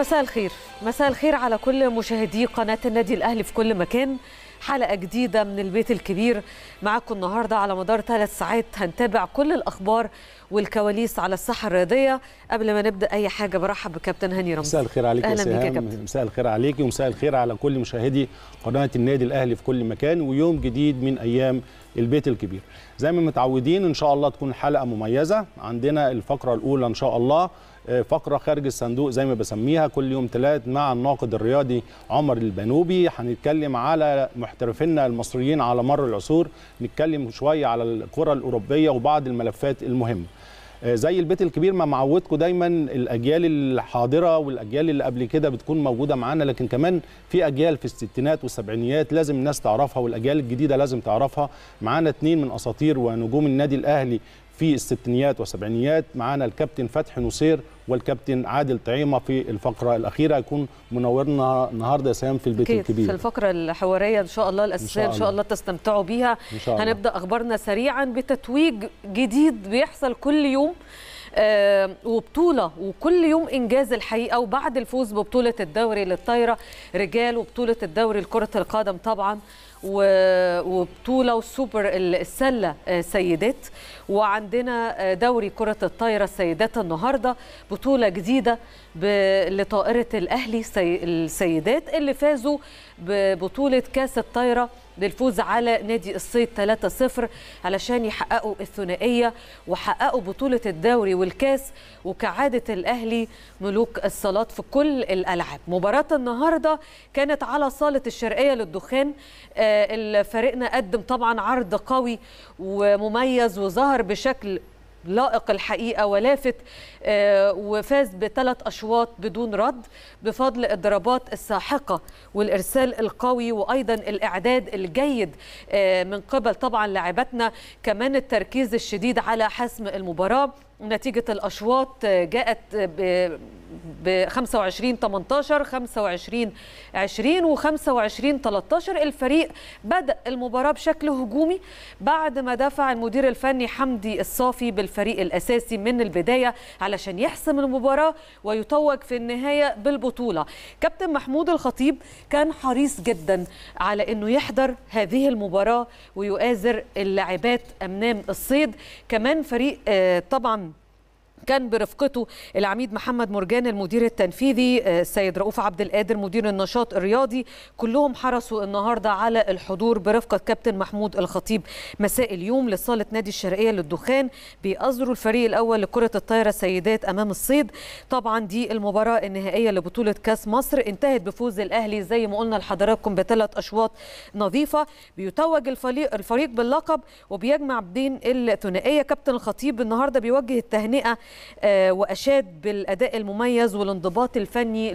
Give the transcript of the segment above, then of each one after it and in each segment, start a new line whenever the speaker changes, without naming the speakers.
مساء الخير، مساء الخير على كل مشاهدي قناة النادي الأهلي في كل مكان. حلقة جديدة من البيت الكبير معكم النهاردة على مدار 3 ساعات هنتابع كل الأخبار والكواليس على الساحة الرياضية. قبل ما نبدأ أي حاجة برحب بكابتن هاني رمزي.
مساء الخير عليك يا سهام. مساء الخير عليكي ومساء الخير على كل مشاهدي قناة النادي الأهلي في كل مكان، ويوم جديد من أيام البيت الكبير. زي ما متعودين إن شاء الله تكون حلقة مميزة. عندنا الفقرة الأولى إن شاء الله فقرة خارج الصندوق زي ما بسميها كل يوم 3 مع الناقد الرياضي عمر البنوبي. هنتكلم على محترفينا المصريين على مر العصور، نتكلم شوية على الكرة الأوروبية وبعض الملفات المهمة. زي البيت الكبير ما معودكم دايما الأجيال الحاضرة والأجيال اللي قبل كده بتكون موجودة معانا، لكن كمان في أجيال في الستينات والسبعينيات لازم الناس تعرفها والأجيال الجديدة لازم تعرفها. معانا 2 من أساطير ونجوم النادي الأهلي في الستينيات والسبعينيات، معانا الكابتن فتحي نصير والكابتن عادل طعيمة. في الفقرة الأخيرة يكون منورنا النهارده يا سام في البيت الكبير
في الفقرة الحوارية إن شاء الله الأساسية إن شاء الله تستمتعوا بيها. هنبدأ أخبارنا سريعا بتتويج جديد بيحصل كل يوم وبطولة وكل يوم إنجاز الحقيقة. وبعد الفوز ببطولة الدوري للطايرة رجال وبطولة الدوري لكرة القدم طبعا وبطولة والسوبر السلة سيدات، وعندنا دوري كرة الطايرة السيدات النهاردة بطولة جديدة لطائرة الأهلي السيدات اللي فازوا ببطولة كاس الطايرة للفوز على نادي الصيد 3-0 علشان يحققوا الثنائية وحققوا بطولة الدوري والكاس. وكعادة الأهلي ملوك الصالات في كل الألعاب. مباراة النهاردة كانت على صالة الشرقية للدخان. فريقنا قدم طبعا عرض قوي ومميز وظهر بشكل لائق الحقيقة ولافت، وفاز ب3 أشواط بدون رد بفضل الضربات الساحقة والإرسال القوي وأيضا الإعداد الجيد من قبل طبعا لاعبتنا، كمان التركيز الشديد على حسم المباراة. نتيجة الأشواط جاءت ب 25-18 25-20 و25-13. الفريق بدأ المباراة بشكل هجومي بعد ما دفع المدير الفني حمدي الصافي بالفريق الأساسي من البداية علشان يحسم المباراة ويتوج في النهاية بالبطولة. كابتن محمود الخطيب كان حريص جدا على أنه يحضر هذه المباراة ويؤازر اللاعبات أمام الصيد. كمان فريق طبعا كان برفقته العميد محمد مرجان المدير التنفيذي، السيد رؤوف عبد القادر مدير النشاط الرياضي، كلهم حرصوا النهارده على الحضور برفقة كابتن محمود الخطيب مساء اليوم لصالة نادي الشرقية للدخان بيأزروا الفريق الأول لكرة الطايرة سيدات أمام الصيد. طبعا دي المباراة النهائية لبطولة كاس مصر انتهت بفوز الأهلي زي ما قلنا لحضراتكم ب3 أشواط نظيفة. بيتوج الفريق باللقب وبيجمع بين الثنائية. كابتن الخطيب النهارده بيوجه التهنئة وأشاد بالأداء المميز والانضباط الفني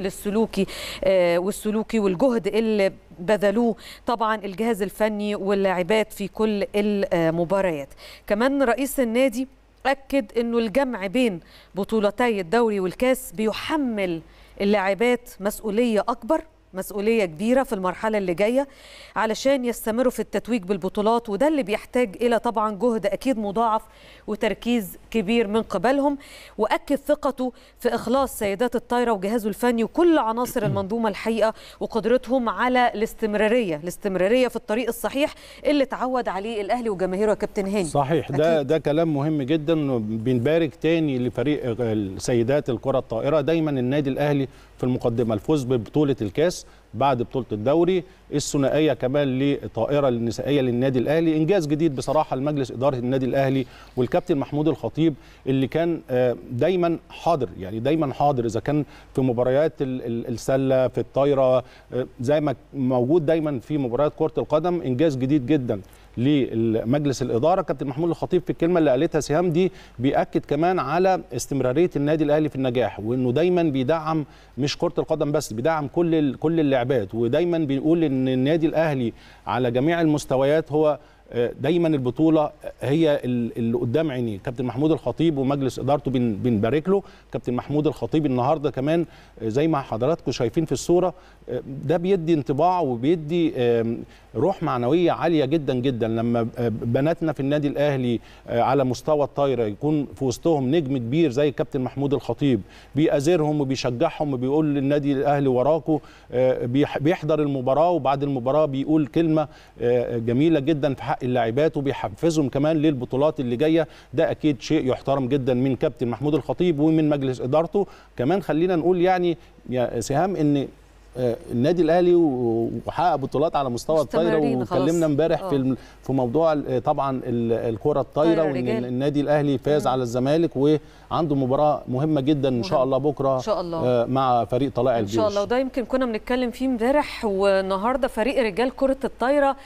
والسلوكي والجهد اللي بذلوه طبعا الجهاز الفني واللاعبات في كل المباريات. كمان رئيس النادي أكد أنه الجمع بين بطولتي الدوري والكاس بيحمل اللاعبات مسؤولية أكبر، مسؤولية كبيرة في المرحلة اللي جاية علشان يستمروا في التتويج بالبطولات، وده اللي بيحتاج إلى طبعا جهد أكيد مضاعف وتركيز كبير من قبلهم. وأكد ثقته في إخلاص سيدات الطايرة وجهازه الفني وكل عناصر المنظومة الحقيقة وقدرتهم على الاستمرارية في الطريق الصحيح اللي تعود عليه الأهلي وجماهيره. يا كابتن هاني
صحيح ده كلام مهم جدا. بنبارك تاني لفريق السيدات الكرة الطائرة. دايما النادي الأهلي في المقدمة، الفوز ببطولة الكاس بعد بطولة الدوري، الثنائية كمان لطائرة النسائية للنادي الأهلي. إنجاز جديد بصراحة لمجلس إدارة النادي الأهلي والكابتن محمود الخطيب اللي كان دايما حاضر، يعني دايما حاضر إذا كان في مباريات السلة في الطايرة زي ما موجود دايما في مباريات كرة القدم. إنجاز جديد جدا لمجلس الإدارة. كابتن محمود الخطيب في الكلمة اللي قالتها سهام دي بيأكد كمان على استمرارية النادي الأهلي في النجاح، وإنه دايما بيدعم مش كرة القدم بس، بيدعم كل اللاعبات. ودايما بيقول إن النادي الأهلي على جميع المستويات هو دايما البطوله هي اللي قدام عينيه. كابتن محمود الخطيب ومجلس ادارته بنبارك له. كابتن محمود الخطيب النهارده كمان زي ما حضراتكم شايفين في الصوره، ده بيدي انطباع وبيدي روح معنويه عاليه جدا جدا. لما بناتنا في النادي الاهلي على مستوى الطايره يكون في وسطهم نجم كبير زي كابتن محمود الخطيب، بيأزرهم وبيشجعهم وبيقول للنادي الاهلي وراكم، بيحضر المباراه وبعد المباراه بيقول كلمه جميله جدا في حق اللاعبات وبيحفزهم كمان للبطولات اللي جايه. ده اكيد شيء يحترم جدا من كابتن محمود الخطيب ومن مجلس ادارته. كمان خلينا نقول يعني يا سهام ان النادي الاهلي وحقق بطولات على مستوى الطايره، واتكلمنا امبارح في موضوع طبعا الكره الطايره، وان النادي الاهلي فاز على الزمالك وعنده مباراه مهمه جدا ان شاء الله بكره إن شاء الله مع فريق طلائع الجيش
ان شاء الله. وده يمكن كنا بنتكلم فيه امبارح، والنهارده فريق رجال كره الطايره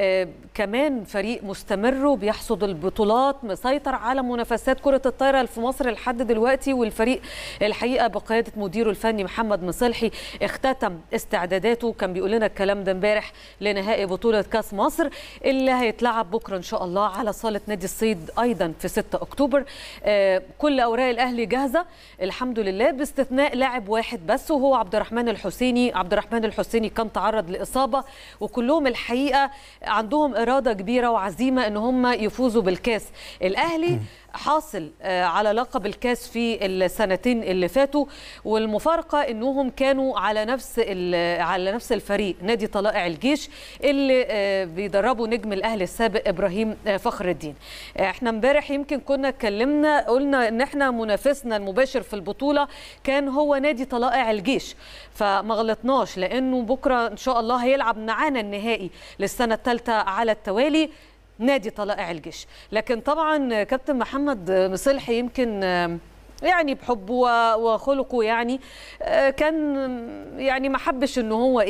كمان فريق مستمر وبيحصد البطولات، مسيطر على منافسات كره الطايره في مصر لحد دلوقتي. والفريق الحقيقه بقياده مديره الفني محمد مصلحي اختتم استعداداته، كان بيقول لنا الكلام ده امبارح، لنهائي بطوله كاس مصر اللي هيتلعب بكره ان شاء الله على صاله نادي الصيد ايضا في 6 اكتوبر. كل اوراق الاهلي جاهزه الحمد لله باستثناء لاعب واحد بس، وهو عبد الرحمن الحسيني. عبد الرحمن الحسيني كان تعرض لاصابه، وكلهم الحقيقه عندهم اراده كبيره وعزيمه ان هم يفوزوا بالكاس. الاهلي حاصل على لقب الكاس في السنتين اللي فاتوا، والمفارقه انهم كانوا على نفس الفريق نادي طلائع الجيش اللي بيدربوا نجم الاهلي السابق ابراهيم فخر الدين. احنا امبارح يمكن كنا اتكلمنا قلنا ان احنا منافسنا المباشر في البطوله كان هو نادي طلائع الجيش، فما غلطناش لانه بكره ان شاء الله هيلعب معانا النهائي للسنه الثالثه على التوالي نادي طلائع الجيش. لكن طبعا كابتن محمد مصلحي يمكن يعني بحبه وخلقه يعني كان يعني ما حبش ان هو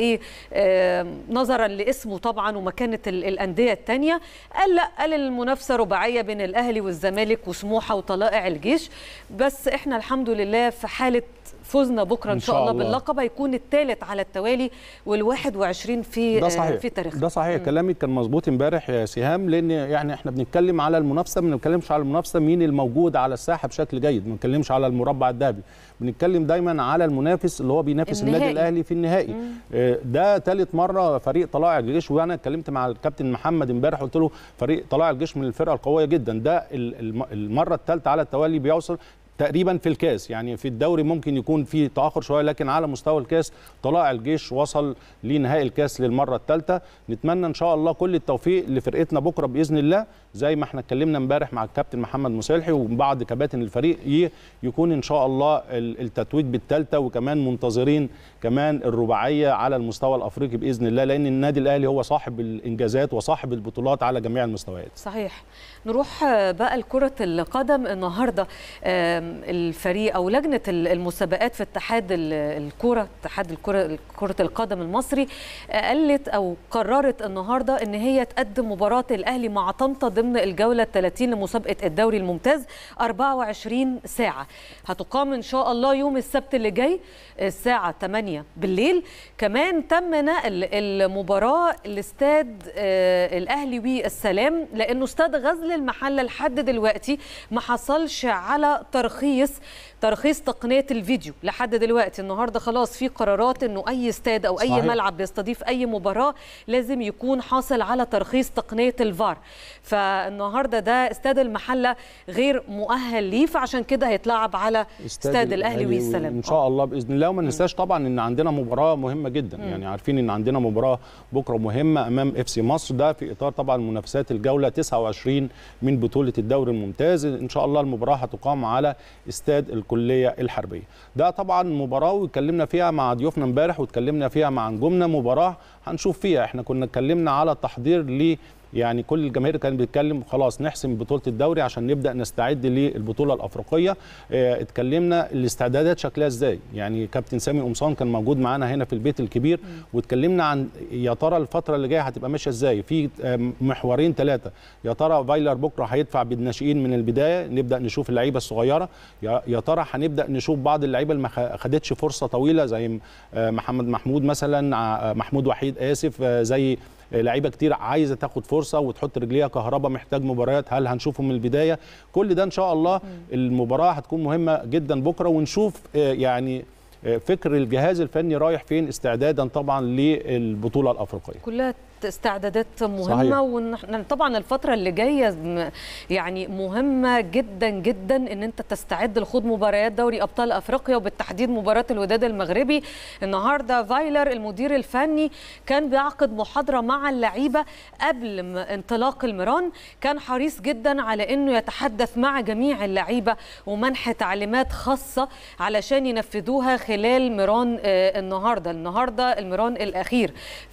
نظرا لاسمه طبعا ومكانه الانديه الثانيه، قال لا، قال المنافسه رباعيه بين الاهلي والزمالك وسموحه وطلائع الجيش، بس احنا الحمد لله في حاله فوزنا بكره ان شاء الله باللقب هيكون الثالث على التوالي وال21 في تاريخنا.
ده صحيح كلامك كان مظبوط امبارح يا سهام، لان يعني احنا بنتكلم على المنافسه، ما بنتكلمش على المنافسه مين الموجود على الساحه بشكل جيد، ما بنتكلمش على المربع الذهبي، بنتكلم دايما على المنافس اللي هو بينافس النادي الاهلي في النهائي. ده ثالث مره فريق طلائع الجيش، وانا اتكلمت مع الكابتن محمد امبارح قلت له فريق طلائع الجيش من الفرقه القويه جدا، ده المره الثالثه على التوالي بيوصل تقريبا في الكاس. يعني في الدوري ممكن يكون في تاخر شويه، لكن على مستوى الكاس طلائع الجيش وصل لنهائي الكاس للمره الثالثه. نتمنى ان شاء الله كل التوفيق لفرقتنا بكره باذن الله، زي ما احنا اتكلمنا امبارح مع الكابتن محمد مصلحي وبعض كباتن الفريق، يكون ان شاء الله التتويج بالثالثه، وكمان منتظرين كمان الرباعيه على المستوى الافريقي باذن الله، لان النادي الاهلي هو صاحب الانجازات وصاحب البطولات على جميع المستويات.
صحيح. نروح بقى لكره القدم. النهارده الفريق او لجنه المسابقات في اتحاد كره القدم المصري قالت او قررت النهارده ان هي تقدم مباراه الاهلي مع طنطا ضمن الجوله 30 لمسابقه الدوري الممتاز 24 ساعه، هتقام ان شاء الله يوم السبت اللي جاي الساعه 8 بالليل. كمان تم نقل المباراه لاستاد الاهلي والسلام، لانه استاد غزل المحله لحد دلوقتي ما حصلش على ترخيص تقنيه الفيديو لحد دلوقتي. النهارده خلاص في قرارات انه اي استاد او اي ملعب بيستضيف اي مباراه لازم يكون حاصل على ترخيص تقنيه الفار، فالنهارده ده استاد المحله غير مؤهل ليه، فعشان كده هيتلعب على استاد الاهلي والسلام
ان شاء الله باذن الله. وما ننساش طبعا ان عندنا مباراه مهمه جدا، يعني عارفين ان عندنا مباراه بكره مهمه امام FC مصر، ده في اطار طبعا منافسات الجوله 29 من بطوله الدوري الممتاز. ان شاء الله المباراه هتقام على استاد الكليه الحربيه. ده طبعا مباراه واتكلمنا فيها مع ضيوفنا امبارح واتكلمنا فيها مع نجومنا، مباراه هنشوف فيها، احنا كنا اتكلمنا على التحضير ل يعني كل الجماهير كانت بتتكلم خلاص نحسم بطوله الدوري عشان نبدا نستعد للبطوله الافريقيه. اتكلمنا الاستعدادات شكلها ازاي، يعني كابتن سامي قمصان كان موجود معانا هنا في البيت الكبير، واتكلمنا عن يا ترى الفتره اللي جايه هتبقى ماشيه ازاي في محورين ثلاثه. يا ترى فايلر بكره هيدفع بالناشئين من البدايه، نبدا نشوف اللعيبه الصغيره، يا ترى هنبدا نشوف بعض اللعيبه اللي ما خدتش فرصه طويله زي محمد محمود مثلا، محمود وحيد اسف، زي لعيبه كتير عايزه تاخد فرصه وتحط رجليها. كهربا محتاج مباريات، هل هنشوفه من البدايه؟ كل ده ان شاء الله المباراه هتكون مهمه جدا بكره، ونشوف يعني فكر الجهاز الفني رايح فين استعدادا طبعا للبطوله الافريقيه.
كلها استعدادات مهمه، وطبعا الفتره اللي جايه يعني مهمه جدا جدا ان انت تستعد لخوض مباريات دوري ابطال افريقيا، وبالتحديد مباراه الوداد المغربي. النهارده فايلر المدير الفني كان بيعقد محاضره مع اللعيبه قبل انطلاق المران، كان حريص جدا على انه يتحدث مع جميع اللعيبه ومنح تعليمات خاصه علشان ينفذوها خلال مران النهارده المران الاخير.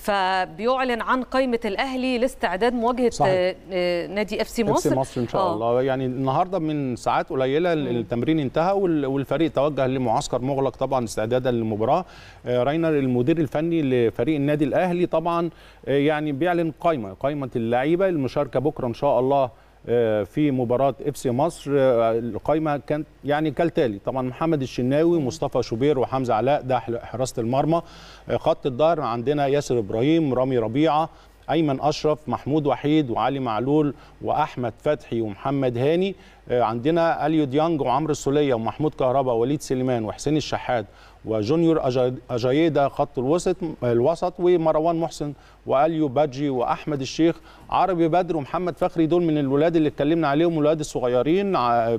فبيعلن عن قائمة الأهلي لاستعداد مواجهة نادي FC مصر.
FC مصر إن شاء الله. يعني النهاردة من ساعات قليلة التمرين انتهى والفريق توجه لمعسكر مغلق طبعا استعدادا للمباراة. راينر المدير الفني لفريق النادي الأهلي طبعا يعني بيعلن قائمة اللعيبة المشاركة بكرة إن شاء الله في مباراة FC مصر. القائمة كانت يعني كالتالي: طبعا محمد الشناوي، مصطفى شوبير، وحمزة علاء، ده حراسة المرمى. خط الظهر عندنا ياسر إبراهيم، رامي ربيعة، أيمن أشرف، محمود وحيد، وعلي معلول، وأحمد فتحي، ومحمد هاني. عندنا أليو ديانج وعمرو السولية ومحمود كهربا ووليد سليمان وحسين الشحات وجونيور أجايدا خط الوسط، ومروان محسن وأليو باجي وأحمد الشيخ، عربي بدر ومحمد فخري. دول من الولاد اللي اتكلمنا عليهم، الولاد الصغيرين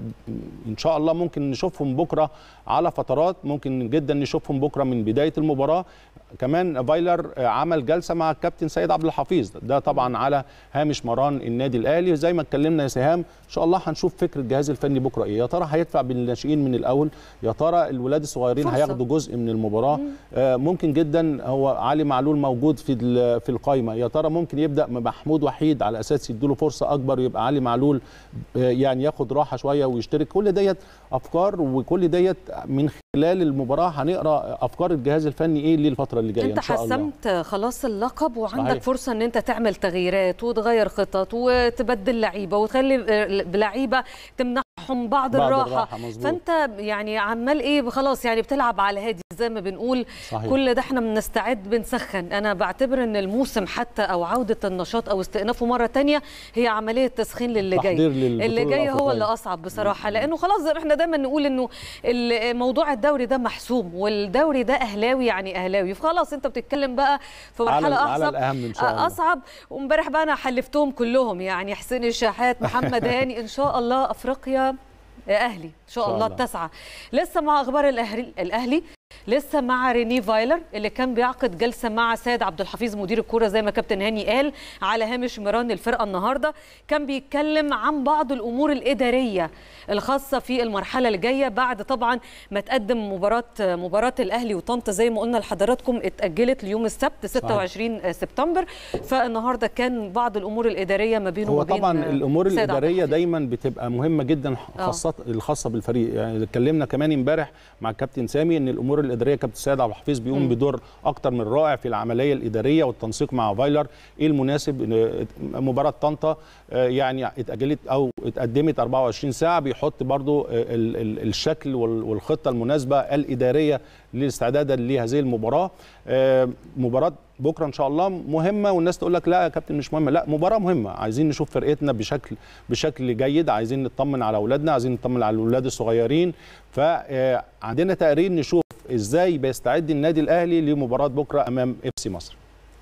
إن شاء الله ممكن نشوفهم بكرة على فترات، ممكن جدا نشوفهم بكرة من بداية المباراة. كمان فايلر عمل جلسة مع الكابتن سيد عبد الحفيظ، ده طبعا على هامش مران النادي الأهلي. زي ما اتكلمنا يا سهام، إن شاء الله هنشوف فكر الجهاز الفني بكرة إيه. يا ترى هيدفع بالناشئين من الأول؟ يا ترى الولاد الصغيرين هياخدوا جزء من المباراة؟ ممكن جدا هو علي معلول موجود في القائمة، يا ترى ممكن يبدأ محمود وحيد على أساس يديله فرصة أكبر، ويبقى علي معلول يعني ياخد راحة شوية ويشترك. كل ديت أفكار، وكل ديت من خلال المباراة هنقرأ أفكار الجهاز الفني إيه للفترة اللي جاية إن شاء الله.
أنت حسمت خلاص اللقب، وعندك فرصة أن أنت تعمل تغييرات وتغير خطط وتبدل لعيبة وتخلي بلعيبة تمنحهم بعض الراحة. فأنت يعني عمال إيه خلاص، يعني بتلعب على هادي زي ما بنقول. صحيح. كل ده احنا بنستعد بنسخن. أنا بعتبر أن الموسم حتى أو عودة النشاط أو استئنافه مرة تانية هي عملية تسخين للي جاي. اللي جاي هو اللي أصعب بصراحة، لأنه خلاص زي ما احنا دايما نقول أنه موضوع الدوري ده محسوم، والدوري ده أهلاوي يعني أهلاوي، فخلاص أنت بتتكلم بقى في مرحلة أصعب. وامبارح بقى أنا حلفتهم كلهم، يعني حسين الشحات، محمد هاني، إن شاء الله أفريقيا أهلي إن شاء الله التاسعة. لسه مع أخبار الأهلي، لسه مع ريني فايلر اللي كان بيعقد جلسه مع سيد عبد الحفيظ مدير الكوره زي ما كابتن هاني قال على هامش مران الفرقه النهارده. كان بيتكلم عن بعض الامور الاداريه الخاصه في المرحله الجايه، بعد طبعا ما تقدم مباراه الاهلي وطنطا زي ما قلنا لحضراتكم اتاجلت ليوم السبت 26 سبتمبر. فالنهارده كان بعض الامور الاداريه ما بينه وبين
طبعا الامور الاداريه دايما بتبقى مهمه جدا الخاصه بالفريق. يعني اتكلمنا كمان امبارح مع الكابتن سامي ان الامور الاداريه كابتن سيد عبد الحفيظ بيقوم بدور اكتر من رائع في العمليه الاداريه والتنسيق مع فايلر. ايه المناسب؟ مباراه طنطا يعني اتاجلت او اتقدمت 24 ساعه، بيحط برضو الشكل والخطه المناسبه الاداريه لاستعدادا لهذه المباراه. مباراه بكره ان شاء الله مهمه، والناس تقول لك لا يا كابتن مش مهمه. لا، مباراه مهمه، عايزين نشوف فرقتنا بشكل جيد، عايزين نطمن على اولادنا، عايزين نطمن على الاولاد الصغيرين. فعندنا تقرير نشوف ازاي بيستعد النادي الاهلي لمباراه بكره امام FC مصر.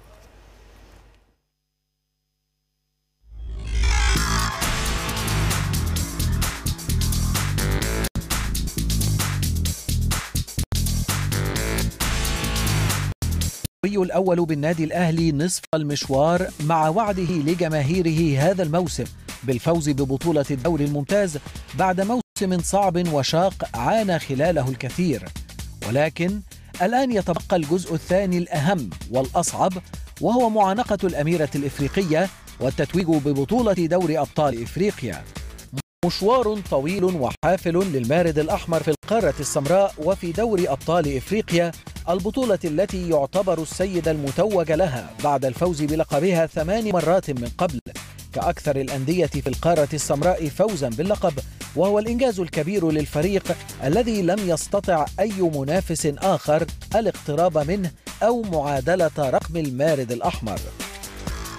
الأول بالنادي الأهلي نصف المشوار مع وعده لجماهيره هذا الموسم بالفوز ببطولة الدوري الممتاز بعد موسم صعب وشاق عانى خلاله الكثير. ولكن الآن يتبقى الجزء الثاني الأهم والأصعب، وهو معانقة الأميرة الإفريقية والتتويج ببطولة دوري أبطال إفريقيا. مشوار طويل وحافل للمارد الأحمر في القارة السمراء وفي دوري أبطال إفريقيا، البطولة التي يعتبر السيد المتوج لها بعد الفوز بلقبها 8 مرات من قبل، كأكثر الأندية في القارة السمراء فوزا باللقب، وهو الإنجاز الكبير للفريق الذي لم يستطع أي منافس آخر الاقتراب منه أو معادلة رقم المارد الأحمر.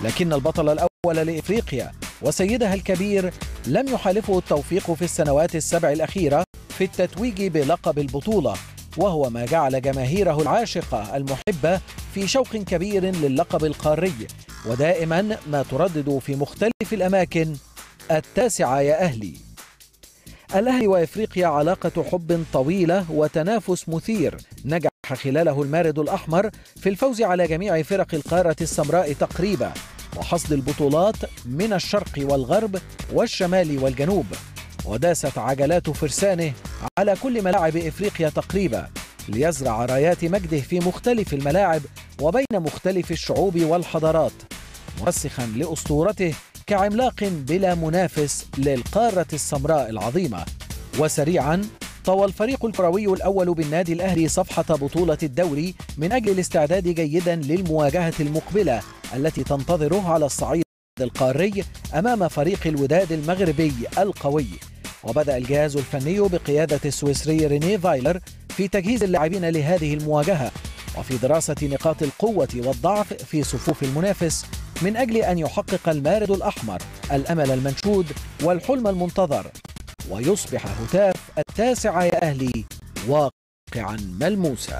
لكن البطل الأول لإفريقيا وسيدها الكبير لم يحالفه التوفيق في السنوات السبع الأخيرة في التتويج بلقب البطولة، وهو ما جعل جماهيره العاشقة المحبة في شوق كبير للقب القاري، ودائما ما تردد في مختلف الأماكن: التاسعة يا أهلي. الأهلي وإفريقيا علاقة حب طويلة وتنافس مثير نجح خلاله المارد الأحمر في الفوز على جميع فرق القارة السمراء تقريبا، وحصد البطولات من الشرق والغرب والشمال والجنوب، وداست عجلات فرسانه على كل ملاعب إفريقيا تقريبا ليزرع رايات مجده في مختلف الملاعب وبين مختلف الشعوب والحضارات، مرسخا لأسطورته كعملاق بلا منافس للقارة السمراء العظيمة. وسريعا طوى الفريق الكروي الأول بالنادي الأهلي صفحة بطولة الدوري من أجل الاستعداد جيدا للمواجهة المقبلة التي تنتظره على الصعيد القاري أمام فريق الوداد المغربي القوي. وبدأ الجهاز الفني بقيادة السويسري ريني فايلر في تجهيز اللاعبين لهذه المواجهة وفي دراسة نقاط القوة والضعف في صفوف المنافس من أجل أن يحقق المارد الأحمر الأمل المنشود والحلم المنتظر ويصبح هتاف التاسعة يا أهلي واقعا ملموسا.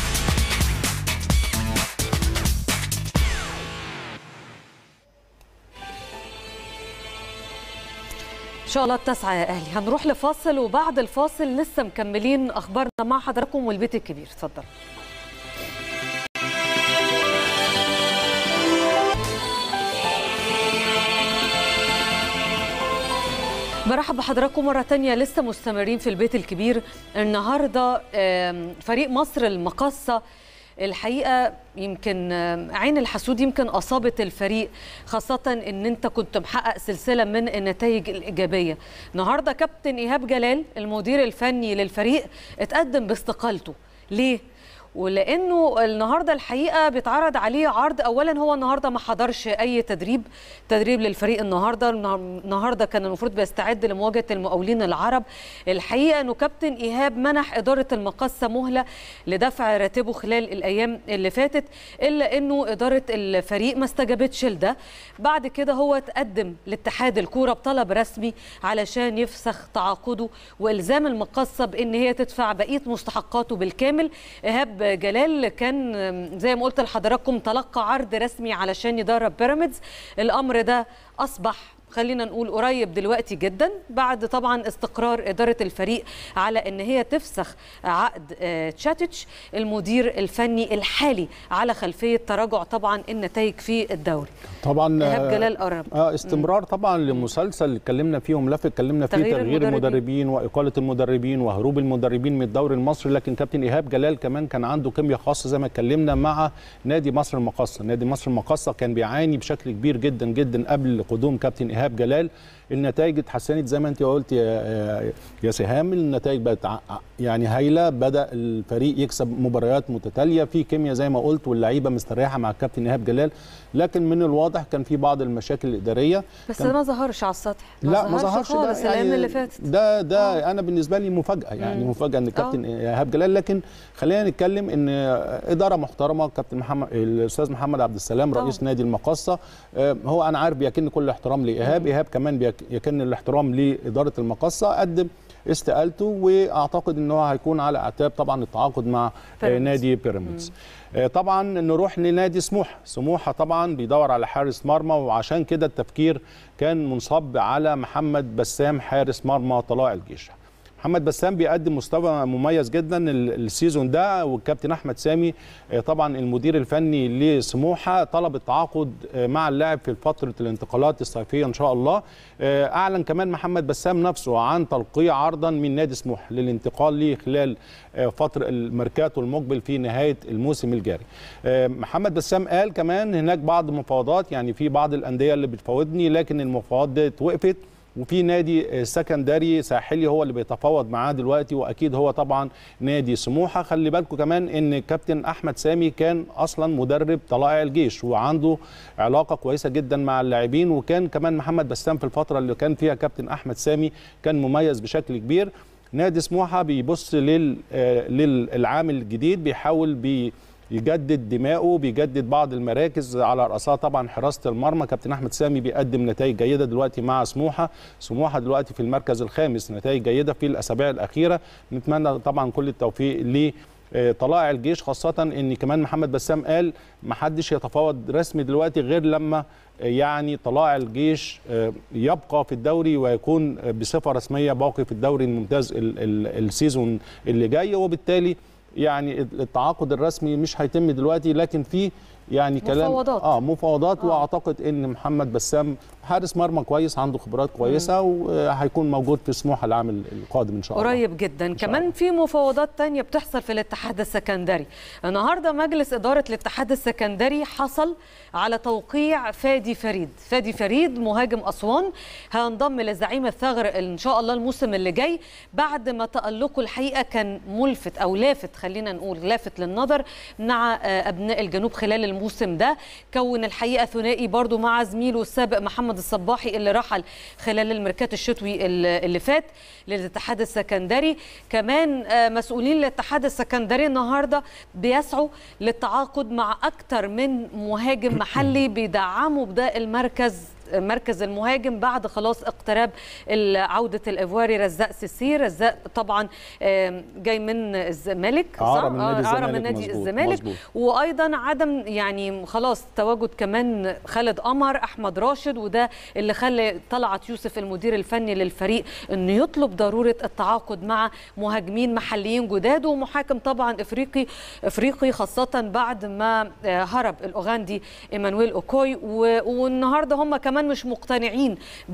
إن شاء الله التاسعة يا أهلي. هنروح لفاصل وبعد الفاصل لسه مكملين أخبارنا مع حضراتكم والبيت الكبير. اتفضل. برحب بحضراتكم مرة تانية، لسه مستمرين في البيت الكبير. النهاردة فريق مصر المقاصة الحقيقة يمكن عين الحسود يمكن أصابت الفريق، خاصة أن أنت كنت محقق سلسلة من النتائج الإيجابية. النهاردة كابتن إيهاب جلال المدير الفني للفريق اتقدم باستقالته. ليه؟ ولانه النهارده الحقيقه بيتعرض عليه عرض. اولا هو النهارده ما حضرش اي تدريب للفريق النهارده كان المفروض بيستعد لمواجهه المقاولين العرب. الحقيقه انه كابتن ايهاب منح اداره المقاصه مهله لدفع راتبه خلال الايام اللي فاتت، الا انه اداره الفريق ما استجابتش لده. بعد كده هو تقدم لاتحاد الكوره بطلب رسمي علشان يفسخ تعاقده والزام المقاصه بان هي تدفع بقيه مستحقاته بالكامل. إيهاب جلال كان زي ما قلت لحضراتكم تلقى عرض رسمي علشان يدرب بيراميدز. الأمر ده أصبح خلينا نقول قريب دلوقتي جدا بعد طبعا استقرار إدارة الفريق على ان هي تفسخ عقد تشاتيتش المدير الفني الحالي على خلفية تراجع طبعا النتائج في الدوري.
طبعا
إيهاب جلال قرب
استمرار طبعا لمسلسل اللي اتكلمنا فيه وملف اتكلمنا فيه تغيير المدربين واقاله المدربين وهروب المدربين من الدوري المصري، لكن كابتن إيهاب جلال كمان كان عنده كيمياء خاصه زي ما اتكلمنا مع نادي مصر المقاصه. نادي مصر المقاصه كان بيعاني بشكل كبير جدا جدا قبل قدوم كابتن إيهاب جلال. النتائج اتحسنت زي ما انت قلت يا سهام، النتائج بقت يعني هايله، بدا الفريق يكسب مباريات متتاليه في كيمياء زي ما قلت واللعيبه مستريحه مع الكابتن إيهاب جلال. لكن من الواضح كان في بعض المشاكل الاداريه بس
ما ظهرش على السطح.
لا ما ظهرش
خالص الايام اللي فاتت.
ده انا بالنسبه لي مفاجاه، يعني مفاجاه ان الكابتن إيهاب جلال. لكن خلينا نتكلم ان اداره محترمه كابتن محمد الاستاذ محمد عبد السلام رئيس نادي المقاصه، هو انا عارف بيكن كل احترام لايهاب. ايهاب كمان يكن الاحترام لاداره المقاصه، قدم استقالته واعتقد ان هو هيكون على اعتاب طبعا التعاقد مع نادي بيراميدز. طبعا نروح لنادي سموحه طبعا بيدور على حارس مرمى، وعشان كده التفكير كان منصب على محمد بسام حارس مرمى طلائع الجيش. محمد بسام بيقدم مستوى مميز جدا السيزون ده، والكابتن احمد سامي طبعا المدير الفني لسموحه طلب التعاقد مع اللاعب في فتره الانتقالات الصيفيه ان شاء الله. اعلن كمان محمد بسام نفسه عن تلقي عرضا من نادي سموحه للانتقال ليه خلال فتره الميركاتو المقبل في نهايه الموسم الجاري. محمد بسام قال كمان هناك بعض المفاوضات، يعني في بعض الانديه اللي بتفاوضني لكن المفاوضات دي وقفت، وفي نادي سكندري ساحلي هو اللي بيتفاوض معاه دلوقتي، واكيد هو طبعا نادي سموحه. خلي بالكم كمان ان الكابتن احمد سامي كان اصلا مدرب طلائع الجيش وعنده علاقه كويسه جدا مع اللاعبين، وكان كمان محمد بسام في الفتره اللي كان فيها كابتن احمد سامي كان مميز بشكل كبير. نادي سموحه بيبص للعام الجديد، بيحاول يجدد دماؤه، بيجدد بعض المراكز على رأسها طبعا حراسة المرمى. كابتن أحمد سامي بيقدم نتائج جيدة دلوقتي مع سموحة دلوقتي في المركز الخامس، نتائج جيدة في الأسابيع الأخيرة. نتمنى طبعا كل التوفيق لطلائع الجيش، خاصة ان كمان محمد بسام قال ما حدش يتفاوض رسمي دلوقتي غير لما يعني طلائع الجيش يبقى في الدوري ويكون بصفة رسمية باقي في الدوري الممتاز السيزون اللي جاي، وبالتالي يعني التعاقد الرسمي مش هيتم دلوقتي، لكن في يعني كلام مفاوضات واعتقد ان محمد بسام حارس مرمى كويس، عنده خبرات كويسه وهيكون موجود في سموحه العام القادم ان شاء الله
قريب جدا. كمان في مفاوضات تانية بتحصل في الاتحاد السكندري. النهارده مجلس اداره الاتحاد السكندري حصل على توقيع فادي فريد مهاجم اسوان، هينضم لزعيم الثغر ان شاء الله الموسم اللي جاي، بعد ما تألقه الحقيقه كان ملفت او لافت، خلينا نقول لافت للنظر مع ابناء الجنوب خلال الموسم ده. كون الحقيقه ثنائي برضو مع زميله السابق محمد الصباحي اللي رحل خلال الميركاتو الشتوي اللي فات للاتحاد السكندري. كمان مسؤولين الاتحاد السكندري النهارده بيسعوا للتعاقد مع اكثر من مهاجم محلي بيدعموا بده مركز المهاجم بعد خلاص اقتراب عودة الإيفواري رزاق سيسي. رزاق طبعا جاي من الزمالك،
عارة
من نادي الزمالك، وأيضا عدم يعني خلاص تواجد كمان خالد قمر، أحمد راشد، وده اللي خلى طلعت يوسف المدير الفني للفريق إنه يطلب ضرورة التعاقد مع مهاجمين محليين جداد ومحاكم طبعا إفريقي خاصة بعد ما هرب الأوغندي إيمانويل أوكوي. والنهارده هم كمان مش مقتنعين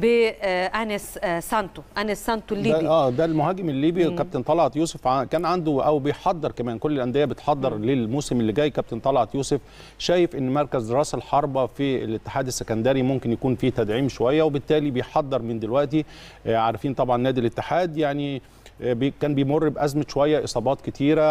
بأنيس سانتو الليبي.
ده المهاجم الليبي. كابتن طلعت يوسف كان عنده او بيحضر، كمان كل الانديه بتحضر للموسم اللي جاي. كابتن طلعت يوسف شايف ان مركز راس الحربه في الاتحاد السكندري ممكن يكون فيه تدعيم شويه، وبالتالي بيحضر من دلوقتي. عارفين طبعا نادي الاتحاد يعني كان بيمر بأزمة شوية، إصابات كتيرة،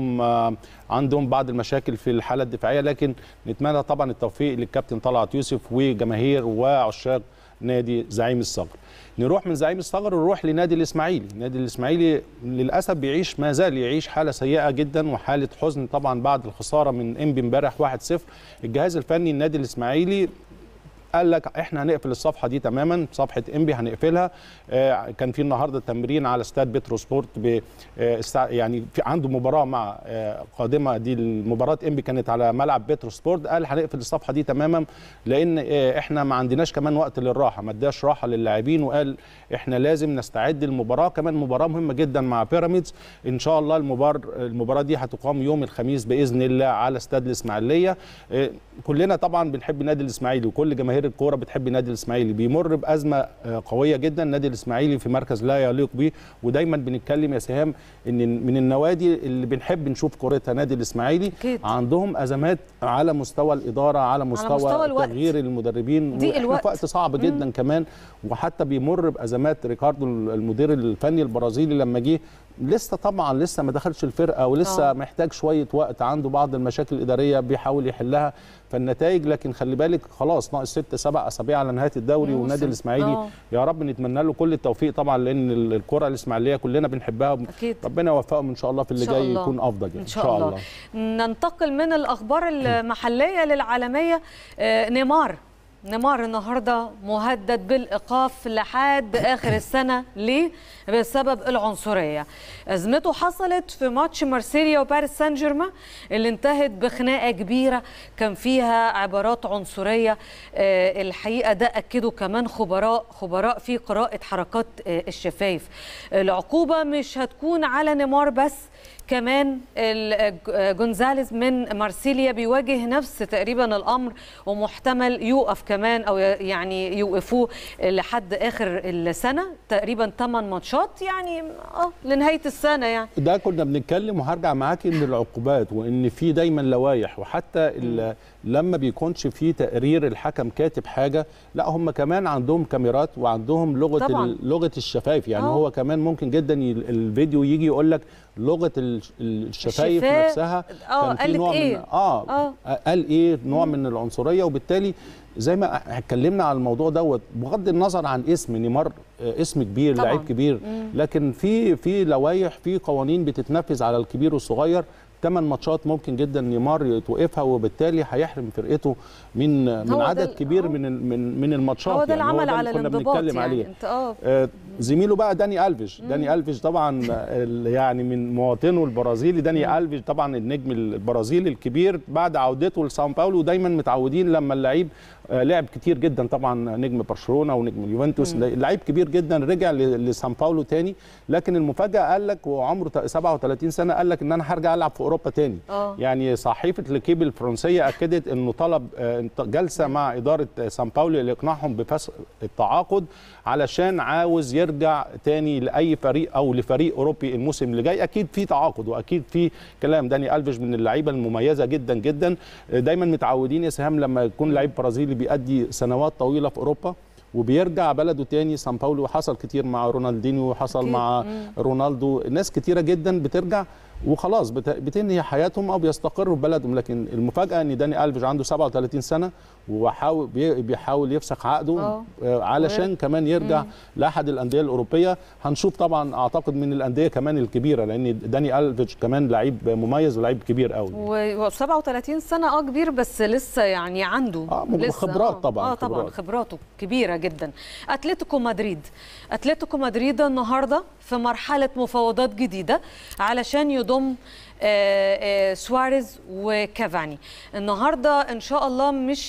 عندهم بعض المشاكل في الحالة الدفاعية، لكن نتمنى طبعا التوفيق للكابتن طلعت يوسف وجماهير وعشاق نادي زعيم الصقر. نروح من زعيم الصقر ونروح لنادي الإسماعيلي. نادي الإسماعيلي للأسف ما زال يعيش حالة سيئة جدا وحالة حزن طبعا بعد الخسارة من إنبي امبارح 1-0. الجهاز الفني النادي الإسماعيلي قال لك احنا هنقفل الصفحه دي تماما، صفحه انبي هنقفلها. كان في النهارده تمرين على استاد بترو سبورت يعني في عنده مباراه مع قادمه، دي المباراه انبي كانت على ملعب بترو سبورت. قال هنقفل الصفحه دي تماما لان احنا ما عندناش كمان وقت للراحه، ما اداش راحه للاعبين، وقال احنا لازم نستعد للمباراه. كمان مباراه مهمه جدا مع بيراميدز ان شاء الله. المباراه دي هتقام يوم الخميس باذن الله على استاد الاسماعيليه. كلنا طبعا بنحب نادي الاسماعيلي وكل جماهير الكوره بتحب نادي الاسماعيلي. بيمر بازمه قويه جدا نادي الاسماعيلي في مركز لا يليق به، ودايما بنتكلم يا سهام ان من النوادي اللي بنحب نشوف كورتها نادي الاسماعيلي. عندهم ازمات على مستوى الاداره، على مستوى تغيير المدربين، واحنا في وقت صعب جدا كمان. وحتى بيمر بازمات ريكاردو المدير الفني البرازيلي لما جه، لسه ما دخلش الفرقه ولسه محتاج شويه وقت، عنده بعض المشاكل الاداريه بيحاول يحلها. فالنتائج لكن خلي بالك خلاص ناقص 6-7 اسابيع على نهايه الدوري، والنادي الاسماعيلي يا رب نتمنى له كل التوفيق طبعا، لان الكره الاسماعيليه كلنا بنحبها. أكيد. ربنا يوفقهم ان شاء الله في اللي جاي يكون افضل يعني. ان شاء الله.
ننتقل من الاخبار المحليه للعالميه. نيمار النهارده مهدد بالايقاف لحد اخر السنه. ليه؟ بسبب العنصريه. ازمته حصلت في ماتش مارسيليا وباريس سان جيرمان اللي انتهت بخناقه كبيره كان فيها عبارات عنصريه. الحقيقه ده اكدوا كمان خبراء في قراءه حركات الشفايف. العقوبه مش هتكون على نيمار بس، كمان جونزاليز من مارسيليا بيواجه نفس تقريبا الامر، ومحتمل يوقف كمان او يعني يوقفوه لحد اخر السنه، تقريبا 8 ماتشات يعني لنهايه السنه يعني.
ده كنا بنتكلم وهرجع معاكي ان العقوبات وان في دايما لوائح، وحتى لما بيكونش في تقرير الحكم كاتب حاجه، لا هم كمان عندهم كاميرات وعندهم لغه الشفايف يعني. هو كمان ممكن جدا الفيديو يجي يقول لك لغه الشفايف نفسها كان في نوع من قال ايه نوع من العنصريه. وبالتالي زي ما اتكلمنا على الموضوع دوت، بغض النظر عن اسم نيمار، اسم كبير، لعيب كبير، لكن في لوائح، في قوانين بتتنفذ على الكبير والصغير. 8 ماتشات ممكن جدا نيمار يتوقفها، وبالتالي هيحرم فرقته من عدد كبير من الماتشات.
هو ده العمل
يعني
على الانضباط يعني
عليه.
انت
زميله بقى داني ألفيش طبعا يعني من مواطنه البرازيلي. داني ألفيش طبعا النجم البرازيلي الكبير بعد عودته لساو باولو. دايما متعودين لما اللعيب لعب كتير جدا طبعا، نجم برشلونه ونجم اليوفنتوس، لعيب كبير جدا، رجع لسان باولو تاني. لكن المفاجاه قال لك وعمره 37 سنه قال لك ان انا هرجع العب في اوروبا تاني. يعني صحيفه ليكيب الفرنسيه اكدت انه طلب جلسه مع اداره سان باولو لاقناعهم بفسخ التعاقد علشان عاوز يرجع تاني لاي فريق او لفريق اوروبي الموسم اللي جاي. اكيد في تعاقد واكيد في كلام. داني ألفيش من اللعيبه المميزه جدا جدا. دايما متعودين يا سهام لما يكون لعيب برازيلي بيأدي سنوات طويله في اوروبا وبيرجع بلده تاني سان باولو. حصل كتير مع رونالدينيو وحصل مع رونالدو، ناس كتيره جدا بترجع وخلاص بتنهي حياتهم او بيستقروا في بلدهم. لكن المفاجاه ان داني ألفيش عنده 37 سنه وبيحاول يفسخ عقده علشان كمان يرجع لاحد الانديه الاوروبيه. هنشوف طبعا اعتقد من الانديه كمان الكبيره، لان داني ألفيش كمان لعيب مميز ولعيب كبير قوي.
و37 سنه كبير بس لسه يعني عنده
لسه خبرات طبعا.
طبعا خبراته كبيره جدا. اتلتيكو مدريد النهارده في مرحله مفاوضات جديده علشان يضم سواريز وكافاني. النهارده ان شاء الله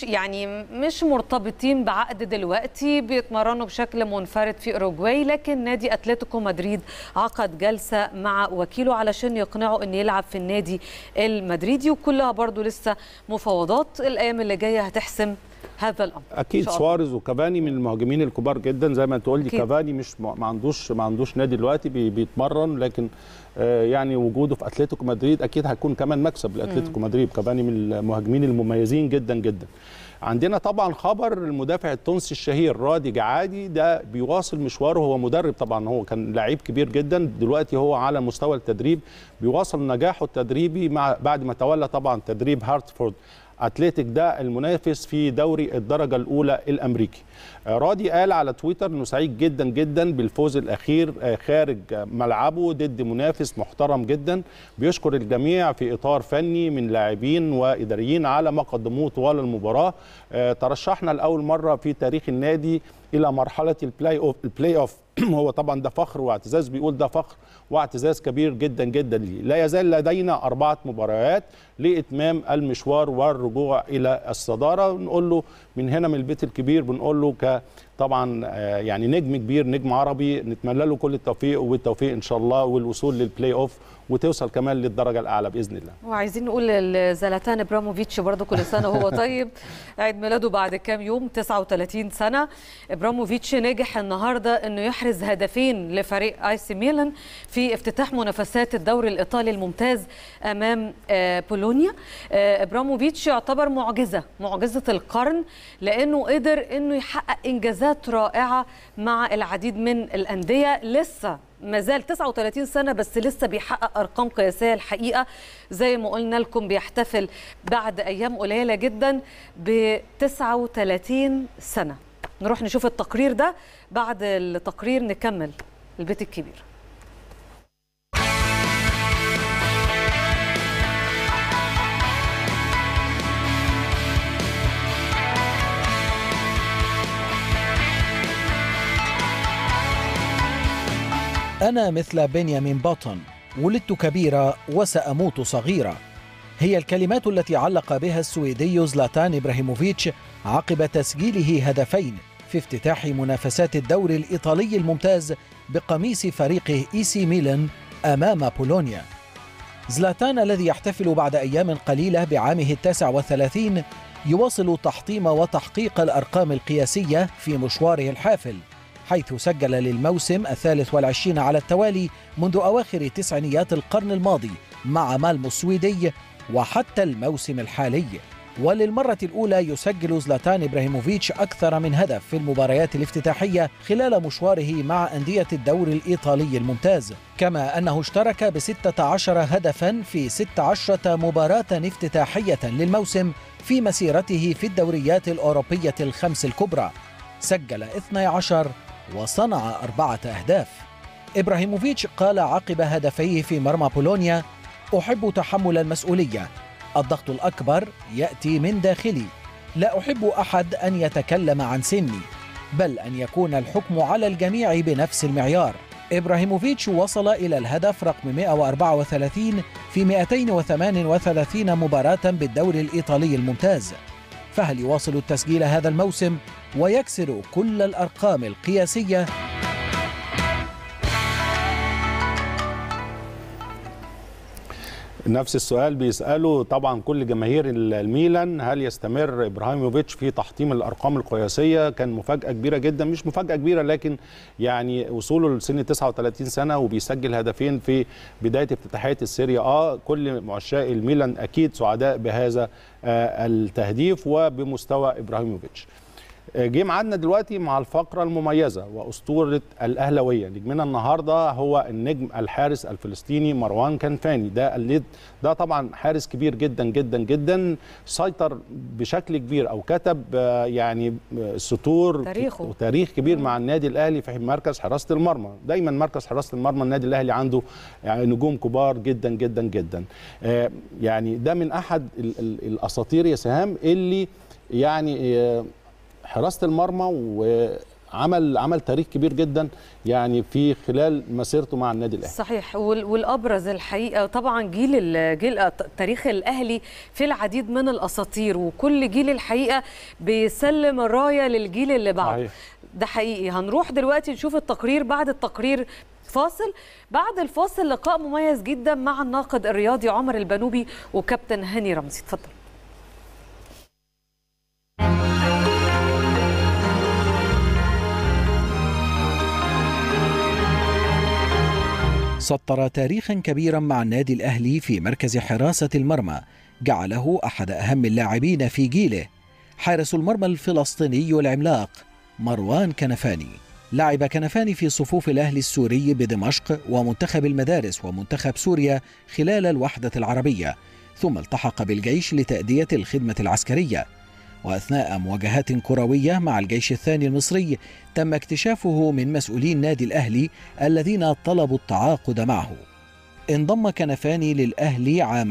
مش مرتبطين بعقد دلوقتي، بيتمرنوا بشكل منفرد في اوروجواي، لكن نادي اتلتيكو مدريد عقد جلسه مع وكيله علشان يقنعه ان يلعب في النادي المدريدي، وكلها برضو لسه مفاوضات. الايام اللي جايه هتحسم هذا الامر.
اكيد سواريز وكافاني من المهاجمين الكبار جدا زي ما انت قلتي. كافاني مش ما عندوش نادي دلوقتي بيتمرن، لكن يعني وجوده في اتلتيكو مدريد اكيد هيكون كمان مكسب لاتلتيكو مدريد. كافاني من المهاجمين المميزين جدا جدا. عندنا طبعا خبر المدافع التونسي الشهير رادي جعادي، ده بيواصل مشواره. هو مدرب طبعا، هو كان لعيب كبير جدا، دلوقتي هو على مستوى التدريب بيواصل نجاحه التدريبي بعد ما تولى طبعا تدريب هارتفورد أتليتيك ده المنافس في دوري الدرجة الأولى الأمريكي. رادي قال على تويتر أنه سعيد جدا جدا بالفوز الأخير خارج ملعبه ضد منافس محترم جدا. بيشكر الجميع في إطار فني من لاعبين وإداريين على ما قدموه طوال المباراة. ترشحنا لأول مرة في تاريخ النادي إلى مرحلة البلاي أوف. هو طبعا ده فخر واعتزاز، بيقول ده فخر واعتزاز كبير جدا جدا لي. لا يزال لدينا 4 مباريات لإتمام المشوار والرجوع إلى الصدارة. نقول له من هنا من البيت الكبير، بنقول له طبعا يعني نجم كبير، نجم عربي، نتمنى له كل التوفيق والتوفيق إن شاء الله، والوصول للبلاي أوف وتوصل كمان للدرجة الأعلى بإذن الله.
وعايزين نقول لزلاتان إبراموفيتش برضو كل سنة وهو طيب. عيد ميلاده بعد كام يوم، 39 سنة. إبراموفيتش نجح النهاردة أنه يحرز هدفين لفريق آي سي ميلان في افتتاح منافسات الدوري الإيطالي الممتاز أمام بولونيا. إبراموفيتش يعتبر معجزة القرن، لأنه قدر أنه يحقق إنجازات رائعة مع العديد من الأندية. لسه مازال 39 سنة بس لسه بيحقق أرقام قياسية الحقيقة. زي ما قلنا لكم بيحتفل بعد أيام قليلة جدا ب 39 سنة. نروح نشوف التقرير ده، بعد التقرير نكمل البيت الكبير.
أنا مثل بنيامين باتون، ولدت كبيرة وسأموت صغيرة، هي الكلمات التي علق بها السويدي زلاتان إبراهيموفيتش عقب تسجيله هدفين في افتتاح منافسات الدوري الإيطالي الممتاز بقميص فريقه إي سي ميلان أمام بولونيا. زلاتان الذي يحتفل بعد أيام قليلة بعامه 39 يواصل تحطيم وتحقيق الأرقام القياسية في مشواره الحافل، حيث سجل للموسم 23 على التوالي منذ أواخر تسعينيات القرن الماضي مع مالمو السويدي وحتى الموسم الحالي. وللمرة الأولى يسجل زلاتان إبراهيموفيتش أكثر من هدف في المباريات الافتتاحية خلال مشواره مع أندية الدوري الإيطالي الممتاز، كما أنه اشترك ب16 هدفا في 16 مباراة افتتاحية للموسم في مسيرته في الدوريات الأوروبية الخمس الكبرى. سجل 12 وصنع 4 أهداف. إبراهيموفيتش قال عقب هدفيه في مرمى بولونيا: أحب تحمل المسؤولية. الضغط الأكبر يأتي من داخلي. لا أحب أحد أن يتكلم عن سني، بل أن يكون الحكم على الجميع بنفس المعيار. إبراهيموفيتش وصل إلى الهدف رقم 134 في 238 مباراة بالدوري الإيطالي الممتاز، فهل يواصل التسجيل هذا الموسم ويكسر كل الأرقام القياسية؟
نفس السؤال بيسأله طبعا كل جماهير الميلان، هل يستمر إبراهيموفيتش في تحطيم الأرقام القياسية؟ كان مفاجأة كبيرة جدا، مش مفاجأة كبيرة لكن يعني وصوله لسن 39 سنة وبيسجل هدفين في بداية افتتاحية السيريا كل معشاق الميلان أكيد سعداء بهذا التهديف وبمستوى إبراهيموفيتش. جه ميعادنا دلوقتي مع الفقرة المميزة وأسطورة الأهلاوية. نجمنا النهاردة هو النجم الحارس الفلسطيني مروان كنفاني. ده طبعا حارس كبير جدا جدا جدا، سيطر بشكل كبير أو كتب يعني سطور وتاريخ كبير مع النادي الأهلي في مركز حراسة المرمى. دايما مركز حراسة المرمى النادي الأهلي عنده يعني نجوم كبار جدا جدا جدا. يعني ده من أحد الأساطير يا سهام اللي يعني حراسة المرمى وعمل تاريخ كبير جدا يعني في خلال مسيرته مع النادي الاهلي.
صحيح، والابرز الحقيقه طبعا جيل تاريخ الاهلي في العديد من الاساطير، وكل جيل الحقيقه بيسلم الرايه للجيل اللي بعده. صحيح. ده حقيقي. هنروح دلوقتي نشوف التقرير، بعد التقرير فاصل، بعد الفاصل لقاء مميز جدا مع الناقد الرياضي عمر البنوبي وكابتن هاني رمزي. اتفضل.
سطر تاريخا كبيرا مع النادي الأهلي في مركز حراسة المرمى، جعله أحد أهم اللاعبين في جيله. حارس المرمى الفلسطيني العملاق مروان كنفاني. لعب كنفاني في صفوف الأهلي السوري بدمشق ومنتخب المدارس ومنتخب سوريا خلال الوحدة العربية، ثم التحق بالجيش لتأدية الخدمة العسكرية. وأثناء مواجهات كروية مع الجيش الثاني المصري تم اكتشافه من مسؤولي النادي الأهلي الذين طلبوا التعاقد معه. انضم كنفاني للأهلي عام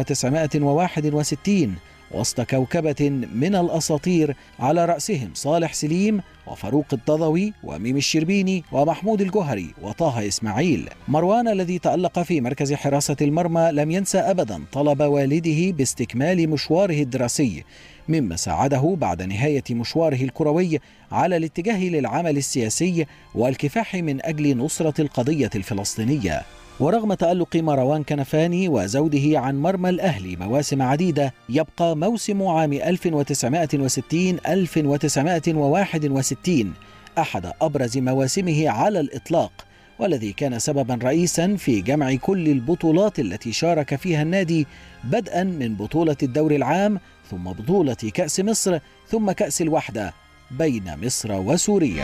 1961 وسط كوكبة من الأساطير على رأسهم صالح سليم وفاروق الضضوي وميم الشربيني ومحمود الجوهري وطه إسماعيل. مروان الذي تألق في مركز حراسة المرمى لم ينسى أبدا طلب والده باستكمال مشواره الدراسي، مما ساعده بعد نهاية مشواره الكروي على الاتجاه للعمل السياسي والكفاح من أجل نصرة القضية الفلسطينية. ورغم تألق مروان كنفاني وزوده عن مرمى الأهلي مواسم عديدة، يبقى موسم عام 1960-1961 أحد أبرز مواسمه على الإطلاق، والذي كان سببا رئيسا في جمع كل البطولات التي شارك فيها النادي، بدءا من بطولة الدوري العام ثم بطولة كأس مصر ثم كأس الوحدة بين مصر وسوريا.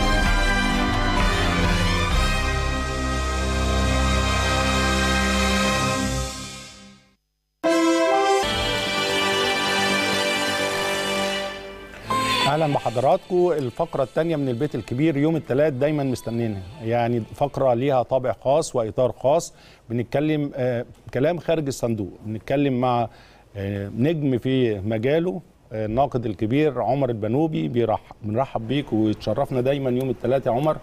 اهلا بحضراتكم. الفقره الثانيه من البيت الكبير يوم الثلاث دايما مستنينها، يعني فقره ليها طابع خاص واطار خاص. بنتكلم كلام خارج الصندوق، بنتكلم مع نجم في مجاله الناقد الكبير عمر البنوبي. بنرحب بيك ويتشرفنا دايما يوم الثلاث يا عمر.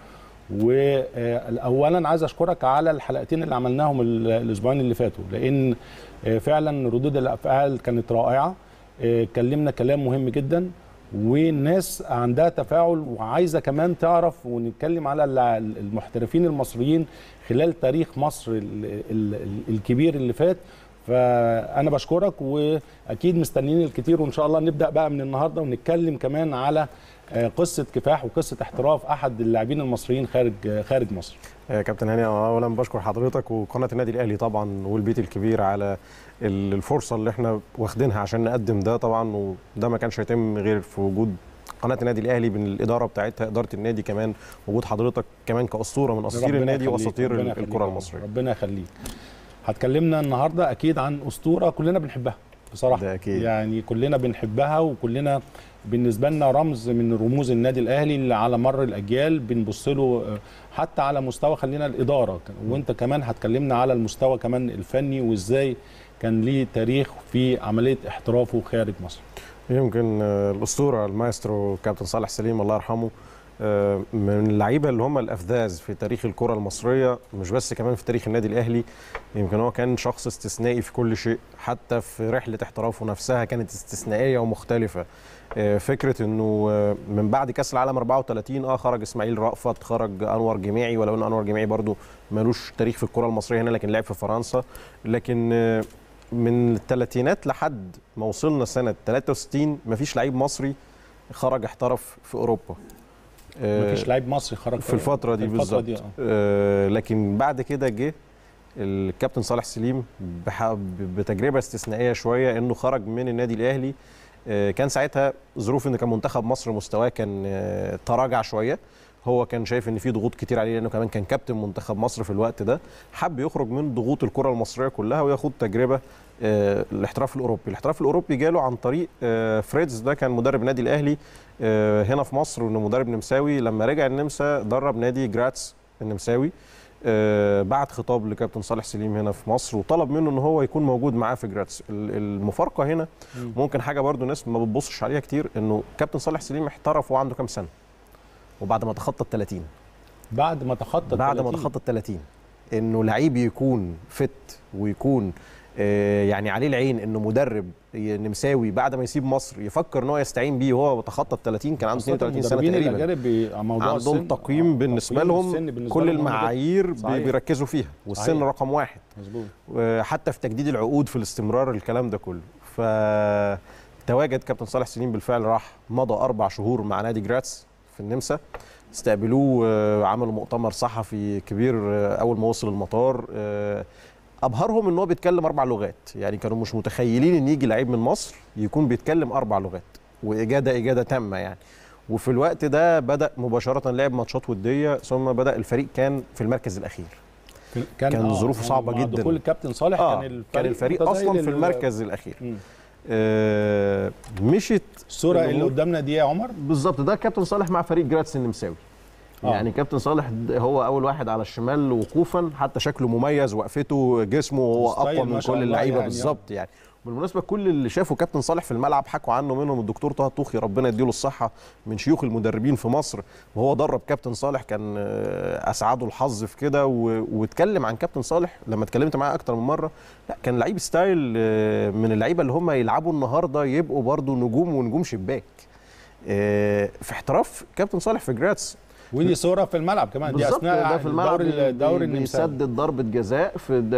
واولا عايز اشكرك على الحلقتين اللي عملناهم الاسبوعين اللي فاتوا، لان فعلا ردود الافعال كانت رائعه. اتكلمنا كلام مهم جدا والناس عندها تفاعل وعايزه كمان تعرف، ونتكلم على المحترفين المصريين خلال تاريخ مصر الكبير اللي فات. فانا بشكرك واكيد مستنيين الكتير، وان شاء الله نبدا بقى من النهارده ونتكلم كمان على قصه كفاح وقصه احتراف احد اللاعبين المصريين خارج مصر.
كابتن هاني، اولا بشكر حضرتك وقناه النادي الاهلي طبعا والبيت الكبير على الفرصه اللي احنا واخدينها عشان نقدم ده طبعا، وده ما كانش هيتم غير في وجود قناه النادي الاهلي بالاداره بتاعتها، اداره النادي، كمان وجود حضرتك كمان كاسطوره من اساطير النادي واساطير الكره المصريه.
ربنا يخليك. هتكلمنا النهارده اكيد عن اسطوره كلنا بنحبها، بصراحه ده أكيد. يعني كلنا بنحبها، وكلنا بالنسبه لنا رمز من رموز النادي الاهلي اللي على مر الاجيال بنبص له، حتى على مستوى خلينا الاداره، وانت كمان هتكلمنا على المستوى كمان الفني وازاي كان ليه تاريخ في عمليه احترافه خارج مصر.
يمكن الاسطوره المايسترو كابتن صالح سليم الله يرحمه من اللعيبه اللي هم الافذاذ في تاريخ الكره المصريه، مش بس كمان في تاريخ النادي الاهلي. يمكن هو كان شخص استثنائي في كل شيء، حتى في رحله احترافه نفسها كانت استثنائيه ومختلفه. فكره انه من بعد كاس العالم 34 خرج اسماعيل رأفت، خرج انور جميعي، ولو ان انور جميعي برضو ملوش تاريخ في الكره المصريه هنا لكن لعب في فرنسا. لكن من الثلاثينات لحد ما وصلنا سنه 63 مفيش لعيب مصري خرج احترف في اوروبا.
مفيش لعيب مصري خرج
في الفتره دي بالظبط. لكن بعد كده جه الكابتن صالح سليم بتجربه استثنائيه شويه، انه خرج من النادي الاهلي. كان ساعتها ظروف ان كان منتخب مصر مستواه كان تراجع شويه، هو كان شايف ان في ضغوط كتير عليه لانه كمان كان كابتن منتخب مصر في الوقت ده، حب يخرج من ضغوط الكره المصريه كلها وياخد تجربه الاحتراف الاوروبي. الاحتراف الاوروبي جاله عن طريق فريدز، ده كان مدرب النادي الاهلي هنا في مصر، وانه مدرب نمساوي. لما رجع النمسا درب نادي جراتس النمساوي، بعت خطاب لكابتن صالح سليم هنا في مصر وطلب منه ان هو يكون موجود معاه في جراتس. المفارقه هنا ممكن حاجه برضو الناس ما بتبصش عليها كتير، انه كابتن صالح سليم احترف وعنده كام سنه؟ وبعد ما تخطى ال 30.
بعد ما تخطى ال
30 انه لعيب يكون فت ويكون يعني عليه العين، انه مدرب نمساوي بعد ما يسيب مصر يفكر ان هو يستعين بيه وهو تخطى ال 30. كان عنده 32 سنه تقريبا. عندهم تقييم بالنسبه لهم كل المعايير بيركزوا فيها، والسن رقم واحد.
مظبوط.
حتى في تجديد العقود، في الاستمرار، الكلام ده كله. فتواجد كابتن صالح سليم بالفعل، راح مضى 4 شهور مع نادي جراتس في النمسا. استقبلوه، عملوا مؤتمر صحفي كبير اول ما وصل المطار. ابهرهم ان هو بيتكلم 4 لغات، يعني كانوا مش متخيلين ان يجي لعيب من مصر يكون بيتكلم 4 لغات واجاده تامه يعني. وفي الوقت ده بدا مباشره لعب ماتشات وديه، ثم بدا الفريق كان في المركز الاخير. كان ظروفه صعبه جدا.
دخول الكابتن صالح
كان الفريق اصلا في المركز الاخير. مشت
الصوره اللي قدامنا دي يا عمر
بالظبط، ده كابتن صالح مع فريق جراتس النمساوي. يعني كابتن صالح هو اول واحد على الشمال وقوفا، حتى شكله مميز، وقفته، جسمه، هو اقوى من كل اللعيبه يعني بالظبط يعني. بالمناسبه كل اللي شافوا كابتن صالح في الملعب حكوا عنه، منهم الدكتور طه طوخي ربنا يديله الصحه، من شيوخ المدربين في مصر، وهو درب كابتن صالح، كان اسعده الحظ في كده. واتكلم عن كابتن صالح لما اتكلمت معاه اكتر من مره، لا كان لعيب ستايل من اللعيبه اللي هم يلعبوا النهارده يبقوا برضو نجوم ونجوم شباك. في احتراف كابتن صالح في جراتس،
ودي صوره في الملعب كمان، دي اثناء
الدوري بيسدد ضربه جزاء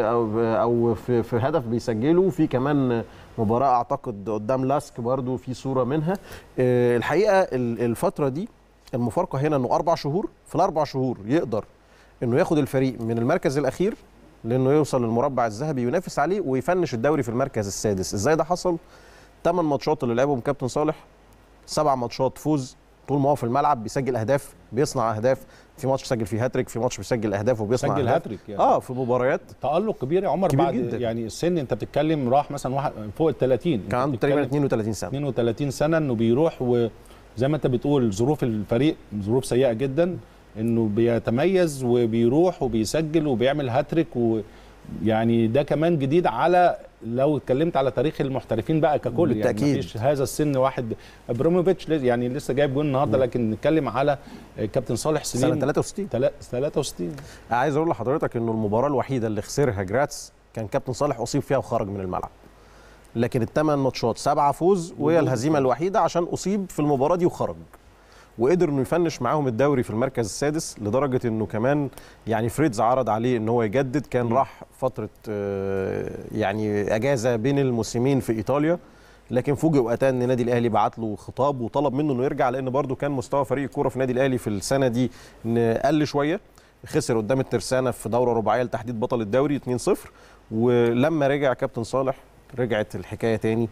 في هدف بيسجله، في كمان مباراه اعتقد قدام لاسك برضو في صوره منها. الحقيقه الفتره دي المفارقه هنا انه 4 شهور، في ال4 شهور يقدر انه ياخد الفريق من المركز الاخير لانه يوصل للمربع الذهبي ينافس عليه ويفنش الدوري في المركز السادس. ازاي ده حصل؟ 8 ماتشات اللي لعبهم كابتن صالح، 7 ماتشات فوز، طول ما هو في الملعب بيسجل اهداف، بيصنع اهداف. في ماتش سجل فيه هاتريك، في ماتش بيسجل اهداف وبيصنع
اهداف. هاتريك يعني.
في مباريات.
تألق كبير يا عمر،
كبير
بعد
جدا.
يعني السن انت بتتكلم راح مثلا واحد فوق ال 30،
كان عنده تقريبا 32 سنه.
32 سنه انه بيروح، وزي ما انت بتقول ظروف الفريق ظروف سيئه جدا، انه بيتميز وبيروح وبيسجل وبيعمل هاتريك. يعني ده كمان جديد على لو اتكلمت على تاريخ المحترفين بقى ككل،
بالتأكيد.
يعني مفيش هذا السن واحد. ابراموفيتش يعني لسه جايب جول النهارده، لكن نتكلم على كابتن صالح سليم
سنه 63.
63.
عايز اقول لحضرتك انه المباراه الوحيده اللي خسرها جراتس كان كابتن صالح اصيب فيها وخرج من الملعب، لكن ال8 ماتشات 7 فوز، وهي الهزيمه الوحيده عشان اصيب في المباراه دي وخرج، وقدر انه يفنش معاهم الدوري في المركز السادس، لدرجه انه كمان يعني فريدز عرض عليه ان هو يجدد. كان راح فتره يعني اجازه بين الموسمين في ايطاليا، لكن فوجئ وقتها ان النادي الاهلي بعت له خطاب وطلب منه انه يرجع، لان برده كان مستوى فريق الكوره في النادي الاهلي في السنه دي قل شويه. خسر قدام الترسانه في دوره رباعيه لتحديد بطل الدوري 2-0. ولما رجع كابتن صالح رجعت الحكايه تاني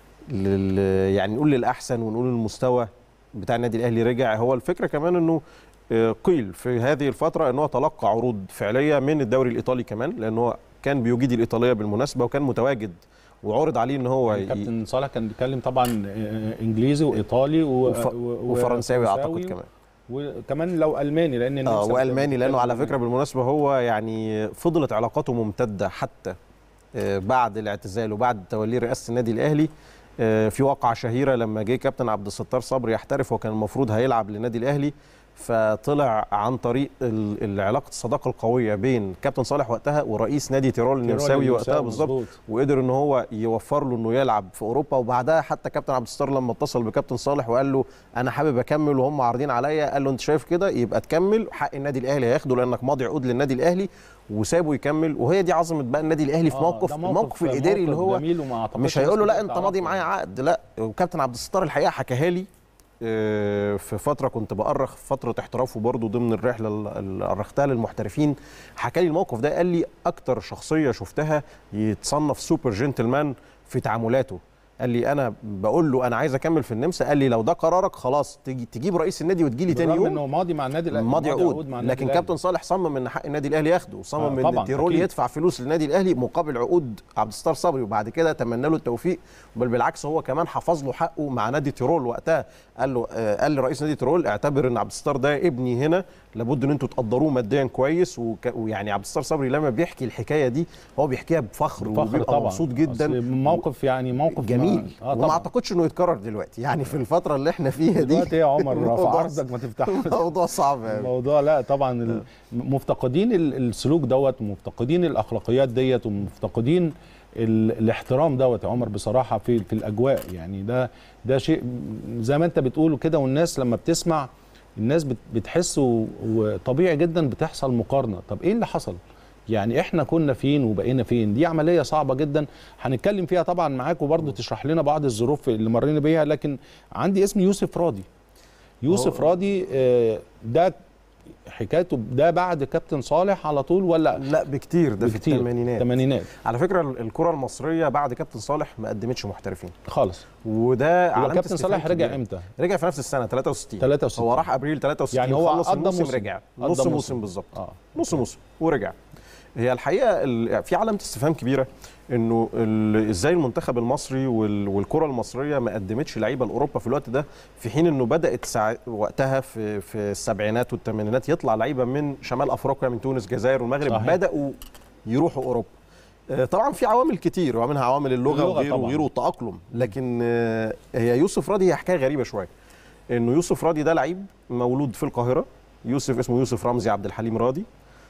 يعني نقول للاحسن، ونقول المستوى بتاع النادي الاهلي رجع. هو الفكره كمان انه قيل في هذه الفتره انه تلقى عروض فعليه من الدوري الايطالي كمان، لانه كان بيجيد الايطاليه بالمناسبه، وكان متواجد وعرض عليه ان هو
كابتن صالح كان بيتكلم طبعا انجليزي وايطالي
وفرنساوي اعتقد كمان،
وكمان لو الماني لان
والماني لانه على فكره بالمناسبه هو يعني فضلت علاقاته ممتده حتى بعد الاعتزال وبعد توليه رئاسه النادي الاهلي. في واقعه شهيره لما جه كابتن عبد الستار صبري يحترف وكان المفروض هيلعب للنادي الاهلي، فطلع عن طريق العلاقه الصداقه القويه بين كابتن صالح وقتها ورئيس نادي تيرول النمساوي وقتها بالظبط، وقدر ان هو يوفر له انه يلعب في اوروبا. وبعدها حتى كابتن عبد الستار لما اتصل بكابتن صالح وقال له انا حابب اكمل وهم عارضين عليا، قال له انت شايف كده يبقى تكمل، حق النادي الاهلي هياخده لانك ماضي عقود للنادي الاهلي، وسابه يكمل. وهي دي عظمه بقى النادي الاهلي في الموقف الاداري اللي هو مش هيقول له لا انت ماضي معايا عقد، لا. وكابتن عبد الستار الحقيقه حكاها لي في فتره كنت بأرخ فتره احترافه برضو ضمن الرحله اللي أرختها للمحترفين، حكى لي الموقف ده، قال لي اكتر شخصيه شفتها يتصنف سوبر جنتلمان في تعاملاته. قال لي انا بقول له انا عايز اكمل في النمسا، قال لي لو ده قرارك خلاص تجيب رئيس النادي وتجي لي تاني يوم،
انه ماضي مع النادي الاهلي،
ماضي عقود. لكن كابتن صالح صمم ان حق النادي الاهلي ياخده، وصمم ان تيرول يدفع فلوس للنادي الاهلي مقابل عقود عبد الستار صبري، وبعد كده تمنى له التوفيق، بل بالعكس هو كمان حفظ له حقه مع نادي تيرول وقتها. قال لرئيس نادي تيرول اعتبر ان عبد الستار ده ابني هنا، لابد ان انتوا تقدروه ماديا كويس. ويعني عبد الستار صبري لما بيحكي الحكايه دي هو بيحكيها بفخر وبيبقى مبسوط جدا.
موقف يعني موقف
جميل، وما اعتقدش انه يتكرر دلوقتي يعني في الفتره اللي احنا فيها دي.
دلوقتي يا عمر في عرضك ما تفتحش
موضوع صعب يعني.
الموضوع لا طبعا مفتقدين السلوك دوت، ومفتقدين الاخلاقيات ديت، ومفتقدين الاحترام دوت يا عمر بصراحه في الاجواء. يعني ده شيء زي ما انت بتقول كده، والناس لما بتسمع الناس بتحس، وطبيعي جدا بتحصل مقارنه. طب ايه اللي حصل؟ يعني احنا كنا فين وبقينا فين؟ دي عمليه صعبه جدا هنتكلم فيها طبعا معاك، وبرضه تشرح لنا بعض الظروف اللي مرينا بيها. لكن عندي اسم يوسف راضي. يوسف راضي ده حكايته ده بعد كابتن صالح على طول ولا
لا؟ بكتير، ده في الثمانينات. على فكره الكره المصريه بعد كابتن صالح ما قدمتش محترفين
خالص،
وده علامه.
كابتن صالح رجع امتى؟
رجع في نفس السنه 63. هو راح ابريل 63، يعني هو خلص الموسم رجع نص موسم بالظبط. نص موسم ورجع. هي الحقيقه في علامه استفهام كبيره انه ازاي المنتخب المصري والكره المصريه ما قدمتش لعيبه لاوروبا في الوقت ده، في حين انه بدات وقتها في السبعينات والثمانينات يطلع لعيبه من شمال افريقيا، من تونس، الجزائر والمغرب. صحيح. بداوا يروحوا اوروبا. طبعا في عوامل كتير، ومنها عوامل اللغه وغيره والتاقلم. لكن هي يوسف راضي هي حكايه غريبه شويه، انه يوسف راضي ده لعيب مولود في القاهره. يوسف اسمه يوسف رمزي عبد الحليم راضي،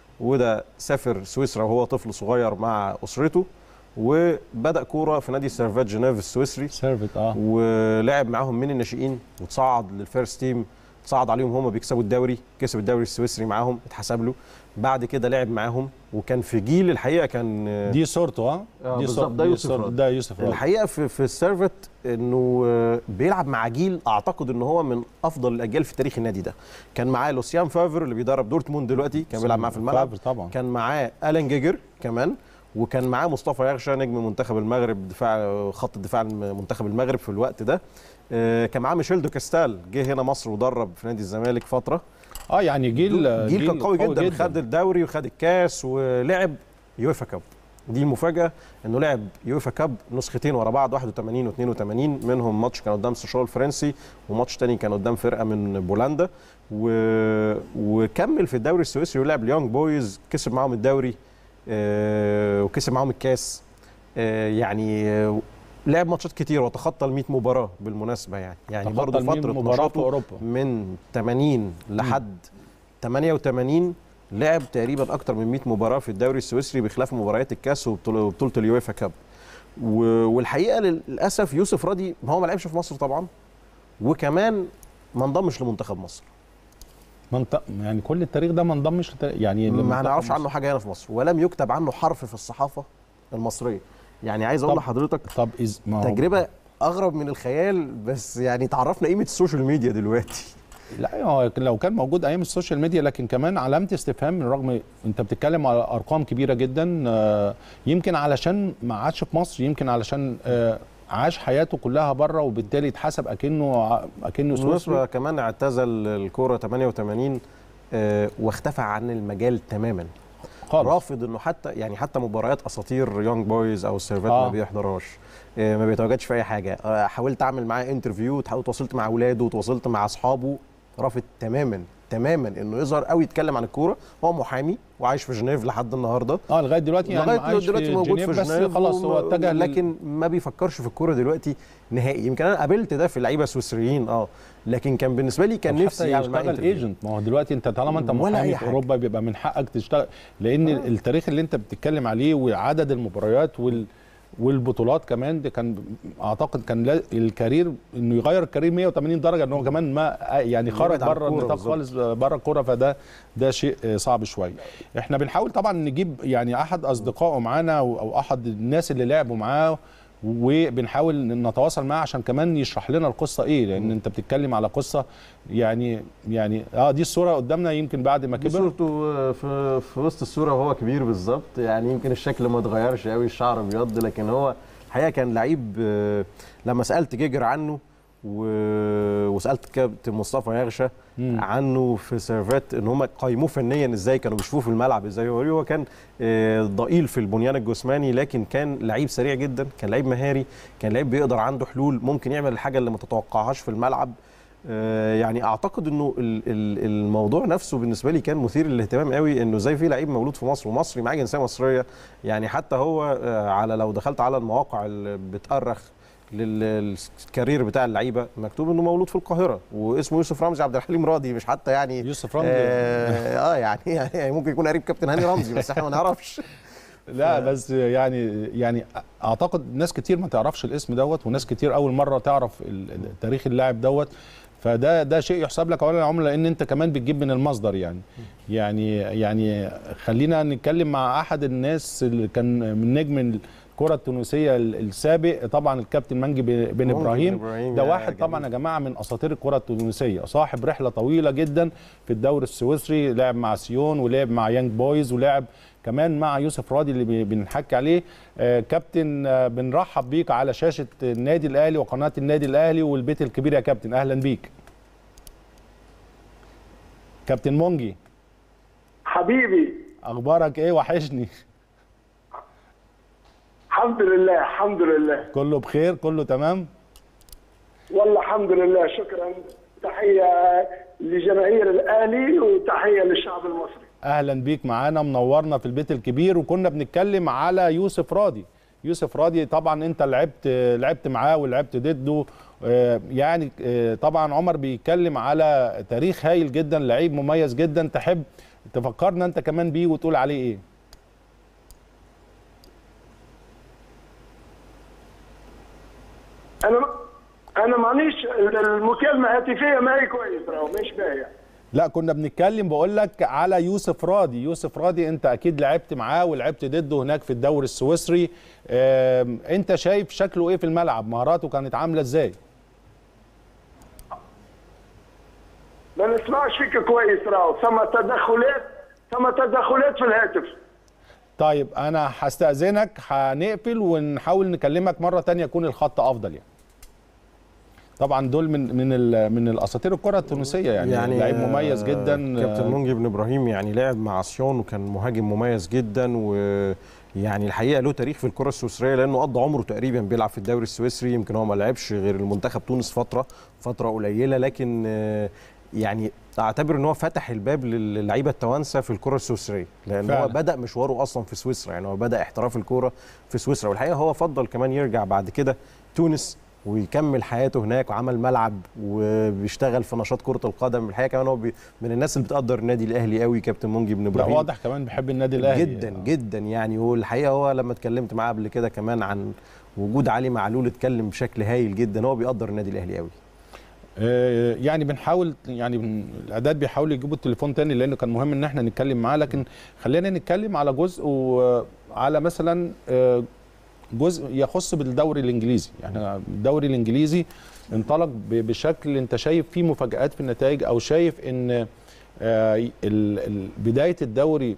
وده سافر سويسرا وهو طفل صغير مع اسرته، وبدا كوره في نادي سيرفات جنيف السويسري. ولعب معاهم من الناشئين وتصعد للفيرست تيم، صعد عليهم هم بيكسبوا الدوري، كسب الدوري السويسري معاهم، اتحسب له. بعد كده لعب معاهم، وكان في جيل الحقيقه كان
دي صورته دي صورته ده يوسف راضي
الحقيقه في السيرفت، انه بيلعب مع جيل اعتقد ان هو من افضل الاجيال في تاريخ النادي ده. كان معاه لوسيان فافر اللي بيدرب دورتموند دلوقتي، كان بيلعب معاه في الملعب طبعا. كان معاه الان جيجر كمان، وكان معاه مصطفى يغشى نجم منتخب المغرب، خط الدفاع منتخب المغرب في الوقت ده. كان معاه ميشيل دو كاستال، جه هنا مصر ودرب في نادي الزمالك فتره.
يعني جيل
كان قوي جدا. خد الدوري وخد الكاس ولعب يويفا كاب. دي المفاجاه انه لعب يويفا كاب نسختين ورا بعض، 81 و82، منهم ماتش كان قدام سوشال الفرنسي، وماتش تاني كان قدام فرقه من بولندا. وكمل في الدوري السويسري ولعب ليونج بويز، كسب معاهم الدوري وكسب معاهم الكاس. يعني لعب ماتشات كتير وتخطى ال 100 مباراه بالمناسبه. يعني برضه فتره نشاطه من 80 لحد 88 لعب تقريبا اكتر من 100 مباراه في الدوري السويسري، بخلاف مباريات الكاس وبطوله اليويفا كاب. والحقيقه للاسف يوسف راضي هو ما لعبش في مصر طبعا، وكمان ما انضمش لمنتخب مصر.
يعني كل التاريخ ده ما انضمش يعني
ما نعرفش عنه حاجه هنا في مصر، ولم يكتب عنه حرف في الصحافه المصريه. يعني عايز اقول لحضرتك تجربه اغرب من الخيال، بس يعني تعرفنا قيمه السوشيال ميديا دلوقتي.
لا لو كان موجود ايام السوشيال ميديا، لكن كمان علامه استفهام. من رغم انت بتتكلم على ارقام كبيره جدا، يمكن علشان ما عادش في مصر، يمكن علشان عاش حياته كلها بره، وبالتالي اتحسب اكنه
سويسري. كمان اعتزل الكوره 88 واختفى عن المجال تماما. رافض انه حتى مباريات اساطير يونج بويز او السيرفات ما بيحضرهاش، ما بيتواجدش في اي حاجه. حاولت اعمل معاه انترفيو، تواصلت مع اولاده وتواصلت مع اصحابه، رافض تماما انه يظهر او يتكلم عن الكوره. هو محامي وعايش في جنيف لحد النهارده،
لغايه دلوقتي يعني
لغايه دلوقتي موجود في جنيف،
خلاص هو اتجه،
لكن ما بيفكرش في الكوره دلوقتي نهائي. يمكن انا قابلت ده في لعيبه سويسريين لكن كان بالنسبه لي كان نفسي
يعمل معاه ايجنت. ما هو دلوقتي انت طالما انت محامي في اوروبا بيبقى من حقك تشتغل، لان التاريخ اللي انت بتتكلم عليه وعدد المباريات والبطولات كمان، ده كان اعتقد كان الكارير انه يغير الكارير 180 درجه، ان هو كمان ما يعني خرج بره النطاق خالص، بره الكوره، ده شيء صعب شويه. احنا بنحاول طبعا نجيب يعني احد اصدقائه معانا او احد الناس اللي لعبوا معاه، وبنحاول نتواصل معاه عشان كمان يشرح لنا القصه ايه، لان انت بتتكلم على قصه يعني دي الصوره قدامنا يمكن بعد ما كبر،
صورته في وسط الصوره وهو كبير بالظبط، يعني يمكن الشكل ما اتغيرش قوي، الشعر ابيض، لكن هو الحقيقه كان لعيب. لما سالت جيجر عنه وسالت كابتن مصطفى يغشى عنه في سيرفات ان هم قيموه فنيا ازاي، كانوا بيشوفوه في الملعب ازاي. هو كان ضئيل في البنيان الجسماني، لكن كان لعيب سريع جدا، كان لعيب مهاري، كان لعيب بيقدر عنده حلول، ممكن يعمل الحاجه اللي ما تتوقعهاش في الملعب. يعني اعتقد انه الموضوع نفسه بالنسبه لي كان مثير للاهتمام قوي، انه زي في لعيب مولود في مصر ومصري معاه جنسيه مصريه. يعني حتى هو على لو دخلت على المواقع اللي بتأرخ للكارير بتاع اللعيبه مكتوب انه مولود في القاهره واسمه يوسف رمزي عبد الحليم راضي، مش حتى يعني
يوسف رمزي
يعني ممكن يكون قريب كابتن هاني رمزي بس احنا ما نعرفش.
لا بس يعني اعتقد ناس كتير ما تعرفش الاسم دوت، وناس كتير اول مره تعرف تاريخ اللاعب دوت، فده شيء يحسب لك اولا العمله، لان انت كمان بتجيب من المصدر. يعني خلينا نتكلم مع احد الناس اللي كان من نجم الكره التونسيه السابق، طبعا الكابتن منجي بن ابراهيم. ده واحد طبعا يا جماعه من اساطير الكره التونسيه، صاحب رحله طويله جدا في الدوري السويسري، لعب مع سيون ولعب مع يانج بويز ولعب كمان مع يوسف راضي اللي بنحكي عليه. كابتن بنرحب بيك على شاشه النادي الاهلي وقناه النادي الاهلي والبيت الكبير يا كابتن، اهلا بيك كابتن مونجي
حبيبي.
اخبارك ايه؟ وحشني.
الحمد لله الحمد لله
كله بخير، كله تمام
والله الحمد لله، شكرا. تحيه لجماهير الاهلي وتحيه للشعب المصري.
اهلا بيك معانا، منورنا في البيت الكبير. وكنا بنتكلم على يوسف راضي. يوسف راضي طبعا انت لعبت معاه ولعبت ضده، يعني طبعا عمر بيتكلم على تاريخ هايل جدا، لعيب مميز جدا. تحب تفكرنا انت كمان بيه وتقول عليه ايه؟
انا معنيش المكالمه هاتفيه معي كويس، مش باهيه.
لا كنا بنتكلم، بقول لك على يوسف راضي. يوسف راضي انت اكيد لعبت معاه ولعبت ضده هناك في الدوري السويسري. انت شايف شكله ايه في الملعب؟ مهاراته كانت عامله ازاي؟
ما نسمعش فيك كويس. ثم تدخلات في الهاتف.
طيب انا هستأذنك، هنقفل ونحاول نكلمك مره ثانيه يكون الخط افضل. يعني طبعا دول من الاساطير الكره التونسيه، يعني لعيب مميز جدا.
كابتن منجي بن ابراهيم يعني لعب مع سيون وكان مهاجم مميز جدا، ويعني الحقيقه له تاريخ في الكره السويسريه لانه قضى عمره تقريبا بيلعب في الدوري السويسري. يمكن هو ما لعبش غير المنتخب تونس فتره قليله، لكن يعني اعتبر ان هو فتح الباب للعيبه التوانسه في الكره السويسريه، لان هو بدا مشواره اصلا في سويسرا. يعني هو بدا احتراف الكوره في سويسرا، والحقيقه هو فضل كمان يرجع بعد كده تونس ويكمل حياته هناك، وعمل ملعب وبيشتغل في نشاط كرة القدم. الحقيقة كمان هو من الناس اللي بتقدر النادي الأهلي قوي، كابتن منجي بن إبراهيم.
واضح كمان بيحب النادي الأهلي
جدا جدا يعني. والحقيقة هو لما اتكلمت معاه قبل كده كمان عن وجود علي معلول اتكلم بشكل هايل جدا، هو بيقدر النادي الأهلي قوي.
يعني بنحاول، يعني الإعداد بيحاولوا يجيبوا التليفون تاني لأنه كان مهم إن احنا نتكلم معاه، لكن خلينا نتكلم على جزء على مثلا جزء يخص بالدوري الانجليزي. يعني الدوري الانجليزي انطلق بشكل انت شايف فيه مفاجآت في النتائج، او شايف ان بدايه الدوري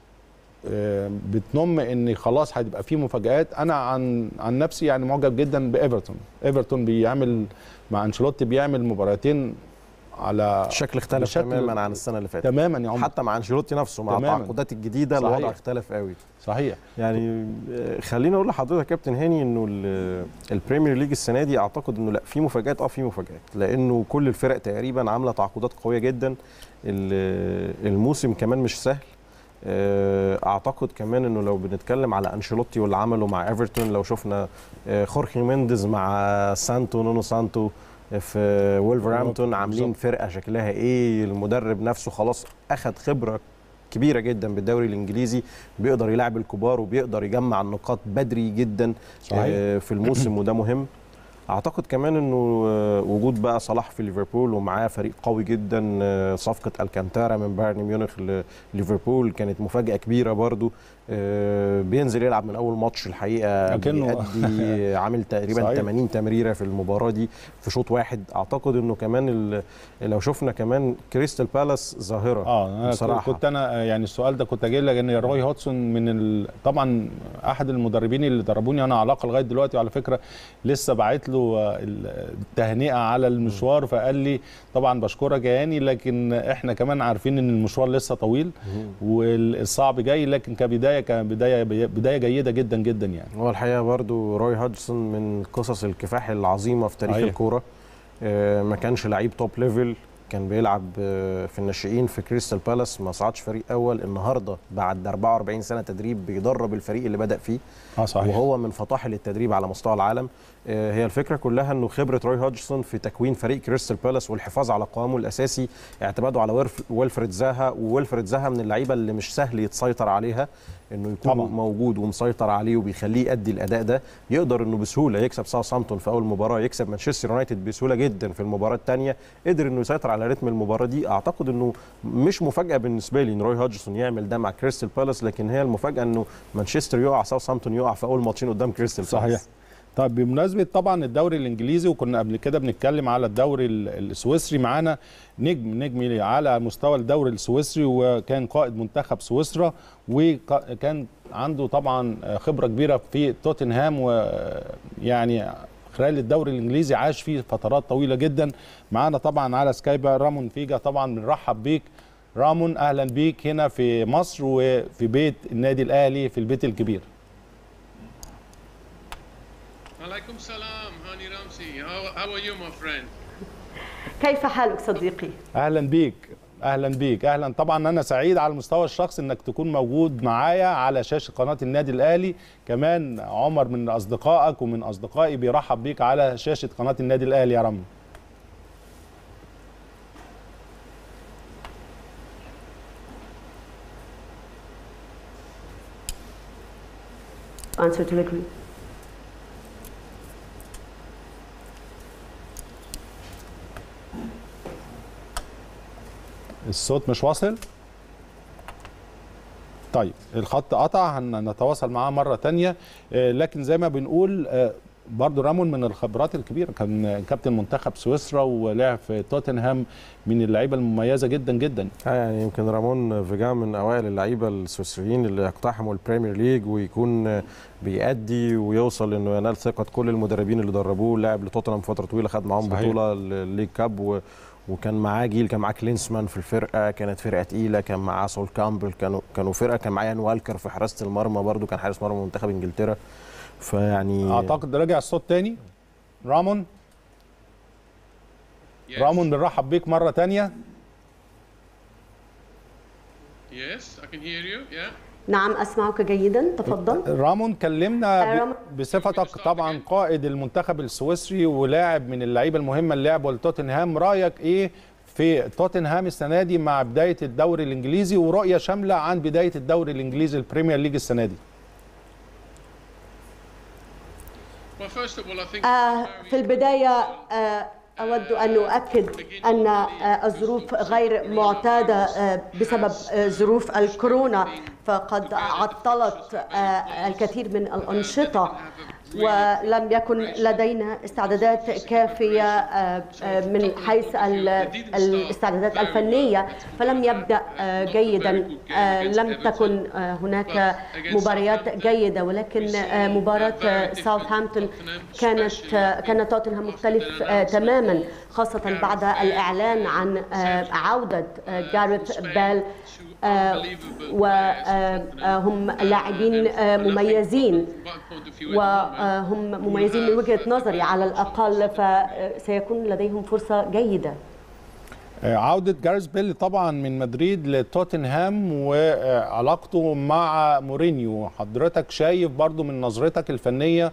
بتنم ان خلاص هتبقى فيه مفاجآت. انا عن نفسي يعني معجب جدا بايفرتون. ايفرتون بيعمل مع انشيلوتي بيعمل مباراتين
الشكل اختلف تماما عن السنه اللي فاتت
تماما يا عمر،
حتى مع انشيلوتي نفسه مع التعاقدات الجديده الوضع اختلف قوي.
صحيح.
يعني خليني اقول لحضرتك يا كابتن هاني انه البريمير ليج السنه دي اعتقد انه لا في مفاجات، في مفاجات، لانه كل الفرق تقريبا عامله تعاقدات قويه جدا. الموسم كمان مش سهل. اعتقد كمان انه لو بنتكلم على انشيلوتي واللي عمله مع ايفرتون، لو شفنا خورخي مينديز مع نونو سانتو في وولفرهامبتون عاملين فرقه شكلها ايه، المدرب نفسه خلاص اخذ خبره كبيره جدا بالدوري الانجليزي، بيقدر يلعب الكبار وبيقدر يجمع النقاط بدري جدا في الموسم وده مهم. اعتقد كمان انه وجود بقى صلاح في ليفربول ومعاه فريق قوي جدا، صفقه الكانتارا من بايرن ميونخ لليفربول كانت مفاجاه كبيره برضو. بينزل يلعب من اول ماتش الحقيقه، بيأدي عامل تقريبا 80 تمريره في المباراه دي في شوط واحد. اعتقد انه كمان لو شفنا كمان كريستال بالاس ظاهره بصراحه.
كنت انا يعني السؤال ده كنت جاي لك، ان روي هودسون من طبعا احد المدربين اللي دربوني انا علاقه لغايه دلوقتي، وعلى فكره لسه باعت له التهنئه على المشوار، فقال لي طبعا بشكرك يا هاني، لكن احنا كمان عارفين ان المشوار لسه طويل والصعب جاي، لكن بدايه جيده جدا جدا. يعني
هو الحقيقه برضو روي هودسون من قصص الكفاح العظيمه في تاريخ الكوره. ما كانش لعيب توب ليفل، كان بيلعب في الناشئين في كريستال بالاس، ما صعدش فريق اول. النهارده بعد 44 سنه تدريب بيدرب الفريق اللي بدا فيه.
صحيح.
وهو من فطاحل التدريب على مستوى العالم. هي الفكره كلها انه خبره روي هودجسون في تكوين فريق كريستال بالاس والحفاظ على قوامه الاساسي، اعتماده على ويلفريد زاها. وويلفريد زاها من اللعيبه اللي مش سهل يتسيطر عليها، انه يكون طبعا موجود ومسيطر عليه وبيخليه يؤدي الاداء ده. يقدر انه بسهوله يكسب ساوثهامبتون في اول مباراه، يكسب مانشستر يونايتد بسهوله جدا في المباراه الثانيه، قدر انه يسيطر على رتم المباراه دي. اعتقد انه مش مفاجاه بالنسبه لي ان روي هودجسون يعمل ده مع كريستال بالاس، لكن هي المفاجاه انه مانشستر يقع، ساوثهامبتون يقع في اول ماتشين قدام كريستال بالاس.
صحيح. طيب بمناسبه طبعا الدوري الانجليزي، وكنا قبل كده بنتكلم على الدوري السويسري، معانا نجم على مستوى الدوري السويسري، وكان قائد منتخب سويسرا، وكان عنده طبعا خبره كبيره في توتنهام، ويعني خلال الدوري الانجليزي عاش فيه فترات طويله جدا. معانا طبعا على سكايب رامون فيجا. طبعا بنرحب بيك رامون، اهلا بيك هنا في مصر وفي بيت النادي الاهلي في البيت الكبير.
عليكم السلام هاني رمسي. How are you my friend?
كيف حالك صديقي؟
اهلا بيك اهلا بيك اهلا. طبعا انا سعيد على المستوى الشخصي انك تكون موجود معايا على شاشه قناه النادي الاهلي. كمان عمر من اصدقائك ومن اصدقائي بيرحب بيك على شاشه قناه النادي الاهلي يا رامي.
Answer to the group.
الصوت مش واصل؟ طيب الخط قطع، هنتواصل معاه مرة تانية. لكن زي ما بنقول برضو رامون من الخبرات الكبيرة، كان كابتن منتخب سويسرا ولعب في توتنهام، من اللعيبة المميزة جدا جدا.
يعني يمكن رامون فيجا من أوائل اللعيبة السويسريين اللي يقتحموا البريمير ليج ويكون بيأدي ويوصل إنه ينال ثقة كل المدربين اللي دربوه. لعب لتوتنهام فترة طويلة، خد معاهم بطولة الليج كاب، وكان معاه جيل، كان معاه كلينسمان في الفرقه، كانت فرقه تقيله، كان معاه سول كامبل، كانوا فرقه، كان معاه يان والكر في حراسه المرمى برده، كان حارس مرمى منتخب انجلترا. فيعني
اعتقد رجع الصوت تاني. رامون رامون بنرحب بيك مره تانيه.
Yes, I can hear you. Yeah.
نعم أسمعك جيدا، تفضل.
رامون كلمنا بصفتك طبعا قائد المنتخب السويسري ولاعب من اللعيبه المهمه اللي لعبوا لتوتنهام. رايك ايه في توتنهام السنه دي مع بدايه الدوري الانجليزي، ورؤيه شامله عن بدايه الدوري الانجليزي البريمير ليج السنه دي؟
في البدايه أود أن أؤكد أن الظروف غير معتادة بسبب ظروف الكورونا، فقد عطلت الكثير من الأنشطة ولم يكن لدينا استعدادات كافية من حيث الاستعدادات الفنية، فلم يبدأ جيدا. لم تكن هناك مباريات جيدة، ولكن مباراة ساوثهامبتون كان توتنهام مختلف تماما، خاصة بعد الإعلان عن عودة جاريث بيل، وهم لاعبين مميزين، وهم مميزين من وجهة نظري على الأقل، فسيكون لديهم فرصة جيدة.
عودة جاريث بيل طبعا من مدريد لتوتنهام وعلاقته مع مورينيو، حضرتك شايف برضو من نظرتك الفنية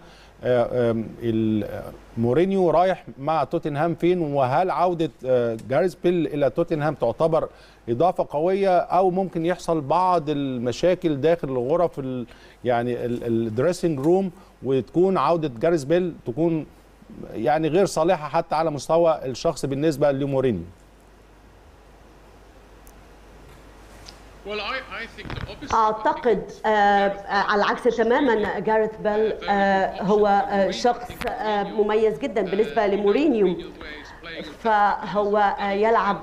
مورينيو رايح مع توتنهام فين؟ وهل عودة جاريث بيل إلى توتنهام تعتبر إضافة قوية، أو ممكن يحصل بعض المشاكل داخل الغرف يعني الدريسنج روم، وتكون عودة جاريث بيل تكون يعني غير صالحة حتى على مستوى الشخص بالنسبة لمورينيو؟
أعتقد على العكس تماما، جاريث بيل هو شخص مميز جدا بالنسبة لمورينيو، فهو يلعب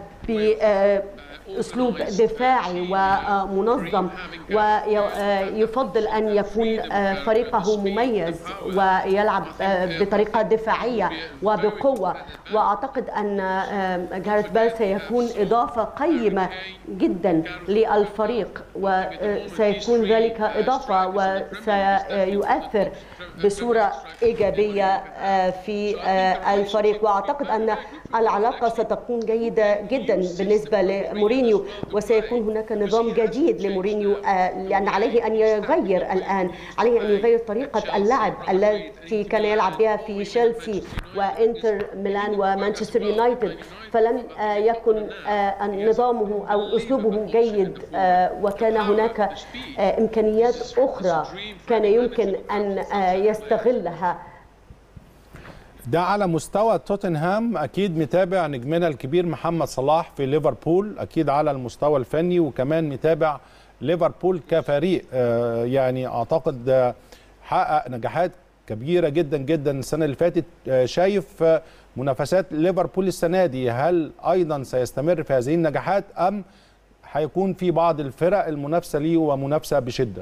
بأسلوب دفاعي ومنظم، ويفضل أن يكون فريقه مميز ويلعب بطريقة دفاعية وبقوة. وأعتقد أن جاريث بيل سيكون إضافة قيمة جدا للفريق، وسيكون ذلك إضافة وسيؤثر بصورة إيجابية في الفريق. وأعتقد أن العلاقة ستكون جيدة جدا بالنسبة لمورينيو، وسيكون هناك نظام جديد لمورينيو، لأن عليه أن يغير الآن، عليه أن يغير طريقة اللعب التي كان يلعب بها في تشيلسي وإنتر ميلان ومانشستر يونايتد، فلم يكن نظامه أو أسلوبه جيد، وكان هناك إمكانيات أخرى كان يمكن أن يستغلها.
ده على مستوى توتنهام. أكيد متابع نجمنا الكبير محمد صلاح في ليفربول، أكيد على المستوى الفني، وكمان متابع ليفربول كفريق. يعني أعتقد حقق نجاحات كبيرة جدا جدا السنة اللي فاتت. شايف منافسات ليفربول السنة دي هل أيضا سيستمر في هذه النجاحات، أم هيكون في بعض الفرق المنافسة ليه ومنافسة بشدة؟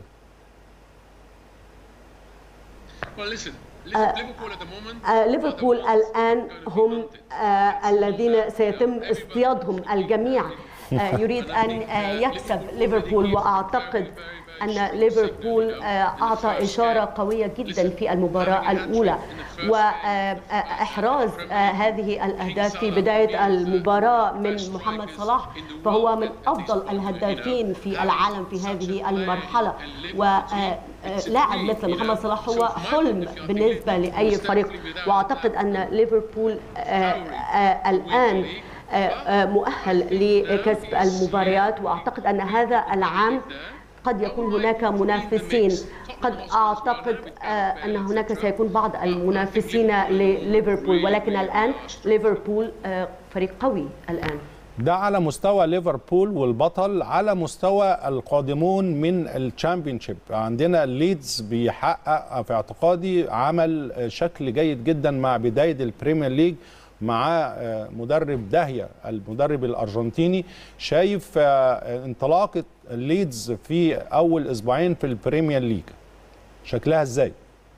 ليفربول الآن هم الذين سيتم اصطيادهم الجميع. يريد أن يكسب ليفربول، وأعتقد أن ليفربول أعطى إشارة قوية جدا في المباراة الأولى، وإحراز هذه الأهداف في بداية المباراة من محمد صلاح، فهو من أفضل الهدافين في العالم في هذه المرحلة. ولاعب مثل محمد صلاح هو حلم بالنسبة لأي فريق، وأعتقد أن ليفربول الآن مؤهل لكسب المباريات. وأعتقد أن هذا العام قد يكون هناك منافسين، قد أعتقد أن هناك سيكون بعض المنافسين لليفربول، ولكن الآن ليفربول فريق قوي الآن.
ده على مستوى ليفربول والبطل. على مستوى القادمون من الشامبيونشيب، عندنا ليدز بيحقق في اعتقادي عمل شكل جيد جدا مع بداية البريمير ليج مع مدرب داهية المدرب الأرجنتيني. شايف انطلاقة ليدز في أول أسبوعين في البريمير ليج شكلها إزاي؟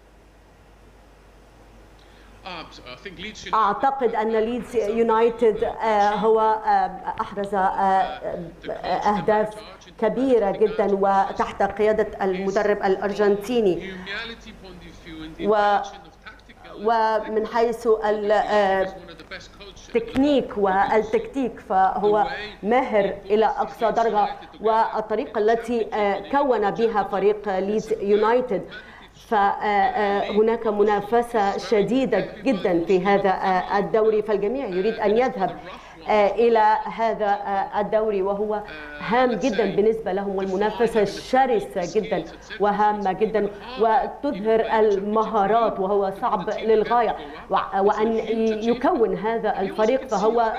أعتقد أن ليدز يونايتد هو أحرز أهداف كبيرة جدا وتحت قيادة المدرب الأرجنتيني، ومن حيث التكنيك والتكتيك فهو ماهر إلى أقصى درجة، والطريقة التي كون بها فريق ليدز يونايتد، فهناك منافسة شديدة جدا في هذا الدوري، فالجميع يريد أن يذهب إلى هذا الدوري، وهو هام جدا بالنسبة لهم، والمنافسة شرسة جدا وهامة جدا، وتظهر المهارات وهو صعب للغاية. وأن يكون هذا الفريق فهو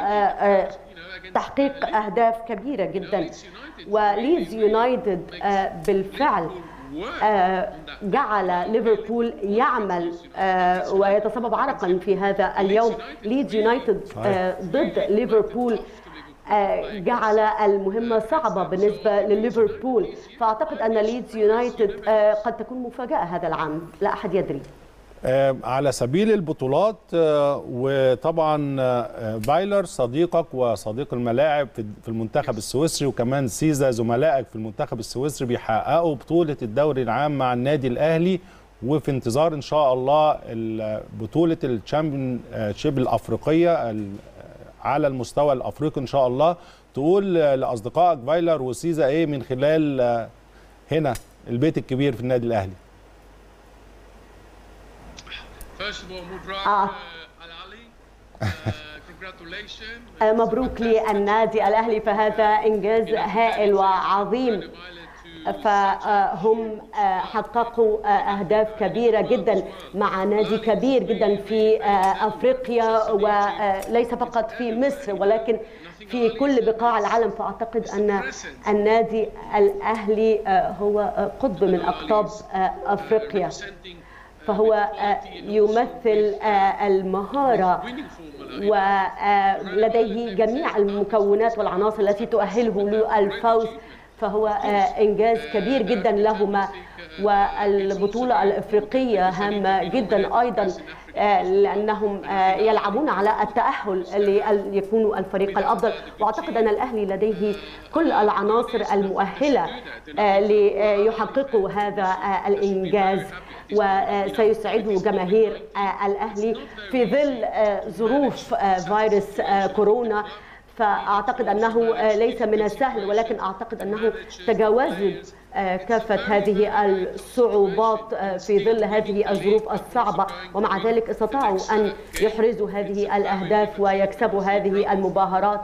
تحقيق أهداف كبيرة جدا. وليدز يونايتد بالفعل جعل ليفربول يعمل ويتصبب عرقا في هذا اليوم. ليدز يونايتد ضد ليفربول جعل المهمة صعبة بالنسبة لليفربول، فأعتقد أن ليدز يونايتد قد تكون مفاجأة هذا العام، لا أحد يدري.
على سبيل البطولات، وطبعا فايلر صديقك وصديق الملاعب في المنتخب السويسري، وكمان سيزا زملائك في المنتخب السويسري بيحققوا بطولة الدوري العام مع النادي الأهلي، وفي انتظار إن شاء الله بطولة الشامبيون شيب الأفريقية على المستوى الأفريقي إن شاء الله. تقول لأصدقائك فايلر وسيزا إيه من خلال هنا البيت الكبير في النادي الأهلي؟
مبروك للنادي الأهلي، فهذا إنجاز هائل وعظيم. فهم حققوا أهداف كبيرة جدا مع نادي كبير جدا في أفريقيا، وليس فقط في مصر ولكن في كل بقاع العالم. فأعتقد أن النادي الأهلي هو قطب من أقطاب أفريقيا، فهو يمثل المهارة ولديه جميع المكونات والعناصر التي تؤهله للفوز، فهو إنجاز كبير جدا لهما. والبطولة الإفريقية هامة جدا أيضا، لأنهم يلعبون على التأهل ليكونوا الفريق الأفضل. وأعتقد أن الأهلي لديه كل العناصر المؤهلة ليحققوا هذا الإنجاز، وسيسعد جماهير الأهلي في ظل ظروف فيروس كورونا. فأعتقد أنه ليس من السهل، ولكن أعتقد أنه تجاوزت كافة هذه الصعوبات في ظل هذه الظروف الصعبة، ومع ذلك استطاعوا أن يحرزوا هذه الأهداف ويكسبوا هذه المباريات.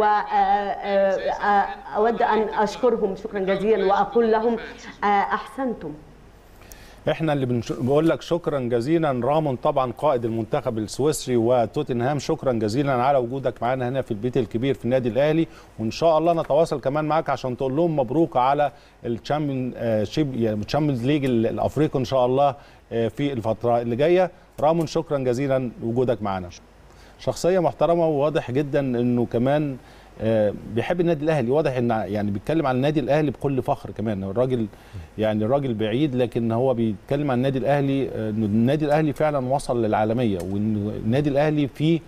وأود أن أشكرهم شكرا جزيلا وأقول لهم أحسنتم.
احنا اللي بقول لك شكرا جزيلا رامون، طبعا قائد المنتخب السويسري وتوتنهام، شكرا جزيلا على وجودك معنا هنا في البيت الكبير في النادي الاهلي، وان شاء الله نتواصل كمان معاك عشان تقول لهم مبروك على الشامبيونز ليج الافريقي ان شاء الله في الفتره اللي جايه. رامون شكرا جزيلا لوجودك معنا، شخصيه محترمه، وواضح جدا انه كمان بيحب النادي الاهلي، واضح ان يعني بيتكلم عن النادي الاهلي بكل فخر. كمان الراجل يعني الراجل بعيد لكن هو بيتكلم عن النادي الاهلي، انه النادي الاهلي فعلا وصل للعالميه، وان النادي الاهلي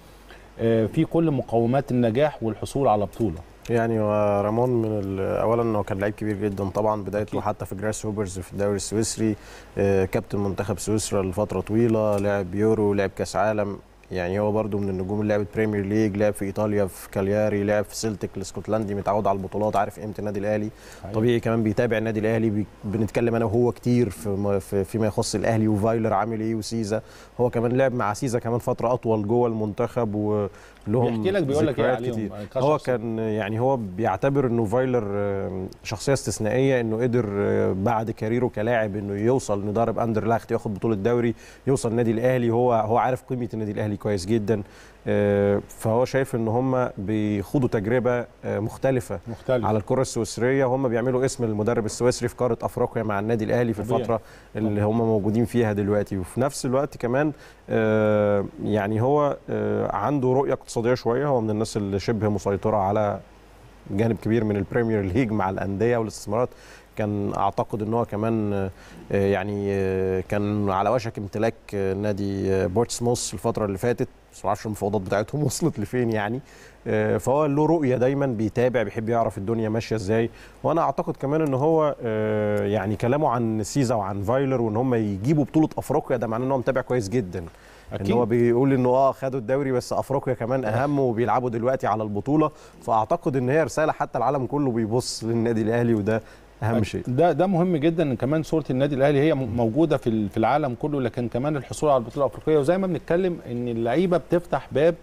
في كل مقومات النجاح والحصول على بطوله.
يعني رامون من اولا انه كان لعيب كبير جدا طبعا، بدايته حتى في جراس هوبرز في الدوري السويسري، كابتن منتخب سويسرا لفتره طويله، لعب يورو، لعب كاس عالم. يعني هو برضو من النجوم اللي لعبت بريمير ليج، لعب في ايطاليا في كالياري، لعب في سيلتيك الاسكتلندي، متعود على البطولات، عارف قيمه النادي الاهلي. طبيعي كمان بيتابع النادي الاهلي، بنتكلم انا وهو كتير فيما يخص الاهلي وفايلر عامل ايه وسيزا. هو كمان لعب مع سيزا كمان فتره اطول جوه المنتخب، ولهم
بيحكي لك بيقول لك ايه عليهم.
هو كان يعني هو بيعتبر انه فايلر شخصيه استثنائيه، انه قدر بعد كاريره كلاعب انه يوصل انه ضارب اندرلاخت، ياخد بطوله دوري، يوصل النادي الاهلي. هو عارف قيمه النادي الاهلي كويس جدا، فهو شايف ان هم بيخوضوا تجربه مختلفه على الكره السويسريه، وهم بيعملوا اسم المدرب السويسري في قاره افريقيا مع النادي الاهلي في الفتره اللي هم موجودين فيها دلوقتي. وفي نفس الوقت كمان يعني هو عنده رؤيه اقتصاديه شويه، هو من الناس اللي شبه مسيطره على جانب كبير من البريمير ليج مع الانديه والاستثمارات. كان اعتقد ان هو كمان يعني كان على وشك امتلاك نادي بورتسموث الفتره اللي فاتت، بس ما اعرفش المفاوضات بتاعتهم وصلت لفين يعني. فهو له رؤيه، دايما بيتابع، بيحب يعرف الدنيا ماشيه ازاي. وانا اعتقد كمان ان هو يعني كلامه عن سيزا وعن فايلر وان هم يجيبوا بطوله افريقيا، ده معناه ان هو متابع كويس جدا. أكيد. ان هو بيقول انه خدوا الدوري بس افريقيا كمان اهم، وبيلعبوا دلوقتي على البطوله. فاعتقد ان هي رساله حتى العالم كله بيبص للنادي الاهلي، وده اهم شيء.
ده مهم جدا ان كمان صوره النادي الاهلي هي موجوده في العالم كله، لكن كمان الحصول على البطوله الافريقيه. وزي ما بنتكلم ان اللعيبه بتفتح باب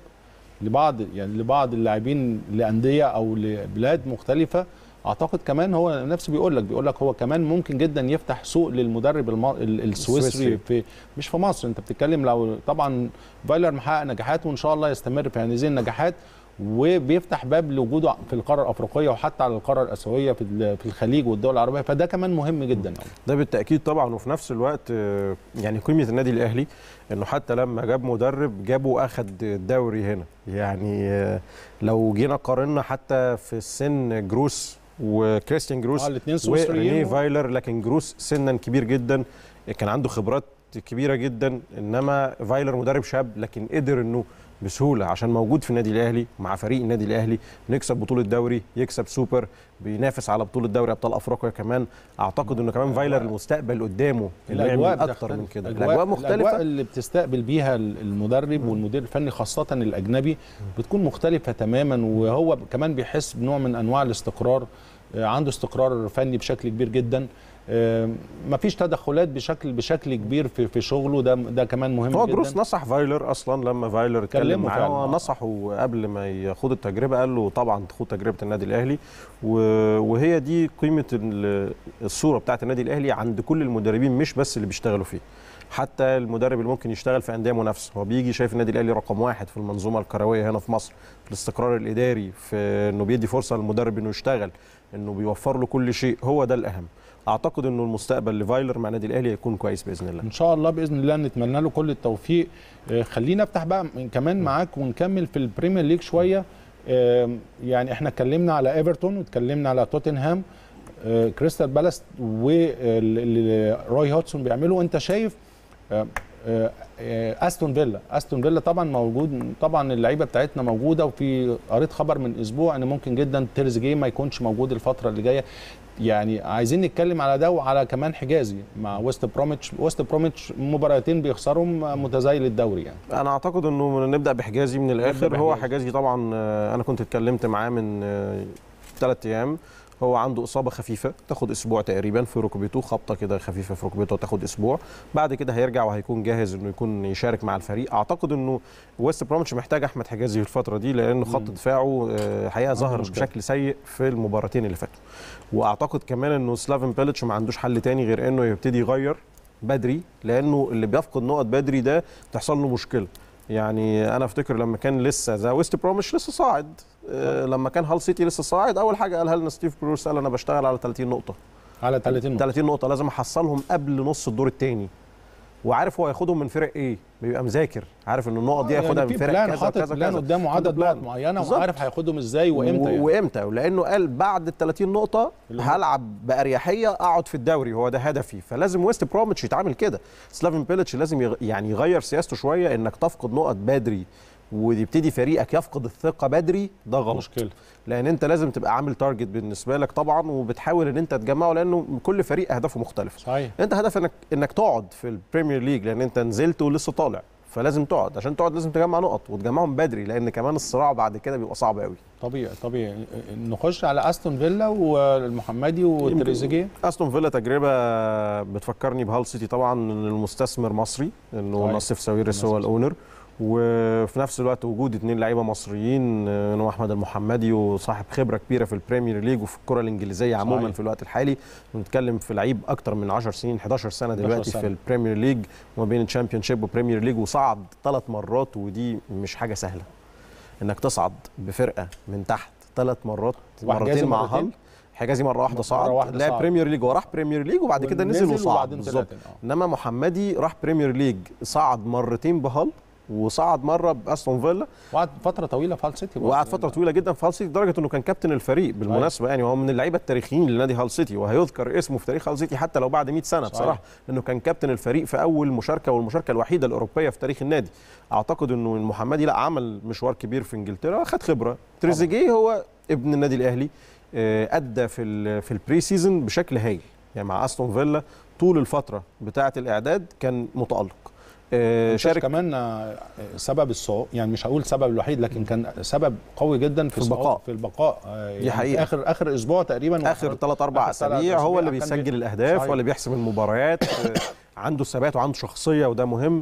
لبعض اللاعبين لانديه او لبلاد مختلفه. اعتقد كمان هو نفسه بيقول لك هو كمان ممكن جدا يفتح سوق للمدرب السويسري مش في مصر. انت بتتكلم لو طبعا فايلر محقق نجاحات وان شاء الله يستمر في هذه النجاحات، وبيفتح باب لوجوده في القاره الافريقيه وحتى على القاره الاسيويه في الخليج والدول العربيه، فده كمان مهم جدا.
ده بالتاكيد طبعا. وفي نفس الوقت يعني قيمه النادي الاهلي انه حتى لما جاب مدرب جابه اخذ الدوري هنا. يعني لو جينا قارنا حتى في السن جروس وكريستيان جروس ورينيه فايلر، لكن جروس سنا كبير جدا كان عنده خبرات كبيره جدا، انما فايلر مدرب شاب لكن قدر انه بسهوله عشان موجود في النادي الاهلي مع فريق النادي الاهلي نكسب بطوله دوري، يكسب سوبر، بينافس على بطوله دوري ابطال افريقيا كمان. اعتقد انه كمان فايلر المستقبل قدامه اللي يعمل اكتر من كده. الاجواء مختلفه،
الاجواء اللي بتستقبل بيها المدرب والمدير الفني خاصه الاجنبي بتكون مختلفه تماما، وهو كمان بيحس بنوع من انواع الاستقرار، عنده استقرار فني بشكل كبير جدا، مفيش تدخلات بشكل كبير في شغله. ده كمان مهم
هو
جدا.
جروس نصح فايلر اصلا لما فايلر اتكلم معاه، نصحه قبل ما ياخد التجربه، قال له طبعا تاخد تجربه النادي الاهلي. وهي دي قيمه الصوره بتاعه النادي الاهلي عند كل المدربين، مش بس اللي بيشتغلوا فيه، حتى المدرب اللي ممكن يشتغل في انديه منافسه هو بيجي شايف النادي الاهلي رقم واحد في المنظومه الكرويه هنا في مصر، في الاستقرار الاداري، في انه بيدي فرصه للمدرب انه يشتغل، انه بيوفر له كل شيء، هو ده الاهم. اعتقد انه المستقبل لفايلر مع النادي الاهلي هيكون كويس باذن الله.
ان شاء الله باذن الله، نتمنى له كل التوفيق. خلينا افتح بقى كمان معاك ونكمل في البريمير ليج شويه. يعني احنا اتكلمنا على ايفرتون واتكلمنا على توتنهام، كريستال بالاس واللي روي هودسون بيعملوا. انت شايف استون فيلا طبعا موجود، طبعا اللعيبه بتاعتنا موجوده، وفي قريت خبر من اسبوع ان ممكن جدا تيرزيجيه ما يكونش موجود الفتره اللي جايه. يعني عايزين نتكلم على ده وعلى كمان حجازي مع ويست بروميتش مباراتين بيخسرهم متزايل الدوري. يعني
انا اعتقد انه نبدا بحجازي من الاخر. هو حجازي طبعا انا كنت اتكلمت معاه من 3 ايام. هو عنده اصابه خفيفه تاخد اسبوع تقريبا في ركبته، خبطه كده خفيفه في ركبته تاخد اسبوع، بعد كده هيرجع وهيكون جاهز انه يكون يشارك مع الفريق. اعتقد انه ويست بروميتش محتاج احمد حجازي في الفتره دي، لان خط دفاعه حقيقه ظهر بشكل سيء في المباراتين اللي فاتوا. واعتقد كمان انه سلافن بيليتش ما عندوش حل تاني غير انه يبتدي يغير بدري، لانه اللي بيفقد نقط بدري ده تحصل له مشكله. يعني انا افتكر لما كان لسه ذا ويست بروميتش لسه صاعد، لما كان هال سيتي لسه صاعد، اول حاجه قالها لنا ستيف بروس، قال انا بشتغل على 30 نقطه،
على 30
نقطه لازم احصلهم قبل نص الدور الثاني. وعارف هو هياخدهم من فرق ايه، بيبقى مذاكر، عارف ان النقط دي هياخدها من فرق كذا
حاطط
كذا
بلان قدامه عدد نقط معينه وعارف هياخدهم ازاي وامتى
وامتى، لانه قال بعد ال 30 نقطه هلعب باريحيه اقعد في الدوري، هو ده هدفي. فلازم ويست بروميتش يتعامل كده. سلافن بيليتش لازم يعني يغير سياسته شويه، انك تفقد نقط بدري ويبتدي فريقك يفقد الثقه بدري، ده غلط مشكله، لان انت لازم تبقى عامل تارجت بالنسبه لك طبعا، وبتحاول ان انت تجمعه، لانه كل فريق اهدافه مختلفه.
صحيح.
انت هدفك انك تقعد في البريمير ليج، لان انت نزلت ولسه طالع، فلازم تقعد. عشان تقعد لازم تجمع نقط وتجمعهم بدري، لان كمان الصراع بعد كده بيبقى صعب قوي.
طبيعي. نخش على استون فيلا والمحمدي وتريزيجيه.
استون فيلا تجربه بتفكرني بهال سيتي طبعا، المستثمر مصري، انه نصف ساويرس هو الاونر، وفي نفس الوقت وجود 2 لعيبه مصريين، انه احمد المحمدي وصاحب خبره كبيره في البريمير ليج وفي الكره الانجليزيه عموما في الوقت الحالي. بنتكلم في لعيب اكتر من 10 سنين 11 سنه دلوقتي في البريمير ليج، وما بين الشامبيون شيب وبريمير ليج، وصعد 3 مرات، ودي مش حاجه سهله انك تصعد بفرقه من تحت 3 مرات، مرتين مع هال. حجازي مره واحده صعد، لعب بريمير ليج وراح بريمير ليج وبعد كده نزل وصعد بالظبط. انما محمدي راح بريمير ليج، صعد مرتين بهال وصعد مره باستون فيلا،
وقعد فتره طويله في هال سيتي،
وقعد فتره طويله جدا في هال سيتي، لدرجه انه كان كابتن الفريق بالمناسبه. يعني هو من اللعيبه التاريخيين لنادي هال سيتي، وهيذكر اسمه في تاريخ هال سيتي حتى لو بعد 100 سنه بصراحه، لانه كان كابتن الفريق في اول مشاركه، والمشاركه الوحيده الاوروبيه في تاريخ النادي. اعتقد انه المحمدي لا عمل مشوار كبير في انجلترا، خد خبره. تريزيجيه هو ابن النادي الاهلي، ادى في البري سيزون بشكل هايل، يعني مع استون فيلا طول الفتره بتاعه الاعداد كان متالق.
شارك كمان سبب الصعود، يعني مش هقول سبب الوحيد، لكن كان سبب قوي جدا في البقاء
دي
يعني
حقيقة.
اخر اسبوع تقريبا،
اخر 3-4 اسابيع هو اللي بيسجل الاهداف، هو اللي بيحسم المباريات. عنده ثبات وعنده شخصيه، وده مهم.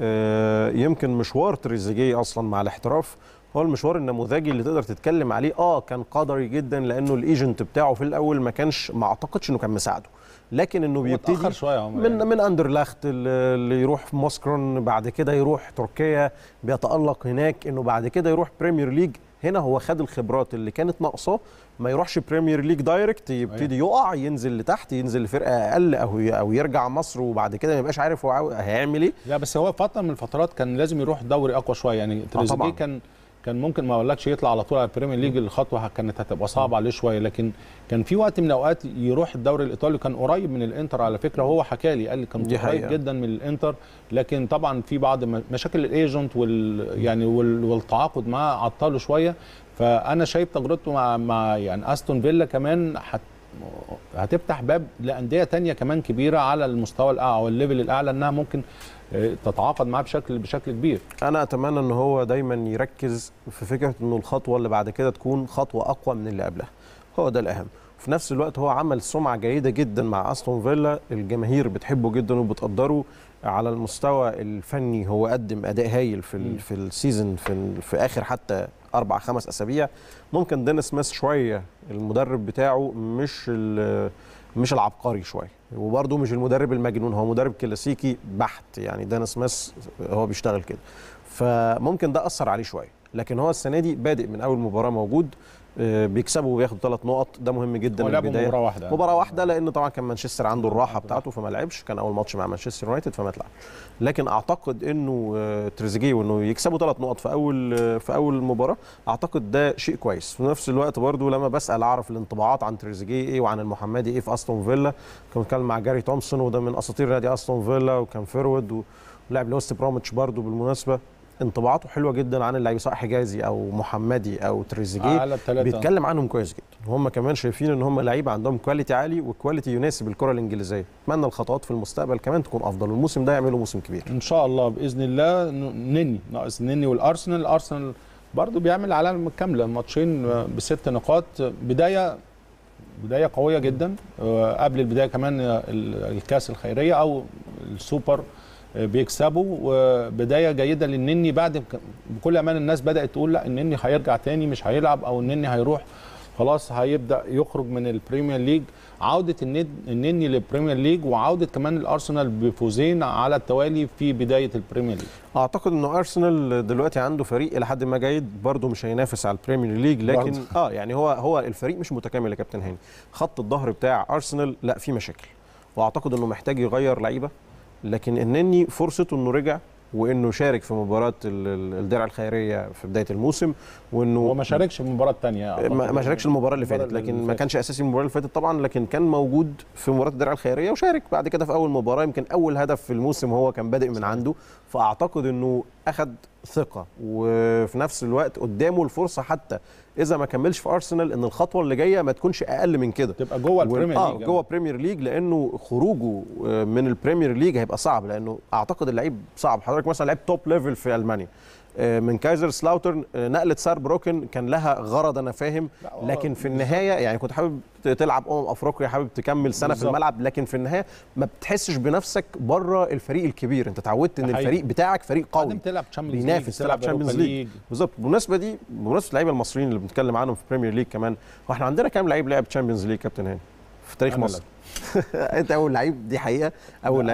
يمكن مشوار تريزيجيه اصلا مع الاحتراف هو المشوار النموذجي اللي تقدر تتكلم عليه. كان قدري جدا، لانه الايجنت بتاعه في الاول ما اعتقدش انه كان مساعده، لكن انه بيبتدي من اندرلخت اللي يروح في موسكرون، بعد كده يروح تركيا بيتألق هناك، انه بعد كده يروح بريمير ليج. هنا هو خد الخبرات اللي كانت ناقصاه، ما يروحش بريمير ليج دايركت يبتدي يقع، ينزل لتحت، ينزل لفرقه اقل او يرجع مصر وبعد كده ما يبقاش عارف هو هيعمل ايه.
لا بس هو فتره من الفترات كان لازم يروح دوري اقوى شويه، يعني تريزيجيه كان ممكن ما اقولكش يطلع على طول على البريمير ليج، الخطوه كانت هتبقى صعبه عليه شويه، لكن كان في وقت من الاوقات يروح الدوري الايطالي، كان قريب من الانتر على فكره، وهو حكى لي قال لي كان قريب جدا من الانتر، لكن طبعا في بعض مشاكل الايجنت والتعاقد معاه عطله شويه. فانا شايف تجربته مع يعني استون فيلا كمان هتفتح باب لانديه ثانيه كمان كبيره على المستوى الاعلى او الليفل الاعلى، انها ممكن تتعاقد معاه بشكل كبير.
انا اتمنى ان هو دايما يركز في فكره انه الخطوه اللي بعد كده تكون خطوه اقوى من اللي قبلها، هو ده الاهم. في نفس الوقت هو عمل سمعه جيده جدا مع استون فيلا، الجماهير بتحبه جدا وبتقدره على المستوى الفني، هو قدم اداء هايل في السيزون في اخر حتى 4-5 اسابيع. ممكن دينيس سميث شويه المدرب بتاعه مش العبقري شويه، وبرده مش المدرب المجنون، هو مدرب كلاسيكي بحت، يعني دينيس سميث هو بيشتغل كده، فممكن ده اثر عليه شويه. لكن هو السنه دي بادئ من اول مباراه موجود، بيكسبوا وبياخدوا 3 نقط، ده مهم جدا من البدايه. مباراه واحده لان طبعا كان مانشستر عنده الراحه بتاعته فما لعبش، كان اول ماتش مع مانشستر يونايتد فما طلعش. لكن اعتقد انه تريزيجيه وانه يكسبوا 3 نقط في اول مباراه، اعتقد ده شيء كويس. في نفس الوقت برضو لما بسال اعرف الانطباعات عن تريزيجيه ايه وعن المحمدي ايه في استون فيلا، كنت بتكلم مع جاري تومسون وده من اساطير نادي استون فيلا وكان فيرود ولعب لوست بروميتش برضو بالمناسبه، انطباعاته حلوه جدا عن اللعيبه سواء حجازي او محمدي او تريزيجيه، بيتكلم عنهم كويس جدا. هم كمان شايفين ان هم لعيبه عندهم كواليتي عالي وكواليتي يناسب الكره الانجليزيه. اتمنى الخطوات في المستقبل كمان تكون افضل، والموسم ده يعملوا موسم كبير
ان شاء الله باذن الله. ناقص نني والارسنال برضو بيعمل علامه كامله، ماتشين ب6 نقاط، بدايه قويه جدا. قبل البدايه كمان الكاس الخيريه او السوبر بيكسبوا، وبدايه جيده للنني. بعد بكل امان الناس بدات تقول لا النني هيرجع تاني مش هيلعب، او النني هيروح خلاص هيبدا يخرج من البريمير ليج. عوده النني للبريمير ليج، وعوده كمان الارسنال بفوزين على التوالي في بدايه البريمير ليج.
اعتقد انه ارسنال دلوقتي عنده فريق الى حد ما جيد، برده مش هينافس على البريمير ليج، لكن يعني هو الفريق مش متكامل يا كابتن هاني. خط الظهر بتاع ارسنال لا فيه مشاكل، واعتقد انه محتاج يغير لعيبه، لكن النني فرصته انه رجع وانه شارك في مباراه الدرع الخيريه في بدايه الموسم، وانه
هو ما شاركش في المباراه الثانيه،
ما شاركش المباراه اللي فاتت، لكن ما كانش اساسي المباراه اللي فاتت طبعا، لكن كان موجود في مباراه الدرع الخيريه وشارك بعد كده في اول مباراه، يمكن اول هدف في الموسم هو كان بادئ من عنده. فاعتقد انه اخذ ثقه، وفي نفس الوقت قدامه الفرصه حتى اذا ما كملش في ارسنال ان الخطوه اللي جايه ما تكونش اقل من كده،
تبقى جوه البريمير ليج.
جوه البريمير ليج، لانه خروجه من البريمير ليج هيبقى صعب، لانه اعتقد اللعيب صعب. حضرتك مثلا لعيب توب ليفل في المانيا من كايزر سلاوترن، نقله سار بروكن كان لها غرض انا فاهم، لكن في النهايه يعني كنت حابب تلعب افريقيا، حابب تكمل سنه في الملعب، لكن في النهايه ما بتحسش بنفسك بره الفريق الكبير. انت اتعودت ان الفريق بتاعك فريق قوي بينافس، تلعب تشامبيونز ليج بالظبط. بمناسبه اللعيبه المصريين اللي بنتكلم عنهم في البريمير ليج كمان، واحنا عندنا كام لعيب لعب تشامبيونز ليج كابتن هاني في تاريخ مصر؟ انت اول لعيب، دي حقيقه، اول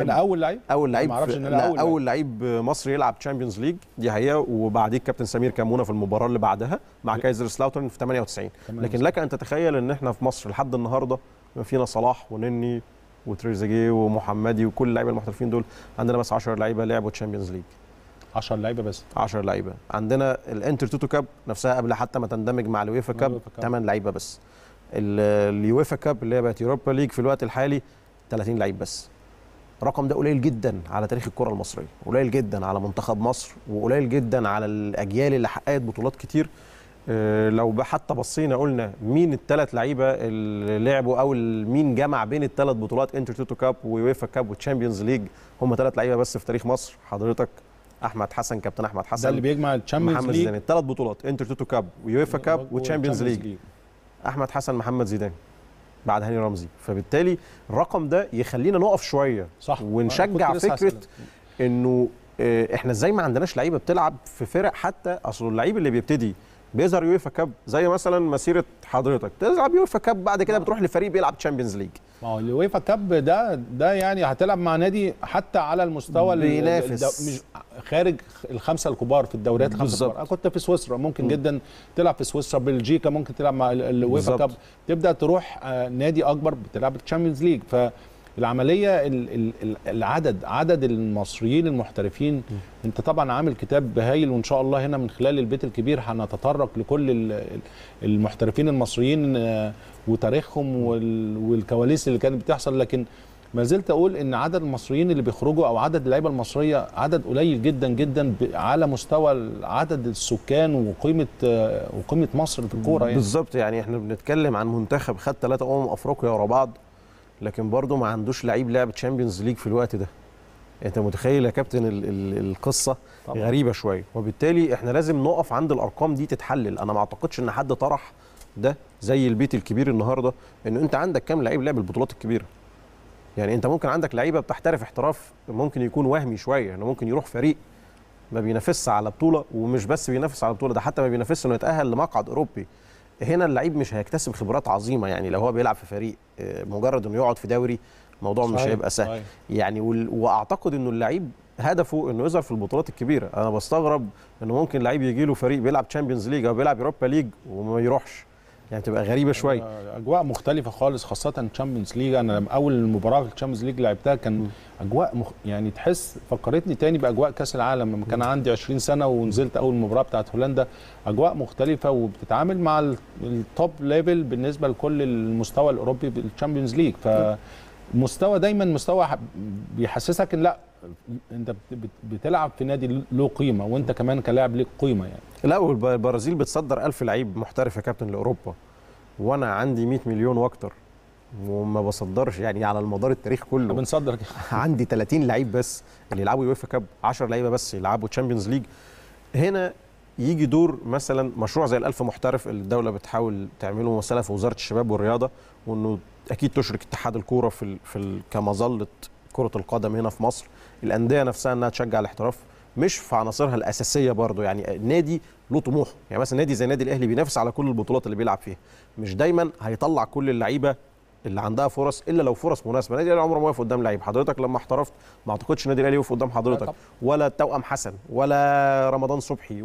لعيب مصري يلعب تشامبيونز ليج، دي حقيقه. وبعديه كابتن سمير كمونه في المباراه اللي بعدها مع كايزر سلاوترن في 98. لكن لك ان تتخيل ان احنا في مصر لحد النهارده فينا صلاح ونني وتريزيجيه ومحمدي وكل اللعيبه المحترفين دول، عندنا بس 10 لعيبه لعبوا تشامبيونز ليج.
10 لعيبه بس،
10 لعيبه. عندنا الانتر توتو كاب نفسها قبل حتى ما تندمج مع الويفا كاب 8 لعيبه بس. اليويفا كاب اللي هي بقت يوروبا ليج في الوقت الحالي 30 لعيب بس. الرقم ده قليل جدا على تاريخ الكره المصريه، قليل جدا على منتخب مصر، وقليل جدا على الاجيال اللي حققت بطولات كتير. لو حتى بصينا قلنا مين الثلاث لعيبه اللي لعبوا او مين جمع بين الثلاث بطولات انتر توتو كاب ويويفا كاب وتشامبيونز ليج، هم 3 لعيبه بس في تاريخ مصر. حضرتك احمد حسن، كابتن احمد حسن،
ده اللي بيجمع التشامبيونز ليج،
محمد 3 بطولات انتر توتو كاب ويويفا كاب وتشامبيونز ليج. احمد حسن، محمد زيدان بعد هاني رمزي. فبالتالي الرقم ده يخلينا نقف شويه
صح،
ونشجع فكره انه احنا ازاي ما عندناش لعيبه بتلعب في فرق. حتى اصل اللعيب اللي بيبتدي بيظهر يويفا كاب، زي مثلا مسيره حضرتك تلعب يويفا كاب بعد كده بتروح لفريق بيلعب تشامبيونز ليج.
ما هو اليويفا كاب ده يعني هتلعب مع نادي حتى على المستوى
بينافس
مش خارج الخمسه الكبار في الدوريات الخمسه الكبار. كنت في سويسرا ممكن جدا تلعب في سويسرا، بلجيكا ممكن تلعب مع اليويفا كاب، تبدا تروح نادي اكبر بتلعب الشامبيونز ليج. فالعمليه عدد المصريين المحترفين، انت طبعا عامل كتاب هايل، وان شاء الله هنا من خلال البيت الكبير هنتطرق لكل المحترفين المصريين وتاريخهم والكواليس اللي كانت بتحصل. لكن ما زلت اقول ان عدد المصريين اللي بيخرجوا او عدد اللعيبه المصريه عدد قليل جدا جدا على مستوى عدد السكان وقيمه مصر في الكوره يعني.
بالظبط، يعني احنا بنتكلم عن منتخب خد 3 افريقيا ورا بعض، لكن برضه ما عندوش لعيب لعب تشامبيونز ليج في الوقت ده. انت متخيل يا كابتن القصه طبعا غريبه شويه، وبالتالي احنا لازم نقف عند الارقام دي تتحلل. انا ما اعتقدش ان حد طرح ده زي البيت الكبير النهارده، انه انت عندك كام لعيب لعب البطولات الكبيره. يعني انت ممكن عندك لعيبه بتحترف احتراف ممكن يكون وهمي شويه، انه ممكن يروح فريق ما بينافسش على بطوله، ومش بس بينافس على بطوله، ده حتى ما بينافسش انه يتاهل لمقعد اوروبي. هنا اللعيب مش هيكتسب خبرات عظيمه، يعني لو هو بيلعب في فريق مجرد انه يقعد في دوري الموضوع مش هيبقى سهل يعني. واعتقد انه اللعيب هدفه انه يظهر في البطولات الكبيره. انا بستغرب انه ممكن لعيب يجي له فريق بيلعب تشامبيونز ليج او بيلعب يوروبا ليج وما يروحش، يعني تبقى غريبه شويه.
اجواء مختلفه خالص، خاصه تشامبيونز ليج. انا لما اول مباراه في التشامبيونز ليج لعبتها كان اجواء يعني تحس فكرتني تاني باجواء كاس العالم لما كان عندي 20 سنه ونزلت اول مباراه بتاعت هولندا. اجواء مختلفه، وبتتعامل مع التوب ليفل بالنسبه لكل المستوى الاوروبي بالتشامبيونز ليج. فمستوى دايما مستوى بيحسسك ان لا انت بتلعب في نادي له قيمه، وانت كمان كلاعب ليك قيمه يعني.
لا، والبرازيل بتصدر 1000 لعيب محترف يا كابتن لاوروبا، وانا عندي 100 مليون واكتر وما بصدرش يعني على المدار التاريخ كله.
بنصدر
عندي 30 لعيب بس اللي يلعبوا يويفا كاب، 10 لعيبه بس يلعبوا تشامبيونز ليج. هنا يجي دور مثلا مشروع زي ال1000 محترف اللي الدوله بتحاول تعمله مثلا في وزاره الشباب والرياضه، وانه اكيد تشرك اتحاد الكوره في كمظله كره القدم هنا في مصر. الانديه نفسها انها تشجع الاحتراف، مش في عناصرها الاساسيه برضو. يعني النادي له طموح، يعني مثلا نادي زي النادي الاهلي بينافس على كل البطولات اللي بيلعب فيها، مش دايما هيطلع كل اللعيبه اللي عندها فرص الا لو فرص مناسبه. النادي الاهلي عمره ما وقف قدام لعيب. حضرتك لما احترفت ما اعتقدش النادي الاهلي وقف قدام حضرتك، ولا توأم حسن ولا رمضان صبحي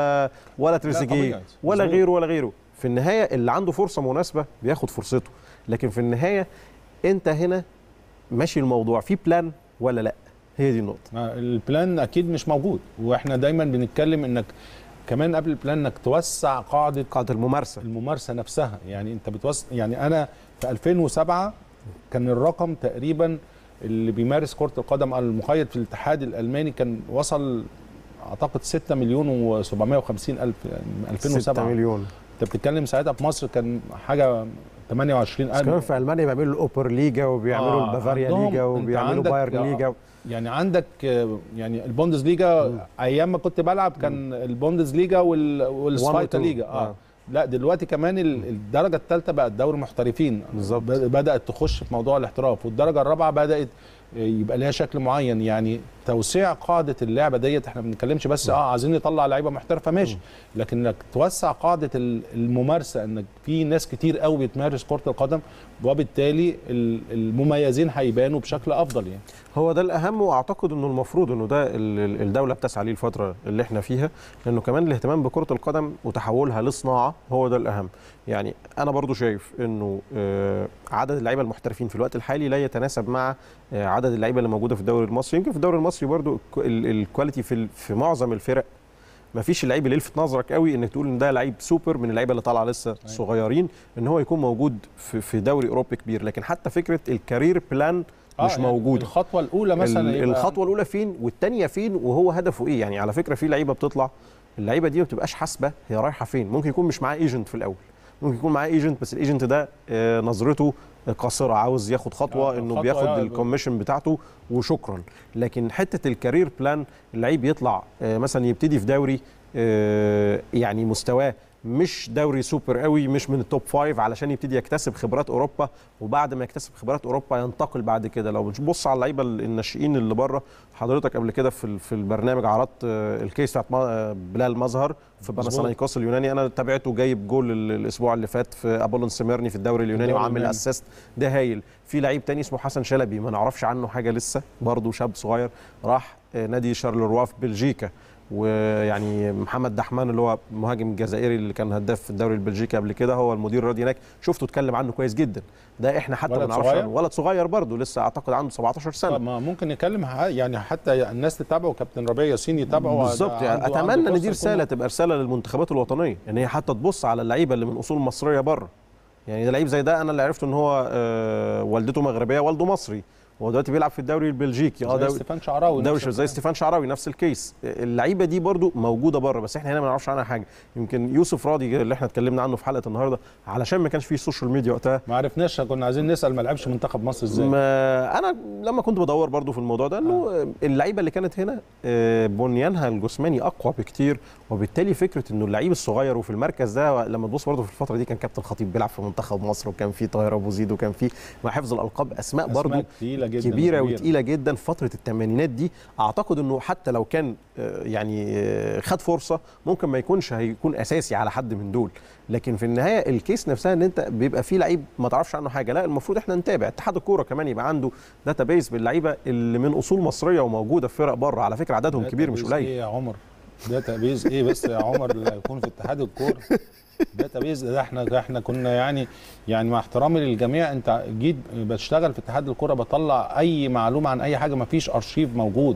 ولا تريزيجيه ولا غيره. في النهايه اللي عنده فرصه مناسبه بياخد فرصته، لكن في النهايه انت هنا ماشي الموضوع في بلان ولا لا؟ هي دي النقطه.
البلان اكيد مش موجود، واحنا دايما بنتكلم انك كمان قبل البلان انك توسع قاعده الممارسه نفسها. يعني انت بتوسع، يعني انا في 2007 كان الرقم تقريبا اللي بيمارس كره القدم المقيد في الاتحاد الالماني كان وصل اعتقد 6 مليون و750 الف. 2007
6 مليون.
انت بتتكلم ساعتها في مصر كان حاجه 28,000.
كمان في المانيا بيعملوا الاوبر ليجا وبيعملوا البافاريا ليجا وبيعملوا بايرن ليجا.
يعني عندك يعني البوندس ليجا ايام ما كنت بلعب كان البوندس ليجا والسفايتا ليجا. لا دلوقتي كمان الدرجه الثالثه بقت دوري محترفين بالظبط، بدات تخش في موضوع الاحتراف، والدرجه الرابعه بدات يبقى لها شكل معين. يعني توسيع قاعده اللعبه ديت، احنا ما بنتكلمش بس عايزين نطلع لعيبه محترفه ماشي، لكن انك توسع قاعده الممارسه، انك في ناس كتير قوي بتمارس كره القدم، وبالتالي المميزين هيبانوا بشكل افضل. يعني
هو ده الاهم، واعتقد انه المفروض انه ده الدوله بتسعى ليه الفتره اللي احنا فيها، لانه كمان الاهتمام بكره القدم وتحولها لصناعه هو ده الاهم. يعني انا برضو شايف انه عدد اللعيبه المحترفين في الوقت الحالي لا يتناسب مع عدد اللعيبه اللي موجوده في الدوري المصري. يمكن في الدوري المصري برضو الكواليتي في معظم الفرق ما فيش اللعيب اللي يلفت نظرك قوي انك تقول ان ده لعيب سوبر من اللعيبه اللي طالعه لسه صغيرين ان هو يكون موجود في دوري اوروبي كبير. لكن حتى فكره الكارير بلان مش يعني موجوده.
الخطوه الاولى مثلا
الخطوه الاولى فين والثانيه فين وهو هدفه ايه. يعني على فكره في لعيبه بتطلع اللعيبه دي ما بتبقاش حاسبه هي رايحه فين. ممكن يكون مش معاه ايجنت في الاول، ممكن يكون معاه ايجنت بس الايجنت ده نظرته قاصره، عاوز ياخد خطوه انه بياخد الكوميشن بتاعته وشكرا. لكن حته الكارير بلان اللعيب يطلع مثلا يبتدي في دوري يعني مستواه مش دوري سوبر قوي، مش من التوب 5 علشان يبتدي يكتسب خبرات اوروبا، وبعد ما يكتسب خبرات اوروبا ينتقل بعد كده. لو بنبص على اللعيبه الناشئين اللي بره، حضرتك قبل كده في البرنامج عرضت الكيس بتاعت بلال مظهر في باناثينايكوس اليوناني، انا تابعته، جايب جول الاسبوع اللي فات في ابولون سيميرني في الدوري اليوناني وعامل اسيست، ده هايل. في لعيب تاني اسمه حسن شلبي ما نعرفش عنه حاجه لسه، برضه شاب صغير، راح نادي شارلروا في بلجيكا. ويعني محمد دحمان اللي هو مهاجم الجزائري اللي كان هداف في الدوري البلجيكي قبل كده، هو المدير الرياضي هناك، شفته اتكلم عنه كويس جدا. ده احنا حتى ما نعرفش عنه، ولد صغير برضه لسه اعتقد عنده 17 سنه.
ما ممكن نتكلم يعني حتى الناس تتابعه، كابتن ربيع ياسين يتابعه
بالظبط. يعني اتمنى ان دي رساله تبقى رساله للمنتخبات الوطنيه، يعني هي حتى تبص على اللعيبه اللي من اصول مصريه بره. يعني ده لعيب زي ده انا اللي عرفته ان هو والدته مغربيه والده مصري، هو دلوقتي بيلعب في الدوري البلجيكي.
زي ستيفان شعراوي،
زي ستيفان شعراوي نفس الكيس. اللعيبه دي برضو موجوده بره، بس احنا هنا ما نعرفش عنها حاجه. يمكن يوسف راضي اللي احنا اتكلمنا عنه في حلقه النهارده، علشان ما كانش فيه سوشيال ميديا وقتها
ما عرفناش، كنا عايزين نسال ما لعبش منتخب مصر ازاي.
انا لما كنت بدور برضو في الموضوع ده، انه اللعيبه اللي كانت هنا بنيانها الجسماني اقوى بكتير، وبالتالي فكره انه اللعيب الصغير وفي المركز ده، لما تبص برضو في الفتره دي كان كابتن خطيب بيلعب في منتخب مصر، وكان في طاهر ابو زيد، وكان في مع حفظ الالقاب اسماء برضو كبيره وتقيله جدا في فتره الثمانينات دي. اعتقد انه حتى لو كان يعني خد فرصه، ممكن ما يكونش هيكون اساسي على حد من دول، لكن في النهايه الكيس نفسها ان انت بيبقى فيه لعيب ما تعرفش عنه حاجه. لا، المفروض احنا نتابع اتحاد الكوره كمان يبقى عنده داتابيس باللعيبه اللي من اصول مصريه وموجوده في فرق بره، على فكره عددهم كبير مش قليل.
ايه يا عمر؟ داتابيس ايه بس يا عمر اللي هيكون في اتحاد الكوره؟ داتابيس ده احنا كنا يعني مع احترامي للجميع، انت جيت بشتغل في اتحاد الكوره بطلع اي معلومه عن اي حاجه، ما فيش ارشيف موجود.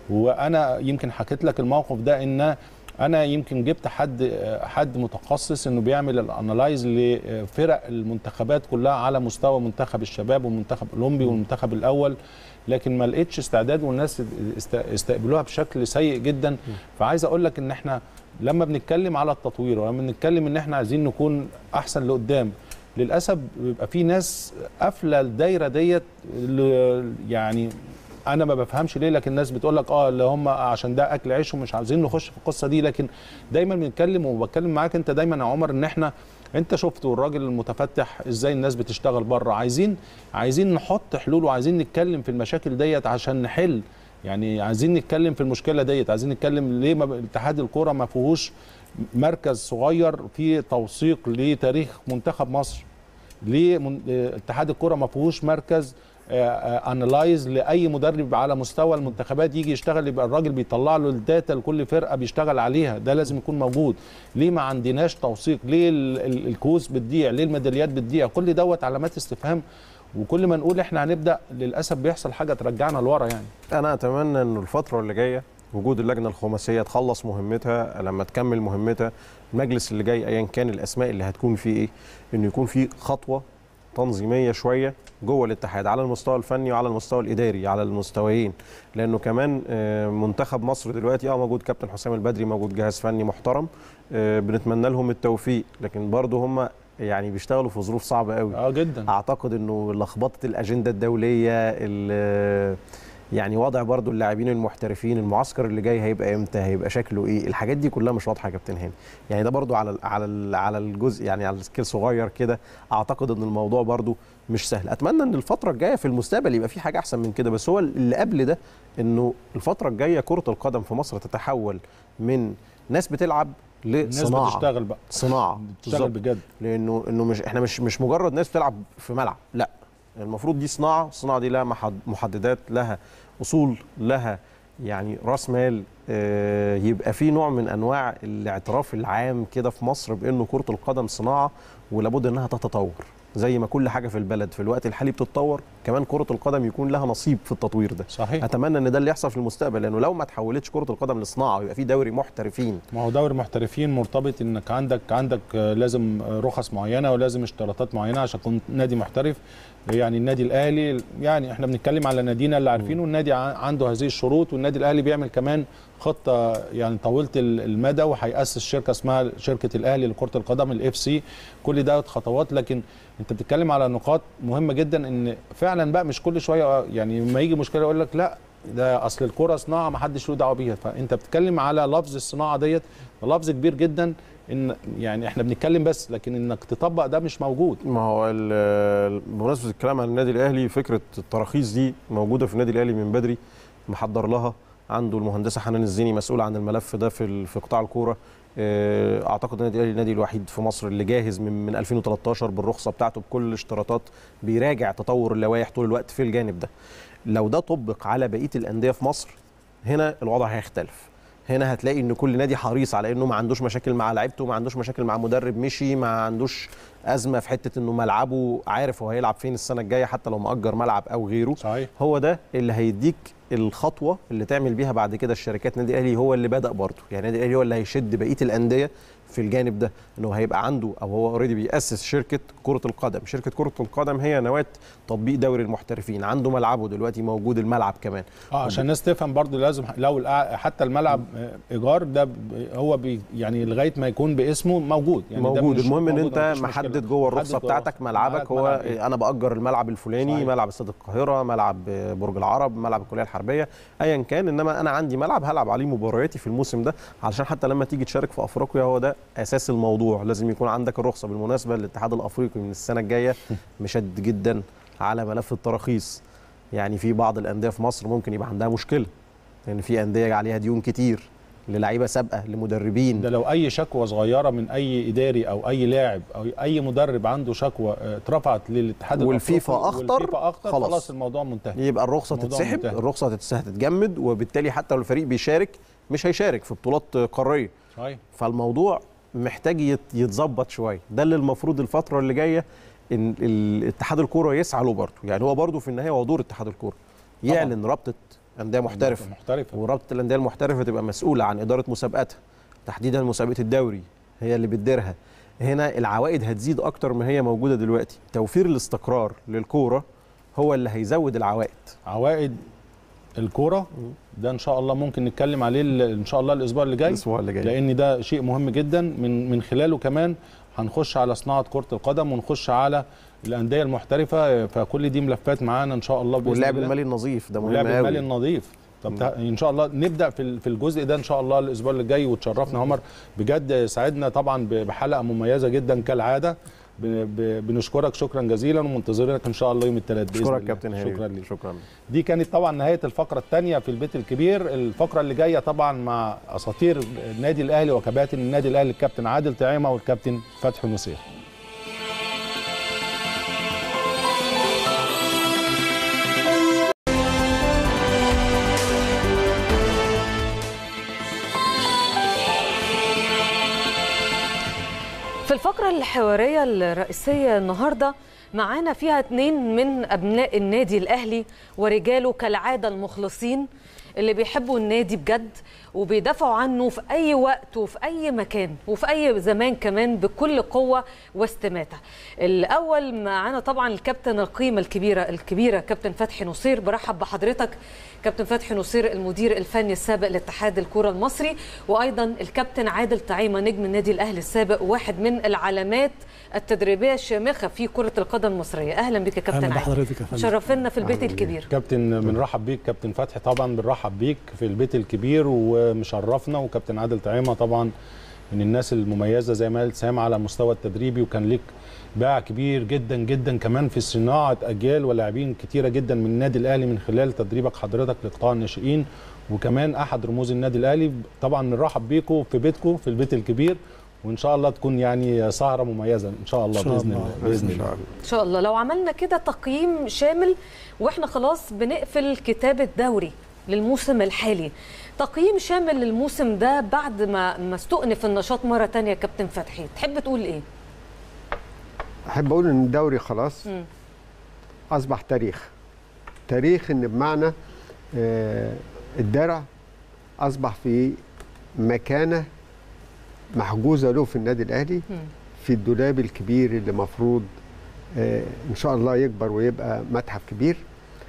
وانا يمكن حكيت لك الموقف ده، ان انا يمكن جبت حد متخصص انه بيعمل الانالايز لفرق المنتخبات كلها على مستوى منتخب الشباب والمنتخب الاولمبي والمنتخب الاول، لكن ما لقيتش استعداد، والناس استقبلوها بشكل سيء جدا. فعايز اقول لك ان احنا لما بنتكلم على التطوير، ولما بنتكلم ان احنا عايزين نكون احسن لقدام، للاسف بيبقى في ناس قافله الدايره ديت. يعني انا ما بفهمش ليه، لكن الناس بتقول لك اللي هم عشان ده اكل عيش ومش عايزين نخش في القصه دي. لكن دايما بنتكلم، وبتكلم معاك انت دايما يا عمر، ان انت شفت الراجل المتفتح ازاي الناس بتشتغل بره. عايزين نحط حلول، وعايزين نتكلم في المشاكل ديت عشان نحل. يعني عايزين نتكلم في المشكله ديت، عايزين نتكلم ليه اتحاد الكوره ما فيهوش مركز صغير في توثيق لتاريخ منتخب مصر؟ ليه اتحاد الكوره ما فيهوش مركز انالايز لاي مدرب على مستوى المنتخبات يجي يشتغل، يبقى الراجل بيطلع له الداتا لكل فرقه بيشتغل عليها؟ ده لازم يكون موجود. ليه ما عندناش توثيق؟ ليه الكؤوس بتضيع؟ ليه الميداليات بتضيع؟ كل دوت علامات استفهام، وكل ما نقول احنا هنبدا للاسف بيحصل حاجه ترجعنا لورا. يعني
انا اتمنى انه الفتره اللي جايه وجود اللجنه الخماسيه تخلص مهمتها، لما تكمل مهمتها المجلس اللي جاي ايا كان الاسماء اللي هتكون فيه ايه، انه يكون في خطوه تنظيميه شويه جوه الاتحاد على المستوى الفني وعلى المستوى الاداري، على المستويين. لانه كمان منتخب مصر دلوقتي موجود كابتن حسام البدري، موجود جهاز فني محترم، بنتمنى لهم التوفيق، لكن برضه هم يعني بيشتغلوا في ظروف صعبه قوي
جدا.
اعتقد انه لخبطه الاجنده الدوليه، يعني وضع برضو اللاعبين المحترفين، المعسكر اللي جاي هيبقى امتى، هيبقى شكله ايه، الحاجات دي كلها مش واضحه يا كابتن هاني. يعني ده برضو على الجزء، يعني على السكيل صغير كده، اعتقد ان الموضوع برضو مش سهل. اتمنى ان الفتره الجايه في المستقبل يبقى في حاجه احسن من كده، بس هو اللي قبل ده انه الفتره الجايه كره القدم في مصر تتحول من ناس بتلعب لصناعه،
الناس بتشتغل بقى،
صناعه
بتشتغل بجد.
لانه احنا مش مجرد ناس بتلعب في ملعب، لا، المفروض دي صناعه. الصناعه دي لها محددات، لها اصول، لها يعني راس مال. يبقى في نوع من انواع الاعتراف العام كده في مصر بانه كره القدم صناعه، ولابد انها تتطور زي ما كل حاجه في البلد في الوقت الحالي بتتطور. كمان كره القدم يكون لها نصيب في التطوير ده.
صحيح.
اتمنى ان ده اللي يحصل في المستقبل، لانه لو ما تحولتش كره القدم لصناعه ويبقى في دوري محترفين.
ما هو دوري محترفين مرتبط انك عندك لازم رخص معينه ولازم اشتراطات معينه عشان تكون نادي محترف. يعني النادي الاهلي، يعني احنا بنتكلم على نادينا اللي عارفينه، النادي عنده هذه الشروط، والنادي الاهلي بيعمل كمان خطه يعني طويله المدى، وهيأسس شركه اسمها شركه الاهلي لكره القدم FC. كل ده خطوات، لكن انت بتتكلم على نقاط مهمه جدا، ان فعلا بقى مش كل شويه يعني لما يجي مشكله يقول لك لا ده اصل الكوره صناعه ما حدش له دعوه بيها. فانت بتتكلم على لفظ الصناعه ديت، لفظ كبير جدا، ان يعني احنا بنتكلم بس، لكن انك تطبق ده مش موجود.
ما هو بمناسبه الكلام عن النادي الاهلي، فكره التراخيص دي موجوده في النادي الاهلي من بدري، محضر لها، عنده المهندسه حنان الزيني مسؤوله عن الملف ده في قطاع الكوره. اعتقد النادي الاهلي النادي الوحيد في مصر اللي جاهز من 2013 بالرخصه بتاعته بكل الاشتراطات، بيراجع تطور اللوائح طول الوقت في الجانب ده. لو ده طبق على بقيه الانديه في مصر، هنا الوضع هيختلف. هنا هتلاقي ان كل نادي حريص على انه ما عندوش مشاكل مع لعيبته، ما عندوش مشاكل مع مدرب مشي، ما عندوش ازمه في حته انه ملعبه عارف هو هيلعب فين السنه الجايه حتى لو مأجر ملعب او غيره.
صحيح.
هو ده اللي هيديك الخطوه اللي تعمل بيها بعد كده الشركات. النادي الاهلي هو اللي بدأ برضه، يعني النادي الاهلي هو اللي هيشد بقيه الانديه في الجانب ده، انه هيبقى عنده او هو اوريدي بيأسس شركه كره القدم. شركه كره القدم هي نواه تطبيق دوري المحترفين، عنده ملعبه دلوقتي موجود، الملعب كمان.
عشان الناس تفهم برضه لازم لو حتى الملعب ايجار ده هو يعني لغايه ما يكون باسمه موجود، يعني
موجود. المهم ان انت محدد جوه الرخصه بتاعتك ملعبك هو انا باجر الملعب الفلاني. صحيح. ملعب استاد القاهره، ملعب برج العرب، ملعب الكليه الحربيه، ايا كان، انما انا عندي ملعب هلعب عليه مبارياتي في الموسم ده، علشان حتى لما تيجي تشارك في افريقيا هو ده اساس الموضوع. لازم يكون عندك الرخصه. بالمناسبه الاتحاد الافريقي من السنه الجايه مشدد جدا على ملف التراخيص، يعني في بعض الانديه في مصر ممكن يبقى عندها مشكله، لان يعني في انديه عليها ديون كتير للعيبه سابقه، لمدربين.
ده لو اي شكوى صغيره من اي اداري او اي لاعب او اي مدرب عنده شكوى اترفعت للاتحاد
والفيفا اخطر
خلاص الموضوع منتهي،
يبقى الرخصه تتسحب، الرخصه هتتجمد، وبالتالي حتى لو الفريق بيشارك مش هيشارك في بطولات قاريه.
صحيح.
فالموضوع محتاج يتظبط شويه. ده اللي المفروض الفتره اللي جايه ان الاتحاد الكوره يسعى له برضه، يعني هو برضه في النهايه هو دور اتحاد الكوره يعلن رابطه انديه محترفه، ورابطه الانديه المحترفه تبقى مسؤوله عن اداره مسابقاتها، تحديدا مسابقه الدوري هي اللي بتديرها. هنا العوائد هتزيد اكتر ما هي موجوده دلوقتي. توفير الاستقرار للكوره هو اللي هيزود العوائد.
عوائد الكوره ده ان شاء الله ممكن نتكلم عليه ان شاء الله الاسبوع اللي جاي، لان ده شيء مهم جدا. من خلاله كمان هنخش على صناعه كره القدم، ونخش على الانديه المحترفه. فكل دي ملفات معانا ان شاء الله باذن الله.
واللعب المالي النظيف ده مهم قوي.
واللعب المالي النظيف. طب ان شاء الله نبدا في الجزء ده ان شاء الله الاسبوع اللي جاي. وتشرفنا عمر بجد، سعدنا طبعا بحلقه مميزه جدا كالعاده. بنشكرك شكرا جزيلا، ومنتظرينك ان شاء الله يوم الثلاث باذن الله.
شكرا كابتن هاني.
شكرا ليك.
شكرا.
دي كانت طبعا نهايه الفقره الثانيه في البيت الكبير. الفقره اللي جايه طبعا مع اساطير النادي الاهلي وكباتن النادي الاهلي الكابتن عادل طعيمه والكابتن فتحي نصير.
في الفقرة الحوارية الرئيسية النهاردة معانا فيها 2 من أبناء النادي الأهلي ورجاله كالعادة المخلصين اللي بيحبوا النادي بجد وبيدافعوا عنه في أي وقت وفي أي مكان وفي أي زمان كمان بكل قوة واستماتة. الأول معانا طبعا الكابتن القيمة الكبيرة كابتن فتحي نصير. برحب بحضرتك كابتن فتحي نصير، المدير الفني السابق لاتحاد الكرة المصري، وأيضا الكابتن عادل طعيمة نجم النادي الأهلي السابق، واحد من العلامات التدريبية الشامخة في كرة القدم المصرية. أهلا بك يا كابتن عادل.
بحضرتك يا فندم.
شرفنا في البيت الكبير.
كابتن بنرحب بيك كابتن فتحي، طبعا بنرحب بيك في البيت الكبير ومشرفنا. وكابتن عادل طعيمة طبعا من الناس المميزة زي ما قلت سام على مستوى التدريبي، وكان لك باع كبير جدا جدا كمان في صناعة أجيال ولاعبين كتيرة جدا من النادي الأهلي من خلال تدريبك حضرتك لقطاع الناشئين، وكمان أحد رموز النادي الأهلي. طبعا بنرحب بيكم في بيتكم في البيت الكبير، وإن شاء الله تكون يعني سهرة مميزة إن شاء الله بإذن الله.
بإذن الله إن شاء الله. لو عملنا كده تقييم شامل وإحنا خلاص بنقفل كتاب الدوري للموسم الحالي، تقييم شامل للموسم ده بعد ما استؤنف النشاط مرة تانية، كابتن فتحي تحب تقول إيه؟
أحب أقول إن الدوري خلاص أصبح تاريخ إن بمعنى الدرع أصبح في مكانة محجوزة له في النادي الأهلي في الدولاب الكبير اللي مفروض إن شاء الله يكبر ويبقى متحف كبير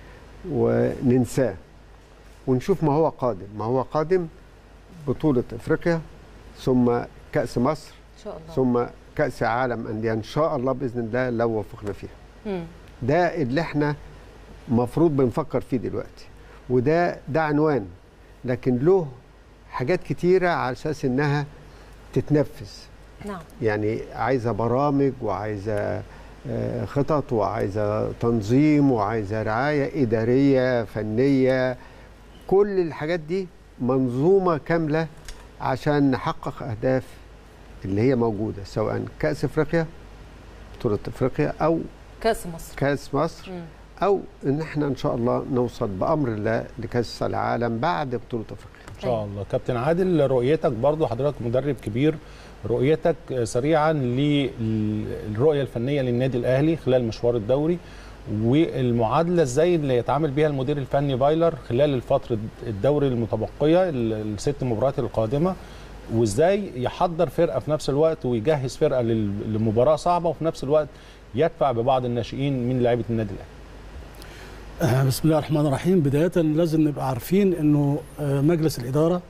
وننساه ونشوف ما هو قادم بطولة أفريقيا، ثم كأس مصر إن شاء الله، ثم كأس عالم أندية إن شاء الله بإذن الله لو وفقنا فيها. ده اللي احنا مفروض بنفكر فيه دلوقتي، وده عنوان، لكن له حاجات كتيرة على أساس إنها تتنفذ.
نعم.
يعني عايزة برامج وعايزة خطط وعايزة تنظيم وعايزة رعاية إدارية فنية، كل الحاجات دي منظومة كاملة عشان نحقق أهداف اللي هي موجودة، سواء كأس أفريقيا، بطولة أفريقيا، أو كأس مصر أو إن احنا إن شاء الله نوصل بأمر الله لكأس العالم بعد بطولة أفريقيا
إن شاء الله. كابتن عادل، رؤيتك برضو، حضرتك مدرب كبير، رؤيتك سريعا للرؤية الفنية للنادي الأهلي خلال مشوار الدوري، والمعادلة ازاي اللي يتعامل بيها المدير الفني فايلر خلال الفترة الدوري المتبقية ال6 مباريات القادمة، وازاي يحضر فرقة في نفس الوقت ويجهز فرقة لمباراة صعبة وفي نفس الوقت يدفع ببعض الناشئين من لاعيبة النادي الأهلي.
بسم الله الرحمن الرحيم. بداية لازم نبقى عارفين انه مجلس الإدارة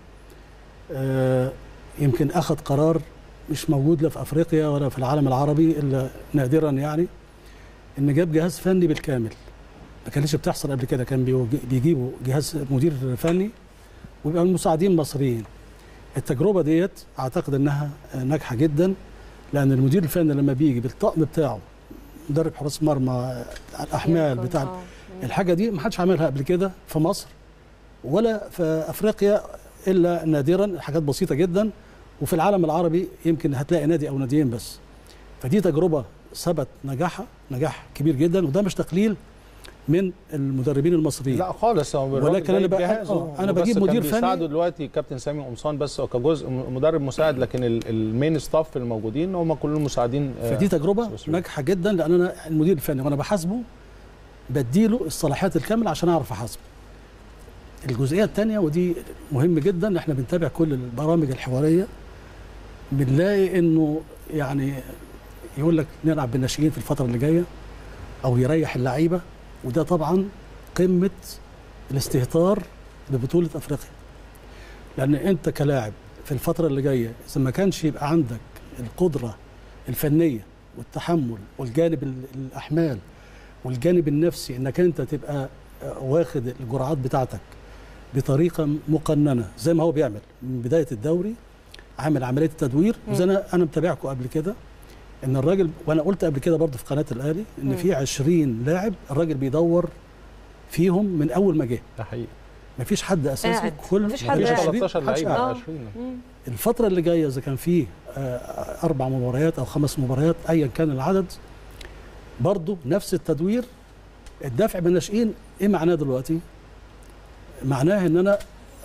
يمكن أخذ قرار مش موجود لا في أفريقيا ولا في العالم العربي إلا نادرا، يعني إن جاب جهاز فني بالكامل. ما كانتش بتحصل قبل كده، كان بيجيبوا جهاز مدير فني ويبقى المساعدين مصريين. التجربة ديت أعتقد إنها ناجحة جدا، لأن المدير الفني لما بيجي بالطقم بتاعه، مدرب حراس مرمى، الأحمال بتاع الحاجة دي ما حدش عملها قبل كده في مصر ولا في أفريقيا إلا نادرا، حاجات بسيطة جدا، وفي العالم العربي يمكن هتلاقي نادي أو ناديين بس. فدي تجربة ثبت نجاحها نجاح كبير جدا، وده مش تقليل من المدربين المصريين،
لا خالص.
ولكن انا بجيب مدير فني
بيساعده دلوقتي كابتن سامي قمصان بس كجزء مدرب مساعد، لكن المين ستاف الموجودين هم كلهم مساعدين.
فدي تجربه ناجحه جدا، لان انا المدير الفني وانا بحاسبه بديله الصلاحيات الكامله عشان اعرف احاسبه. الجزئيه الثانيه ودي مهم جدا، احنا بنتابع كل البرامج الحواريه، بنلاقي انه يعني يقول لك نلعب بالناشئين في الفتره اللي جايه او يريح اللعيبه، وده طبعا قمه الاستهتار ببطوله افريقيا. لان انت كلاعب في الفتره اللي جايه اذا ما كانش يبقى عندك القدره الفنيه والتحمل والجانب الاحمال والجانب النفسي، انك انت تبقى واخد الجرعات بتاعتك بطريقه مقننه زي ما هو بيعمل من بدايه الدوري، عامل عمليه التدوير. وزي انا متابعكم قبل كده ان الراجل، وانا قلت قبل كده برضه في قناه الاهلي ان في 20 لاعب الراجل بيدور فيهم من اول ما جه.
ده حقيقي،
مفيش حد اساسي،
مفيش حد
13 لعيبه 20.
الفتره اللي جايه اذا كان فيه 4 مباريات او 5 مباريات ايا كان العدد، برضه نفس التدوير. الدفع بالناشئين ايه معناه دلوقتي؟ معناه ان انا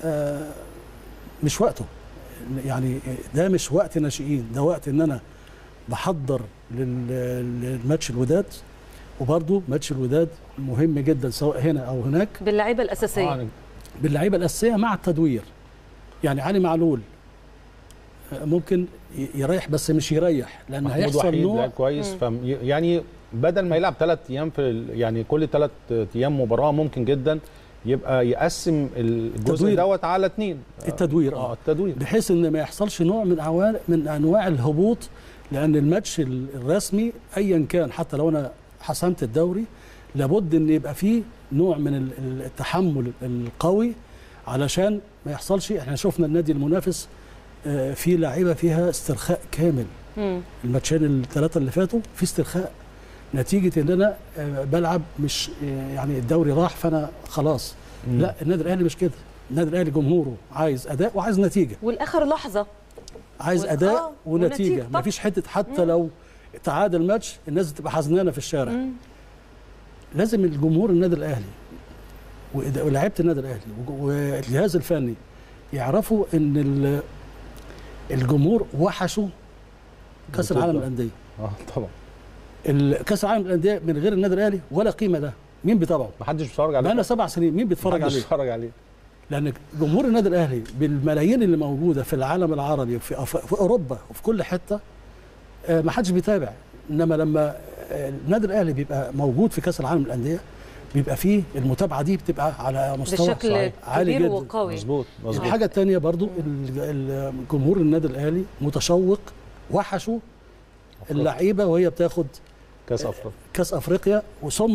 مش وقته، يعني ده مش وقت ناشئين، ده وقت ان انا بحضر للماتش الوداد. وبرضه ماتش الوداد مهم جدا سواء هنا او هناك،
باللعيبه الاساسيه
باللعيبه الاساسيه مع التدوير. يعني علي معلول ممكن يريح بس مش يريح، لان هيحصل نوع
كويس. يعني بدل ما يلعب 3 ايام يعني كل 3 ايام مباراه، ممكن جدا يبقى يقسم الجزء دوت على 2
التدوير.
التدوير
بحيث ان ما يحصلش نوع من انواع الهبوط، لان الماتش الرسمي ايا كان حتى لو انا حسمت الدوري لابد ان يبقى فيه نوع من التحمل القوي علشان ما يحصلش. احنا شفنا النادي المنافس في لاعيبه فيها استرخاء كامل. الماتشين ال3 اللي فاتوا في استرخاء نتيجه ان انا بلعب، مش يعني الدوري راح فانا خلاص. لا، النادي الاهلي مش كده. النادي الاهلي جمهوره عايز اداء وعايز نتيجه،
والاخر لحظه
عايز اداء ونتيجه. مفيش حته حتى لو تعادل ماتش الناس تبقى حزنانه في الشارع. لازم الجمهور النادي الاهلي ولاعيبه النادي الاهلي والجهاز الفني يعرفوا ان الجمهور وحشوا كاس العالم للانديه.
طبعا
كاس العالم للانديه من غير النادي الاهلي ولا قيمه. ده مين بيتابعه؟
محدش بيتفرج عليه.
بقالنا 7 سنين مين بيتفرج
عليه؟
لان جمهور النادي الاهلي بالملايين اللي موجوده في العالم العربي وفي اوروبا وفي كل حته ما حدش بيتابع. انما لما النادي الاهلي بيبقى موجود في كاس العالم للانديه بيبقى فيه المتابعه دي بتبقى على مستوى
بشكل
عالي
كبير
جدا.
وقوي.
مظبوط.
الحاجه الثانيه برضو جمهور النادي الاهلي متشوق، وحشوا اللعيبه وهي بتاخد
كاس افريقيا،
وثم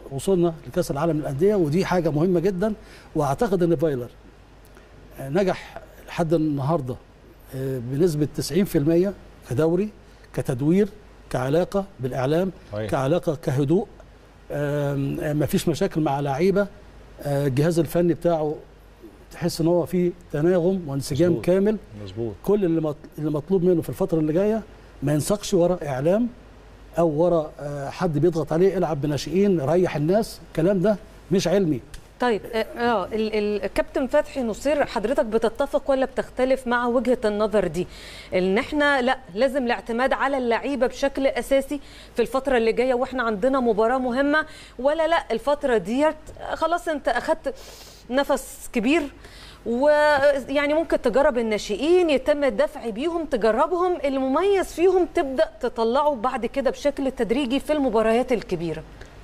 وصلنا لكاس العالم للانديه، ودي حاجه مهمه جدا. واعتقد ان فايلر نجح لحد النهارده بنسبه 90% كدوري، كتدوير، كعلاقه بالاعلام، كعلاقه كهدوء، ما فيش مشاكل مع لعيبه، الجهاز الفني بتاعه تحس ان هو فيه تناغم وانسجام مزبوط. كامل.
مظبوط.
كل اللي مطلوب منه في الفتره اللي جايه ما ينسقش ورا اعلام او ورا حد بيضغط عليه العب بناشئين ريح الناس، الكلام ده مش علمي.
طيب الكابتن فتحي نصير، حضرتك بتتفق ولا بتختلف مع وجهة النظر دي ان احنا لا لازم الاعتماد على اللعيبه بشكل اساسي في الفتره اللي جايه واحنا عندنا مباراه مهمه، ولا لا الفتره ديت خلاص انت اخذت نفس كبير ويعني ممكن تجرب الناشئين يتم الدفع بيهم تجربهم المميز فيهم تبدا تطلعه بعد كده بشكل تدريجي في المباريات الكبيره؟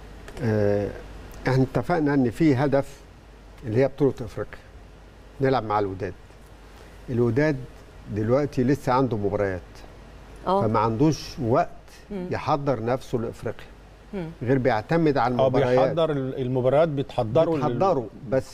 احنا اتفقنا ان في هدف اللي هي بطولة افريقيا نلعب مع الوداد. الوداد دلوقتي لسه عنده مباريات فما عندوش وقت يحضر نفسه لافريقيا غير بيعتمد على المباريات.
بيحضر المباريات بتحضره بس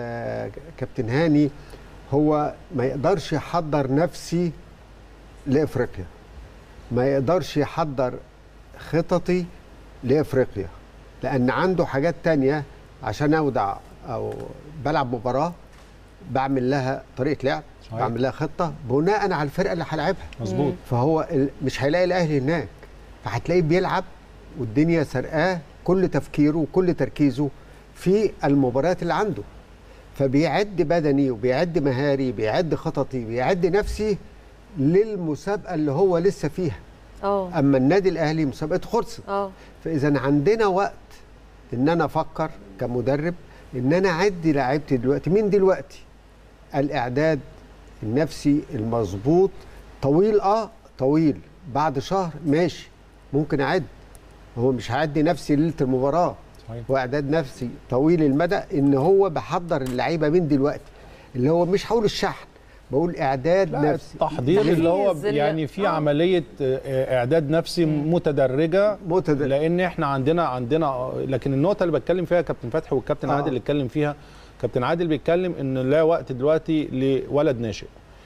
كابتن هاني هو ما يقدرش يحضر نفسي لافريقيا، ما يقدرش يحضر خططي لافريقيا لان عنده حاجات تانية. عشان اودع او بلعب مباراه بعمل لها طريقه لعب، بعمل لها خطه بناء على الفرقه اللي هلعبها. مظبوط.
فهو مش هيلاقي الاهلي هناك، فهتلاقيه بيلعب والدنيا سرقاه، كل تفكيره وكل تركيزه في المباريات اللي عنده، فبيعد بدني وبيعد مهاري، بيعد خططي، بيعد نفسي للمسابقه اللي هو لسه فيها. اما النادي الاهلي مسابقته خلصت. فاذا عندنا وقت ان انا افكر كمدرب ان انا اعد لاعيبتي دلوقتي من دلوقتي. الاعداد النفسي المظبوط طويل، طويل، بعد شهر ماشي ممكن اعد، هو مش هعدي نفسي ليله المباراه. هو اعداد نفسي طويل المدى ان هو بحضر اللعيبه من دلوقتي، اللي هو مش هقول الشحن، بقول اعداد نفسي،
التحضير اللي هو يعني في عمليه اعداد نفسي متدرجه لان احنا عندنا لكن النقطه اللي بتكلم فيها كابتن فتحي والكابتن عادل اللي اتكلم فيها، كابتن عادل بيتكلم ان لا وقت دلوقتي لولد ناشئ،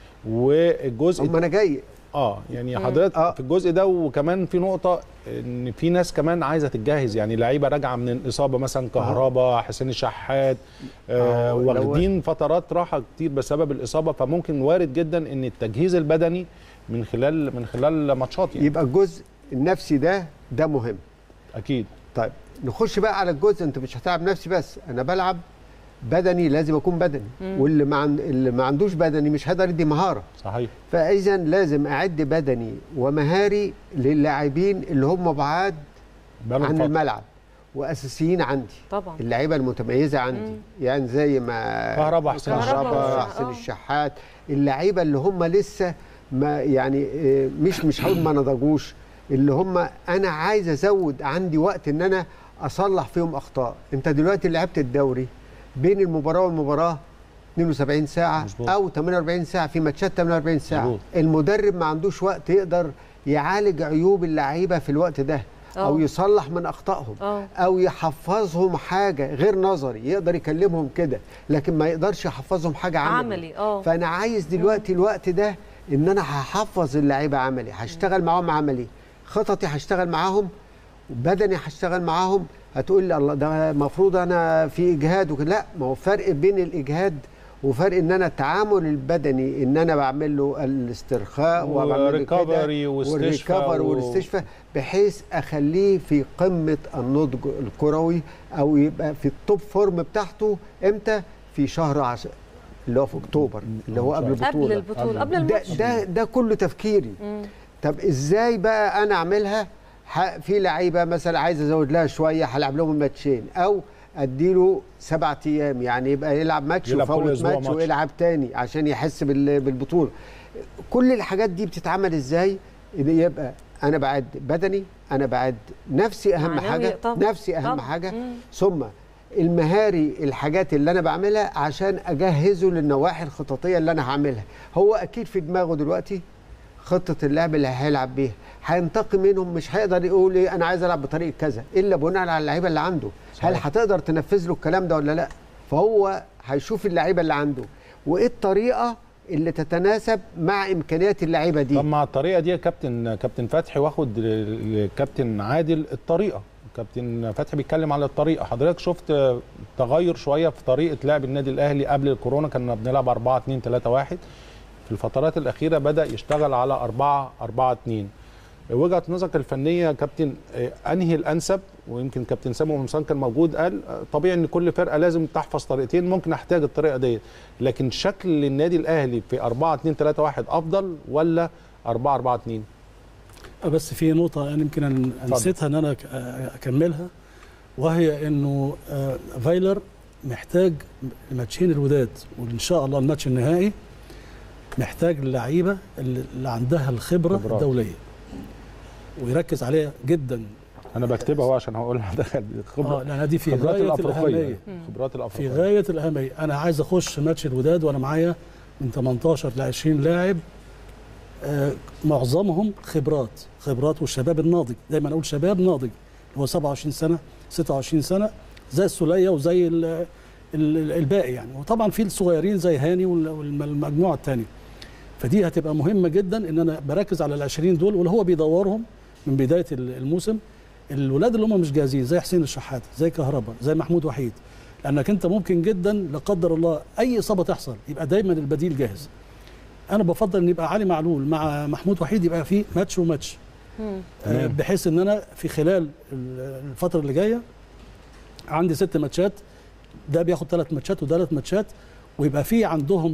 والجزء
انا جاي
يعني حضرتك في الجزء ده. وكمان في نقطه ان في ناس كمان عايزه تتجهز، يعني لعيبه راجعه من الاصابه مثلا كهربا، حسين الشحات، واخدين فترات راحه كتير بسبب الاصابه، فممكن وارد جدا ان التجهيز البدني من خلال ماتشات يعني.
يبقى الجزء النفسي ده مهم
اكيد.
طيب نخش بقى على الجزء، انت مش هتلعب نفسي بس، انا بلعب بدني، لازم اكون بدني. واللي اللي ما عندوش بدني مش هيقدر يدي مهاره.
صحيح.
فاذا لازم اعد بدني ومهاري للاعبين اللي هم بعاد عن الملعب واساسيين عندي
طبعا،
اللعيبه المتميزه عندي. يعني زي ما
كهربا، حسين
الشحات، اللعيبه اللي هم لسه ما يعني مش هقول ما نضجوش، اللي هم انا عايز ازود عندي وقت ان انا اصلح فيهم اخطاء. انت دلوقتي لعبت الدوري بين المباراه والمباراه 72 ساعه مزبوط. او 48 ساعه، في ماتشات 48 ساعه مزبوط. المدرب ما عندوش وقت يقدر يعالج عيوب اللعيبه في الوقت ده او يصلح من اخطائهم او يحفظهم حاجه غير نظري، يقدر يكلمهم كده لكن ما يقدرش يحفظهم حاجه عملي. فانا عايز دلوقتي الوقت ده ان انا هحفظ اللعيبه عملي، هشتغل معاهم عملي، خططي هشتغل معاهم، بدني هشتغل معاهم. هتقول لي الله ده المفروض انا في اجهاد لا، ما هو فرق بين الاجهاد وفرق ان انا التعامل البدني ان انا بعمل له الاسترخاء
والريكفري
والاستشفاء بحيث اخليه في قمه النضج الكروي او يبقى في التوب فورم بتاعته. امتى؟ في شهر اللي هو في اكتوبر اللي هو قبل البطوله
قبل الماتش.
ده كله تفكيري. طب ازاي بقى انا اعملها؟ في لعيبه مثلا عايز ازود لها شويه هلعب لهم ماتشين او اديله 7 ايام، يعني يبقى يلعب ماتش ويفوت ماتش ويلعب تاني عشان يحس بالبطوله. كل الحاجات دي بتتعمل ازاي؟ يبقى انا بعد بدني، انا بعد نفسي اهم حاجه، نفسي اهم حاجه، ثم المهاري الحاجات اللي انا بعملها عشان اجهزه للنواحي الخططيه اللي انا هعملها. هو اكيد في دماغه دلوقتي خطه اللعب اللي هيلعب بيها، هينتقم منهم، مش هيقدر يقول ايه انا عايز العب بطريقه كذا الا بناء على اللعيبه اللي عنده. صحيح. هل هتقدر تنفذ له الكلام ده ولا لا؟ فهو هيشوف اللعيبه اللي عنده وايه الطريقه اللي تتناسب مع امكانيات اللعيبه دي.
طب مع الطريقه دي يا كابتن فتحي، واخد الكابتن عادل الطريقه. كابتن فتحي بيتكلم على الطريقه، حضرتك شفت تغير شويه في طريقه لعب النادي الاهلي. قبل الكورونا كنا بنلعب 4-2-3-1، في الفترات الاخيره بدا يشتغل على 4-4-2. وجهه نظرك الفنيه يا كابتن انهي الانسب؟ ويمكن كابتن سامي قمصان كان موجود قال طبيعي ان كل فرقه لازم تحفظ طريقتين، ممكن احتاج الطريقه ديت، لكن شكل النادي الاهلي في 4-2-3-1 افضل ولا 4-4-2؟
بس في نقطه انا يمكن نسيتها ان انا اكملها، وهي انه فايلر محتاج الماتشين الوداد وان شاء الله الماتش النهائي محتاج اللعيبه اللي عندها الخبره الدوليه ويركز عليها جدا.
انا بكتبها اهو عشان هقولها
لان دي في غايه الاهميه.
خبرات الافريقيه
في غايه الاهميه. انا عايز اخش ماتش الوداد وانا معايا من 18 ل 20 لاعب، معظمهم خبرات والشباب الناضج، دايما اقول شباب ناضج هو 27 سنه 26 سنه زي السوليه وزي الباقي يعني، وطبعا في الصغيرين زي هاني والمجموعه الثانيه. فدي هتبقى مهمه جدا ان انا بركز على ال20 دول واللي هو بيدورهم من بدايه الموسم. الولاد اللي هم مش جاهزين زي حسين الشحات، زي كهربا، زي محمود وحيد، لانك انت ممكن جدا لا قدر الله اي اصابه تحصل يبقى دايما البديل جاهز. انا بفضل ان يبقى علي معلول مع محمود وحيد يبقى في ماتش وماتش، بحيث ان انا في خلال الفتره اللي جايه عندي 6 ماتشات، ده بياخد 3 ماتشات وده 3 ماتشات، ويبقى في عندهم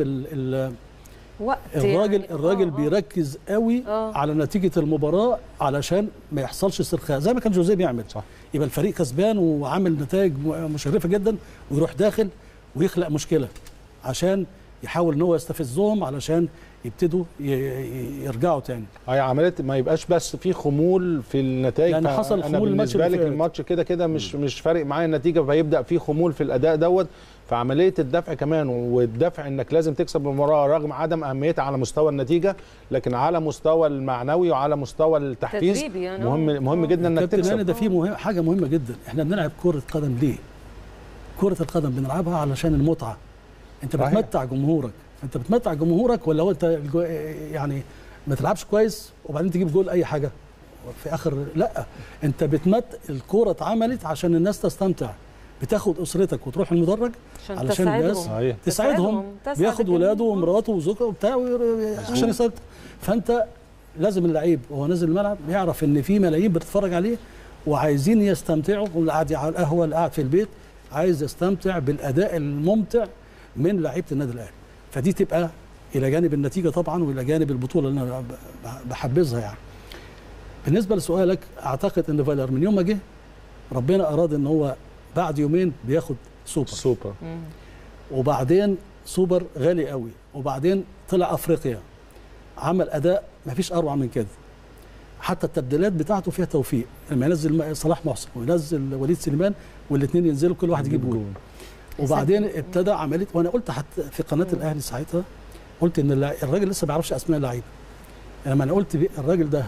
وقت
الراجل بيركز قوي على نتيجه المباراه علشان ما يحصلش استرخاء زي ما كان جوزيه بيعمل. صح. يبقى الفريق كسبان وعامل نتائج مشرفه جدا ويروح داخل ويخلق مشكله عشان يحاول ان هو يستفزهم علشان يبتدوا يرجعوا تاني.
عمليه ما يبقاش بس في خمول في النتائج.
يعني حصل خمول
بالنسبه لك الماتش كده مش فارق معايا النتيجه، فيبدا في خمول في الاداء دوت. فعمليه الدفع كمان، والدفع انك لازم تكسب المباراه رغم عدم اهميتها على مستوى النتيجه، لكن على مستوى المعنوي وعلى مستوى التحفيز يعني مهم جدا انك تكسب.
ده في حاجه مهمه جدا، احنا بنلعب كره قدم ليه؟ كره القدم بنلعبها علشان المتعه. انت بتمتع جمهورك، انت بتمتع جمهورك ولا هو انت يعني ما تلعبش كويس وبعدين تجيب جول اي حاجه في اخر؟ لا، انت الكوره اتعملت عشان الناس تستمتع، بتاخد اسرتك وتروح المدرج علشان الناس تساعدهم، بياخد ولاده ومراته وزوجته وبتاع عشان يساعد. فانت لازم اللعيب وهو نازل الملعب يعرف ان في ملايين بتتفرج عليه وعايزين يستمتعوا، واللي قاعد على القهوه اللي قاعد في البيت عايز يستمتع بالاداء الممتع من لعيبه النادي الاهلي. فدي تبقى الى جانب النتيجه طبعا والى جانب البطوله اللي انا بحبذها يعني. بالنسبه لسؤالك، اعتقد ان فايلر من يوم ما جه ربنا اراد ان هو بعد يومين بياخد سوبر. وبعدين سوبر غالي قوي، وبعدين طلع افريقيا عمل اداء ما فيش اروع من كده. حتى التبديلات بتاعته فيها توفيق، لما ينزل صلاح محسن وينزل وليد سليمان والاثنين ينزلوا كل واحد يجيب جول. وبعدين ابتدى عمليه، وانا قلت حتى في قناه الاهلي ساعتها قلت ان الراجل لسه ما بيعرفش اسماء اللعيبه. لما انا قلت الراجل ده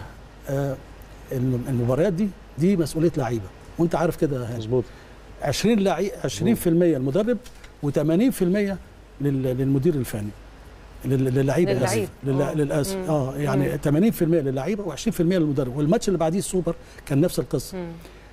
المباريات دي مسؤوليه لعيبه، وانت عارف كده.
مظبوط.
20% المدرب و80% للمدير الفني للعيبه للاسف يعني 80% للعيبه و20% للمدرب. والماتش اللي بعديه السوبر كان نفس القصه.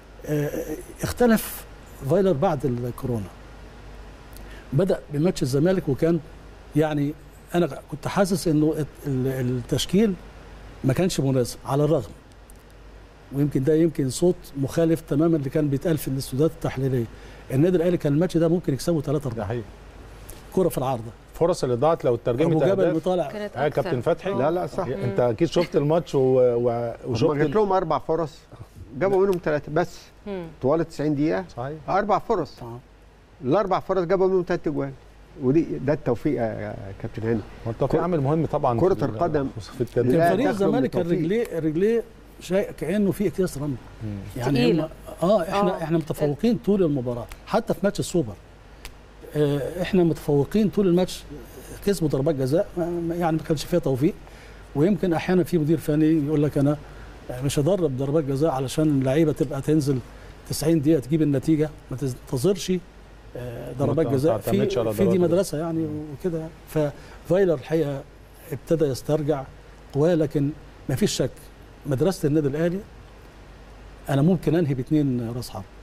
اختلف فايلر بعد الكورونا، بدأ بماتش الزمالك، وكان يعني انا كنت حاسس انه التشكيل ما كانش مناسب على الرغم، ويمكن ده صوت مخالف تماما اللي كان بيتقال في الاستوديوهات التحليليه. النادي الاهلي كان الماتش ده ممكن يكسبه 3-4.
ده حقيقي.
كرة في العارضه،
فرص اللي ضاعت لو اترجمت
ابو جبل طالع
كابتن فتحي.
لا صح.
انت اكيد شفت الماتش وشفت
جبت لهم 4 فرص جابوا منهم 3 بس طوال 90 دقيقه.
صحيح.
4 فرص. ال4 فرص جابوا منهم 3 اجوال، ده التوفيق يا كابتن هاني.
التوفيق عامل مهم طبعا.
كرة القدم
في التدريب. فريق الزمالك كان رجليه كانه في اكياس رمل يعني. احنا متفوقين طول المباراه، حتى في ماتش السوبر احنا متفوقين طول الماتش. كسبوا ضربات جزاء يعني ما كانش فيها توفيق، ويمكن احيانا في مدير فني يقول لك انا مش هدرب ضربات جزاء علشان اللعيبه تبقى تنزل 90 دقيقه تجيب النتيجه، ما تنتظرش ضربات جزاء في دي مدرسه يعني وكده. ففايلر الحقيقه ابتدى يسترجع، ولكن ما فيش شك مدرسه النادي الاهلي انا ممكن انهي ب2 راس حرب.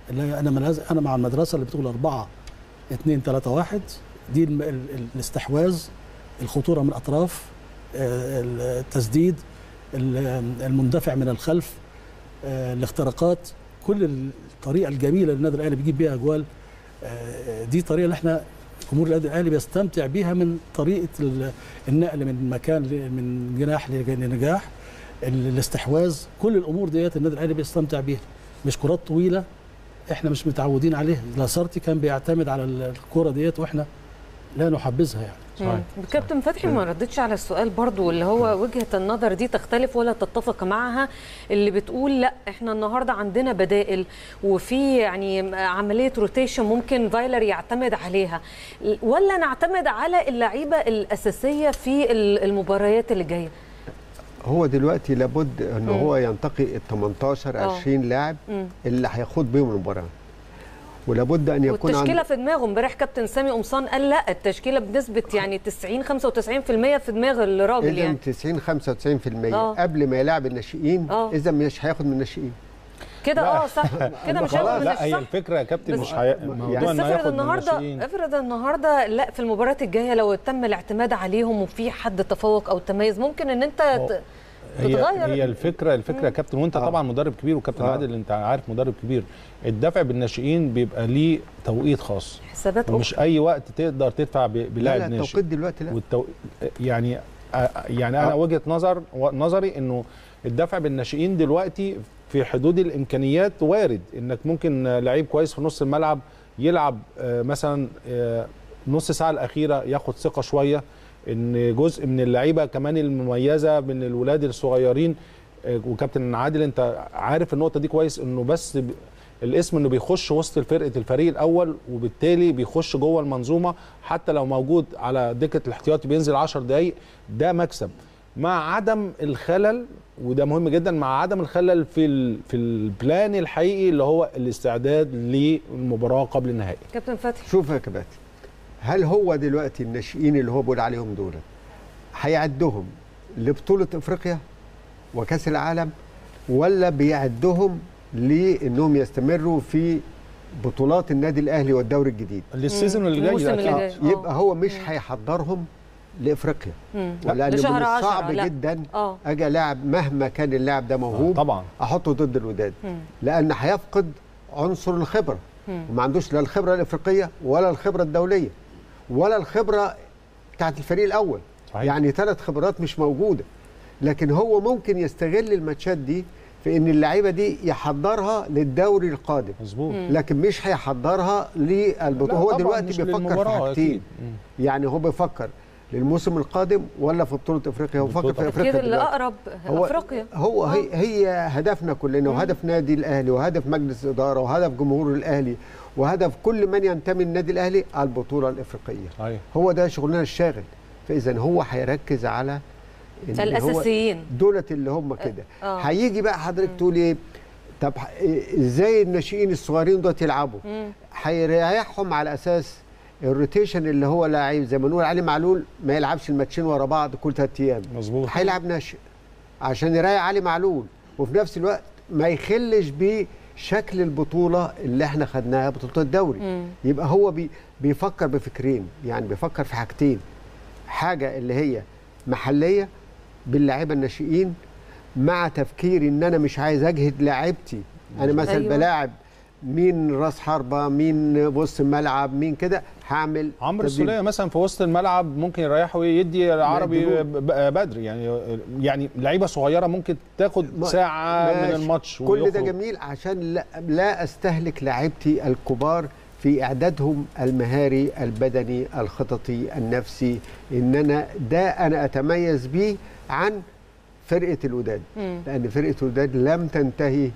انا مع المدرسه اللي بتقول 4-2-3-1 دي الاستحواذ، الخطوره من الاطراف، التسديد، المندفع من الخلف، الاختراقات، كل الطريقه الجميله اللي النادي الاهلي بيجيب بيها اجوال. دي الطريقه اللي احنا جمهور النادي الاهلي بيستمتع بيها من طريقه النقل من مكان من جناح لنجاح، الاستحواذ، كل الامور ديت النادي الاهلي بيستمتع بيها. مش كرات طويله احنا مش متعودين عليها. لاسارتي كان بيعتمد على الكره ديت واحنا لا نحبذها يعني.
كابتن فتحي ما ردتش على السؤال برضو اللي هو وجهة النظر دي تختلف ولا تتفق معها، اللي بتقول لا احنا النهارده عندنا بدائل وفي يعني عملية روتيشن ممكن فايلر يعتمد عليها، ولا نعتمد على اللعيبة الأساسية في المباريات اللي جاية؟
هو دلوقتي لابد ان هو ينتقي ال 18 20 لاعب اللي هيخوض بيهم المباراه، ولابد ان يكون
والتشكيله في دماغه. امبارح كابتن سامي قمصان قال لا التشكيله بنسبه يعني 90-95% في دماغ الراجل يعني
90-95% قبل ما يلعب الناشئين. اذا مش هياخد من الناشئين
كده صح كده مش هياخد من
لا هي الفكره يا كابتن مش
موضوع انه ياخد من الناشئين. افرض النهارده لا في المباريات الجايه لو تم الاعتماد عليهم وفي حد تفوق او تميز ممكن ان انت تتغير.
هي الفكره يا كابتن، وانت طبعا مدرب كبير وكابتن عادل انت عارف مدرب كبير، الدفع بالناشئين بيبقى ليه توقيت خاص،
حسابات
مش اي وقت تقدر تدفع بلاعب ناشئ.
لا التوقيت دلوقتي لا
يعني انا وجهه نظري انه الدفع بالناشئين دلوقتي في حدود الامكانيات وارد انك ممكن لعيب كويس في نص الملعب يلعب مثلا نص ساعه الاخيره ياخد ثقه شويه، ان جزء من اللعيبه كمان المميزه من الولاد الصغيرين. وكابتن عادل انت عارف النقطه دي كويس، انه بس الاسم انه بيخش وسط الفريق الاول وبالتالي بيخش جوه المنظومه، حتى لو موجود على دكه الاحتياطي بينزل 10 دقائق ده مكسب، مع عدم الخلل، وده مهم جدا، مع عدم الخلل في البلان الحقيقي اللي هو الاستعداد للمباراه قبل النهائي.
كابتن فتحي
شوف يا كباتن، هل هو دلوقتي الناشئين اللي هو بيقول عليهم دول هيعدهم لبطولة افريقيا وكاس العالم، ولا بيعدهم لانهم يستمروا في بطولات النادي الاهلي والدوري الجديد
للسيزون اللي جاي؟
يبقى هو مش هيحضرهم لافريقيا، لان من الصعب جدا اجي لاعب مهما كان اللاعب ده موهوب
طبعا
احطه ضد الوداد، لان هيفقد عنصر الخبره، وما عندوش لا الخبره الافريقيه ولا الخبره الدوليه ولا الخبره بتاعت الفريق الاول. صحيح. يعني 3 خبرات مش موجوده، لكن هو ممكن يستغل الماتشات دي في ان اللعيبه دي يحضرها للدوري القادم.
مظبوط.
لكن مش هيحضرها للبطوله. هو دلوقتي بيفكر في حاجتين، يعني هو بيفكر للموسم القادم ولا في بطوله افريقيا؟ هو بيفكر في افريقيا
اللي اقرب افريقيا.
هي هدفنا كلنا وهدف نادي الاهلي وهدف مجلس الاداره وهدف جمهور الاهلي وهدف كل من ينتمي للنادي الاهلي على البطوله الافريقيه. هو ده شغلنا الشاغل، فاذا هو هيركز على
الاساسيين
دولت اللي هم كده. هيجي بقى حضرتك تقول ايه؟ طب ازاي الناشئين الصغيرين دول يلعبوا؟ هيريحهم على اساس الروتيشن اللي هو لاعب زي ما نقول علي معلول ما يلعبش الماتشين ورا بعض كل 3 ايام.
مظبوط.
هيلعب ناشئ عشان يريح علي معلول، وفي نفس الوقت ما يخلش بشكل البطوله اللي احنا خدناها بطوله الدوري. يبقى هو بيفكر بفكرين، يعني بيفكر في حاجتين، حاجه اللي هي محليه باللاعيبه الناشئين، مع تفكير ان انا مش عايز اجهد لاعيبتي، انا مثلا بلاعب مين راس حربه، مين وسط الملعب، مين كده، هعمل
عمرو السوليه مثلا في وسط الملعب ممكن يريحه ويدي عربي بدري، يعني لعيبه صغيره ممكن تاخد ساعه من الماتش
كل ده جميل عشان لا استهلك لاعيبتي الكبار في اعدادهم المهاري البدني الخططي النفسي، ان انا اتميز بيه عن فرقه الوداد، لان فرقه الوداد لم تنتهي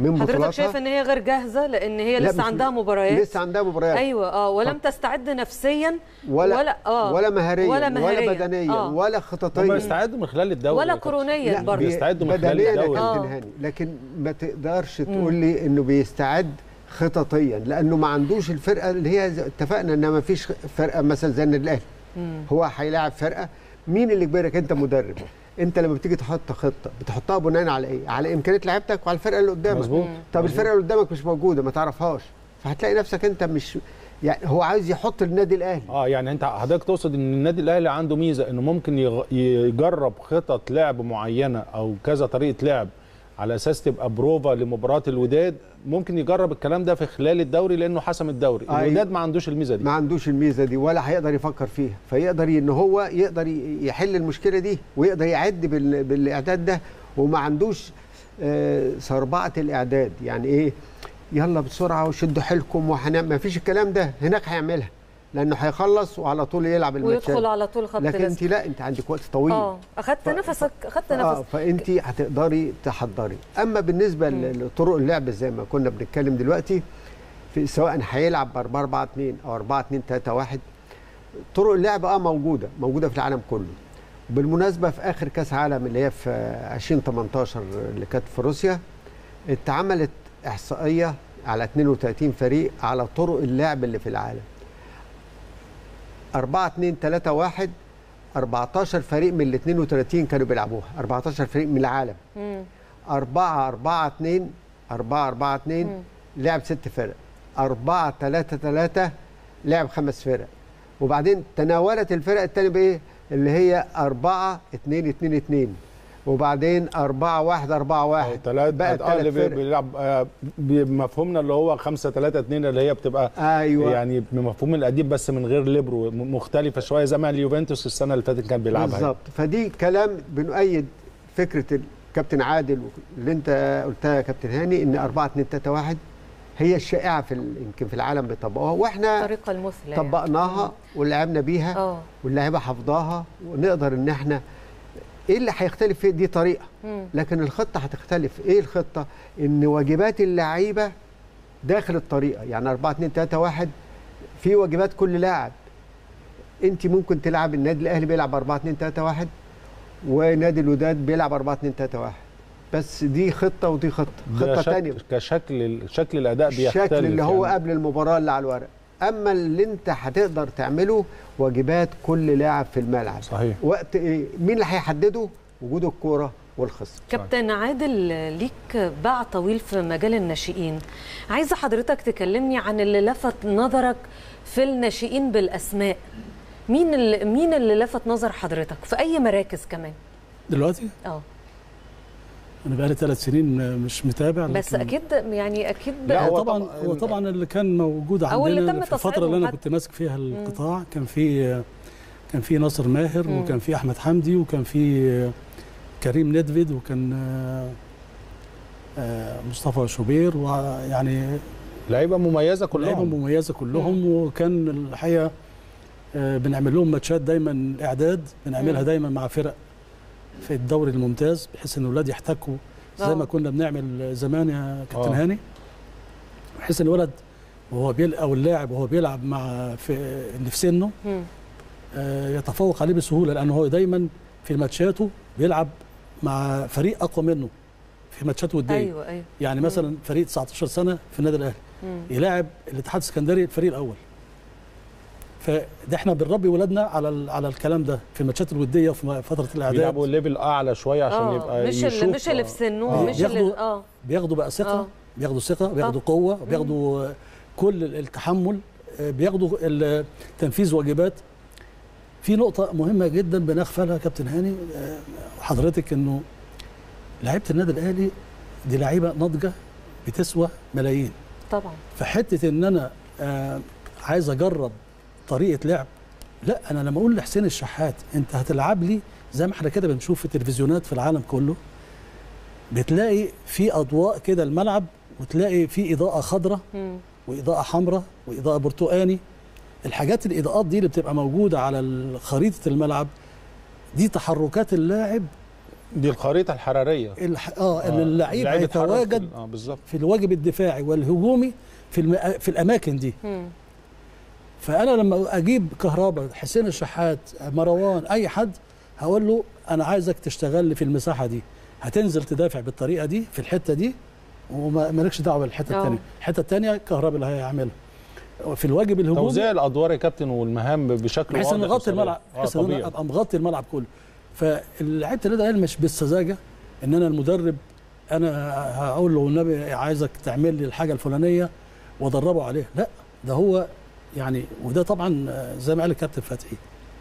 من بطولاتها.
حضرتك شايف ان هي غير جاهزه لان هي لسه عندها مباريات؟
لسه عندها مباريات،
ايوه ولم تستعد نفسيا
ولا مهاريا ولا بدنيا ولا خططيا.
هم بيستعدوا من خلال الدوري
ولا كورونيا برضه
بيستعدوا من خلال الدوري.
لكن ما تقدرش تقول لي انه بيستعد خططيا، لانه ما عندوش الفرقه اللي هي اتفقنا ان ما فيش فرقه مثلا زي النادي الاهلي. هو هيلاعب فرقه، مين اللي كبيرك؟ انت مدرب. انت لما بتيجي تحط خطه بتحطها بناء على ايه؟ على امكانيات لعيبتك وعلى الفرقه اللي قدامك.
مظبوط.
طب الفرقه اللي قدامك مش موجوده، ما تعرفهاش، فهتلاقي نفسك انت مش يعني هو عايز يحط النادي الاهلي.
يعني انت حضرتك تقصد ان النادي الاهلي عنده ميزه انه ممكن يجرب خطط لعب معينه او كذا طريقه لعب على اساس تبقى بروفا لمباراه الوداد، ممكن يجرب الكلام ده في خلال الدوري لانه حسم الدوري. الوداد ما عندوش الميزه دي،
ما عندوش الميزه دي ولا هيقدر يفكر فيها، فيقدر ان هو يقدر يحل المشكله دي ويقدر يعد بالاعداد ده، وما عندوش سربعه الاعداد. يعني ايه يلا بسرعه وشدوا حيلكم وهنعمل، ما فيش الكلام ده. هناك هيعملها لانه هيخلص وعلى طول يلعب الماتشات
ويدخل على طول خط.
لكن انت لا، انت عندك وقت طويل.
اخدت نفسك
فانت هتقدري تحضري. اما بالنسبه لطرق اللعب زي ما كنا بنتكلم دلوقتي، في سواء هيلعب ب 4-4-2 او 4-2-3-1، طرق اللعب موجوده في العالم كله. بالمناسبه في اخر كاس عالم اللي هي في 2018 اللي كانت في روسيا، اتعملت احصائيه على 32 فريق على طرق اللعب اللي في العالم. 4-2-3-1 14 فريق من ال 32 كانوا بيلعبوها، 14 فريق من العالم. 4-4-2 لعب 6 فرق، 4-3-3 لعب 5 فرق، وبعدين تناولت الفرق الثانيه بايه؟ اللي هي 4-2-2-2، وبعدين 4-1-4-1
بقت اللي بيلعب بمفهومنا اللي هو 5-3-2 اللي هي بتبقى يعني بمفهوم القديم بس من غير ليبرو، مختلفه شويه زي ما اليوفنتوس السنه اللي فاتت كان بيلعبها
بالظبط. فدي كلام بنؤيد فكره الكابتن عادل اللي انت قلتها يا كابتن هاني، ان 4-2-3-1 هي الشائعه يمكن في العالم بيطبقوها، واحنا
الطريقه المثلى
طبقناها ولعبنا بيها واللاعيبه حافظاها، ونقدر ان احنا ايه اللي هيختلف فيه؟ دي طريقه، لكن الخطه هتختلف. ايه الخطه؟ ان واجبات اللعيبه داخل الطريقه، يعني 4-2-3-1 في واجبات كل لاعب. انت ممكن تلعب، النادي الاهلي بيلعب 4-2-3-1 ونادي الوداد بيلعب 4-2-3-1، بس دي خطه ودي خطه ثانيه.
شكل الاداء بيختلف،
الشكل اللي هو يعني قبل المباراه اللي على الورق. اما اللي انت هتقدر تعمله واجبات كل لاعب في الملعب.
صحيح.
وقت ايه؟ مين اللي هيحدده؟ وجود الكوره والخصم.
كابتن عادل، ليك باع طويل في مجال الناشئين، عايزه حضرتك تكلمني عن اللي لفت نظرك في الناشئين بالاسماء. مين اللي لفت نظر حضرتك في اي مراكز كمان
دلوقتي؟ انا بقالي 3 سنين مش متابع،
بس اكيد
لا هو طبعا اللي كان موجود عندنا في الفتره اللي انا كنت ماسك فيها القطاع كان في ناصر ماهر وكان في احمد حمدي وكان في كريم ندفيد وكان مصطفى شوبير، ويعني
لعيبه مميزه
كلهم. وكان الحقيقه بنعمل لهم ماتشات دايما اعداد، بنعملها دايما مع فرق في الدوري الممتاز بحيث ان الاولاد يحتكوا زي ما كنا بنعمل زمان يا كابتن هاني، بحيث ان الولد او اللاعب وهو بيلعب مع اللي في سنه يتفوق عليه بسهوله، لانه هو دايما في ماتشاته بيلعب مع فريق اقوى منه في ماتشات وديه.
أيوة.
يعني مثلا فريق 19 سنه في النادي الاهلي يلاعب الاتحاد السكندري الفريق الاول، فده احنا بنربي ولادنا على الكلام ده في الماتشات الوديه وفي فتره الاعداد.
بيلعبوا ليفل اعلى شويه عشان يبقى
مش اللي في سنه، مش اللي
بياخدوا بقى ثقه، بياخدوا ثقه، بياخدوا قوه، بياخدوا كل التحمل، بياخدوا تنفيذ واجبات. في نقطه مهمه جدا بنغفلها كابتن هاني وحضرتك، انه لعيبه النادي الاهلي دي لعيبه ناضجه بتسوى ملايين
طبعا.
فحته ان انا عايز اجرب طريقه لعب، لا، انا لما اقول لحسين الشحات انت هتلعب لي زي ما احنا كده بنشوف في التلفزيونات في العالم كله، بتلاقي في اضواء كده الملعب، وتلاقي في اضاءه خضراء واضاءه حمراء واضاءه برتقاني. الحاجات الاضاءات دي اللي بتبقى موجوده على خريطه الملعب دي تحركات اللاعب
دي الخريطه الحراريه
اللعيب هيتواجد في الواجب الدفاعي والهجومي في الاماكن دي. فانا لما اجيب كهربا، حسين الشحات، مروان، اي حد، هقول له انا عايزك تشتغل لي في المساحه دي، هتنزل تدافع بالطريقه دي في الحته دي ومالكش دعوه بالحته الثانيه. الحته الثانيه كهربا اللي هيعملها في الواجب الهجومي.
توزيع الادوار يا كابتن والمهام بشكل واضح،
بحيث ان نغطي الملعب، بحيث ان انا ابقى مغطي الملعب كله. فاللعيبه ده مش بالسذاجه ان انا المدرب انا هقول له النبي عايزك تعمل لي الحاجه الفلانيه وادربه عليها، لا ده هو يعني. وده طبعا زي ما قال الكابتن فتحي،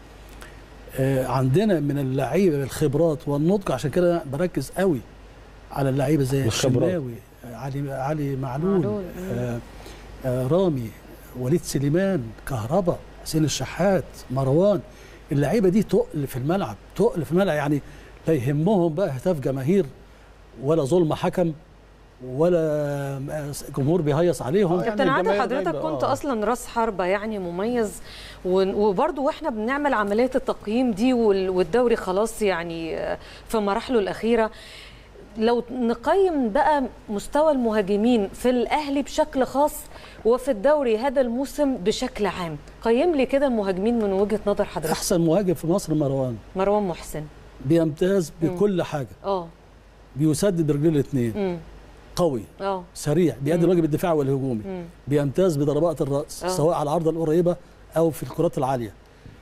عندنا من اللعيبه الخبرات والنضج، عشان كده بركز قوي على اللعيبه زي الشناوي، علي معلول، رامي، وليد سليمان، كهربا، حسين الشحات، مروان. اللعيبه دي تقل في الملعب، تقل في الملعب، يعني لا يهمهم بقى هتاف جماهير ولا ظلم حكم ولا جمهور بيهيص عليهم.
كابتن عادل، حضرتك كنت اصلا راس حربه يعني مميز، وبرضه واحنا بنعمل عمليه التقييم دي والدوري خلاص يعني في مراحله الاخيره، لو نقيم بقى مستوى المهاجمين في الاهلي بشكل خاص وفي الدوري هذا الموسم بشكل عام، قيم لي كده المهاجمين من وجهه نظر حضرتك.
احسن مهاجم في مصر مروان محسن، بيمتاز بكل حاجه. بيسدد برجليه الاثنين، قوي، سريع، بيأدي الواجب الدفاعي والهجومي، بيمتاز بضربات الراس سواء على العارضه القريبه او في الكرات العاليه.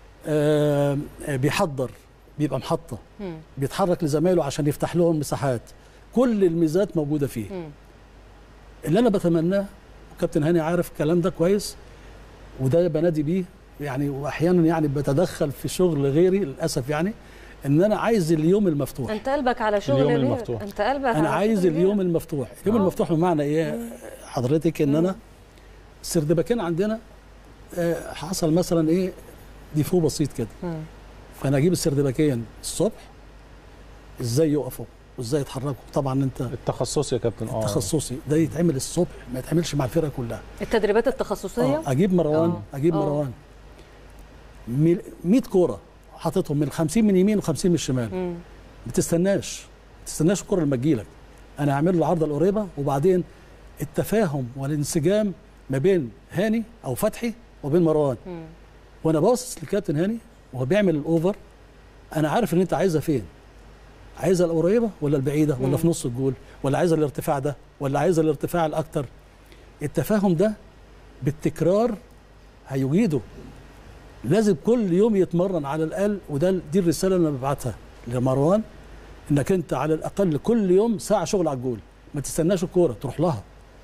بيحضر، بيبقى محطه، بيتحرك لزمايله عشان يفتح لهم مساحات. كل الميزات موجوده فيه. اللي انا بتمناه، كابتن هاني عارف الكلام ده كويس، وده بنادي بيه يعني، واحيانا يعني بتدخل في شغل غيري للاسف، يعني ان انا عايز اليوم المفتوح.
انت قلبك على شغل
اليوم المفتوح.
انت قلبك
انا عايز اليوم المفتوح. اليوم المفتوح بمعنى ايه حضرتك؟ ان انا السردباكين عندنا حصل مثلا ايه ديفو بسيط كده، فانا اجيب السردباكين الصبح ازاي يقفوا وازاي يتحركوا. طبعا انت
التخصصي يا كابتن،
التخصصي ده يتعمل الصبح، ما يتعملش مع الفرقه كلها.
التدريبات التخصصيه
اجيب مروان، اجيب مروان 100 كوره حاططهم من 50 من يمين و50 من الشمال. ما تستناش الكره لما تجيلك، انا هعمل له العرضه القريبه، وبعدين التفاهم والانسجام ما بين هاني او فتحي وبين مروان. وانا باصص للكابتن هاني وهو بيعمل الاوفر، انا عارف ان انت عايزها فين، عايزها القريبه ولا البعيده ولا في نص الجول، ولا عايزها الارتفاع ده ولا عايزها الارتفاع الاكتر. التفاهم ده بالتكرار هيجيده. لازم كل يوم يتمرن على الاقل، دي الرساله اللي انا ببعتها لمروان، انك انت على الاقل كل يوم ساعه شغل على الجول، ما تستناش الكوره تروح لها.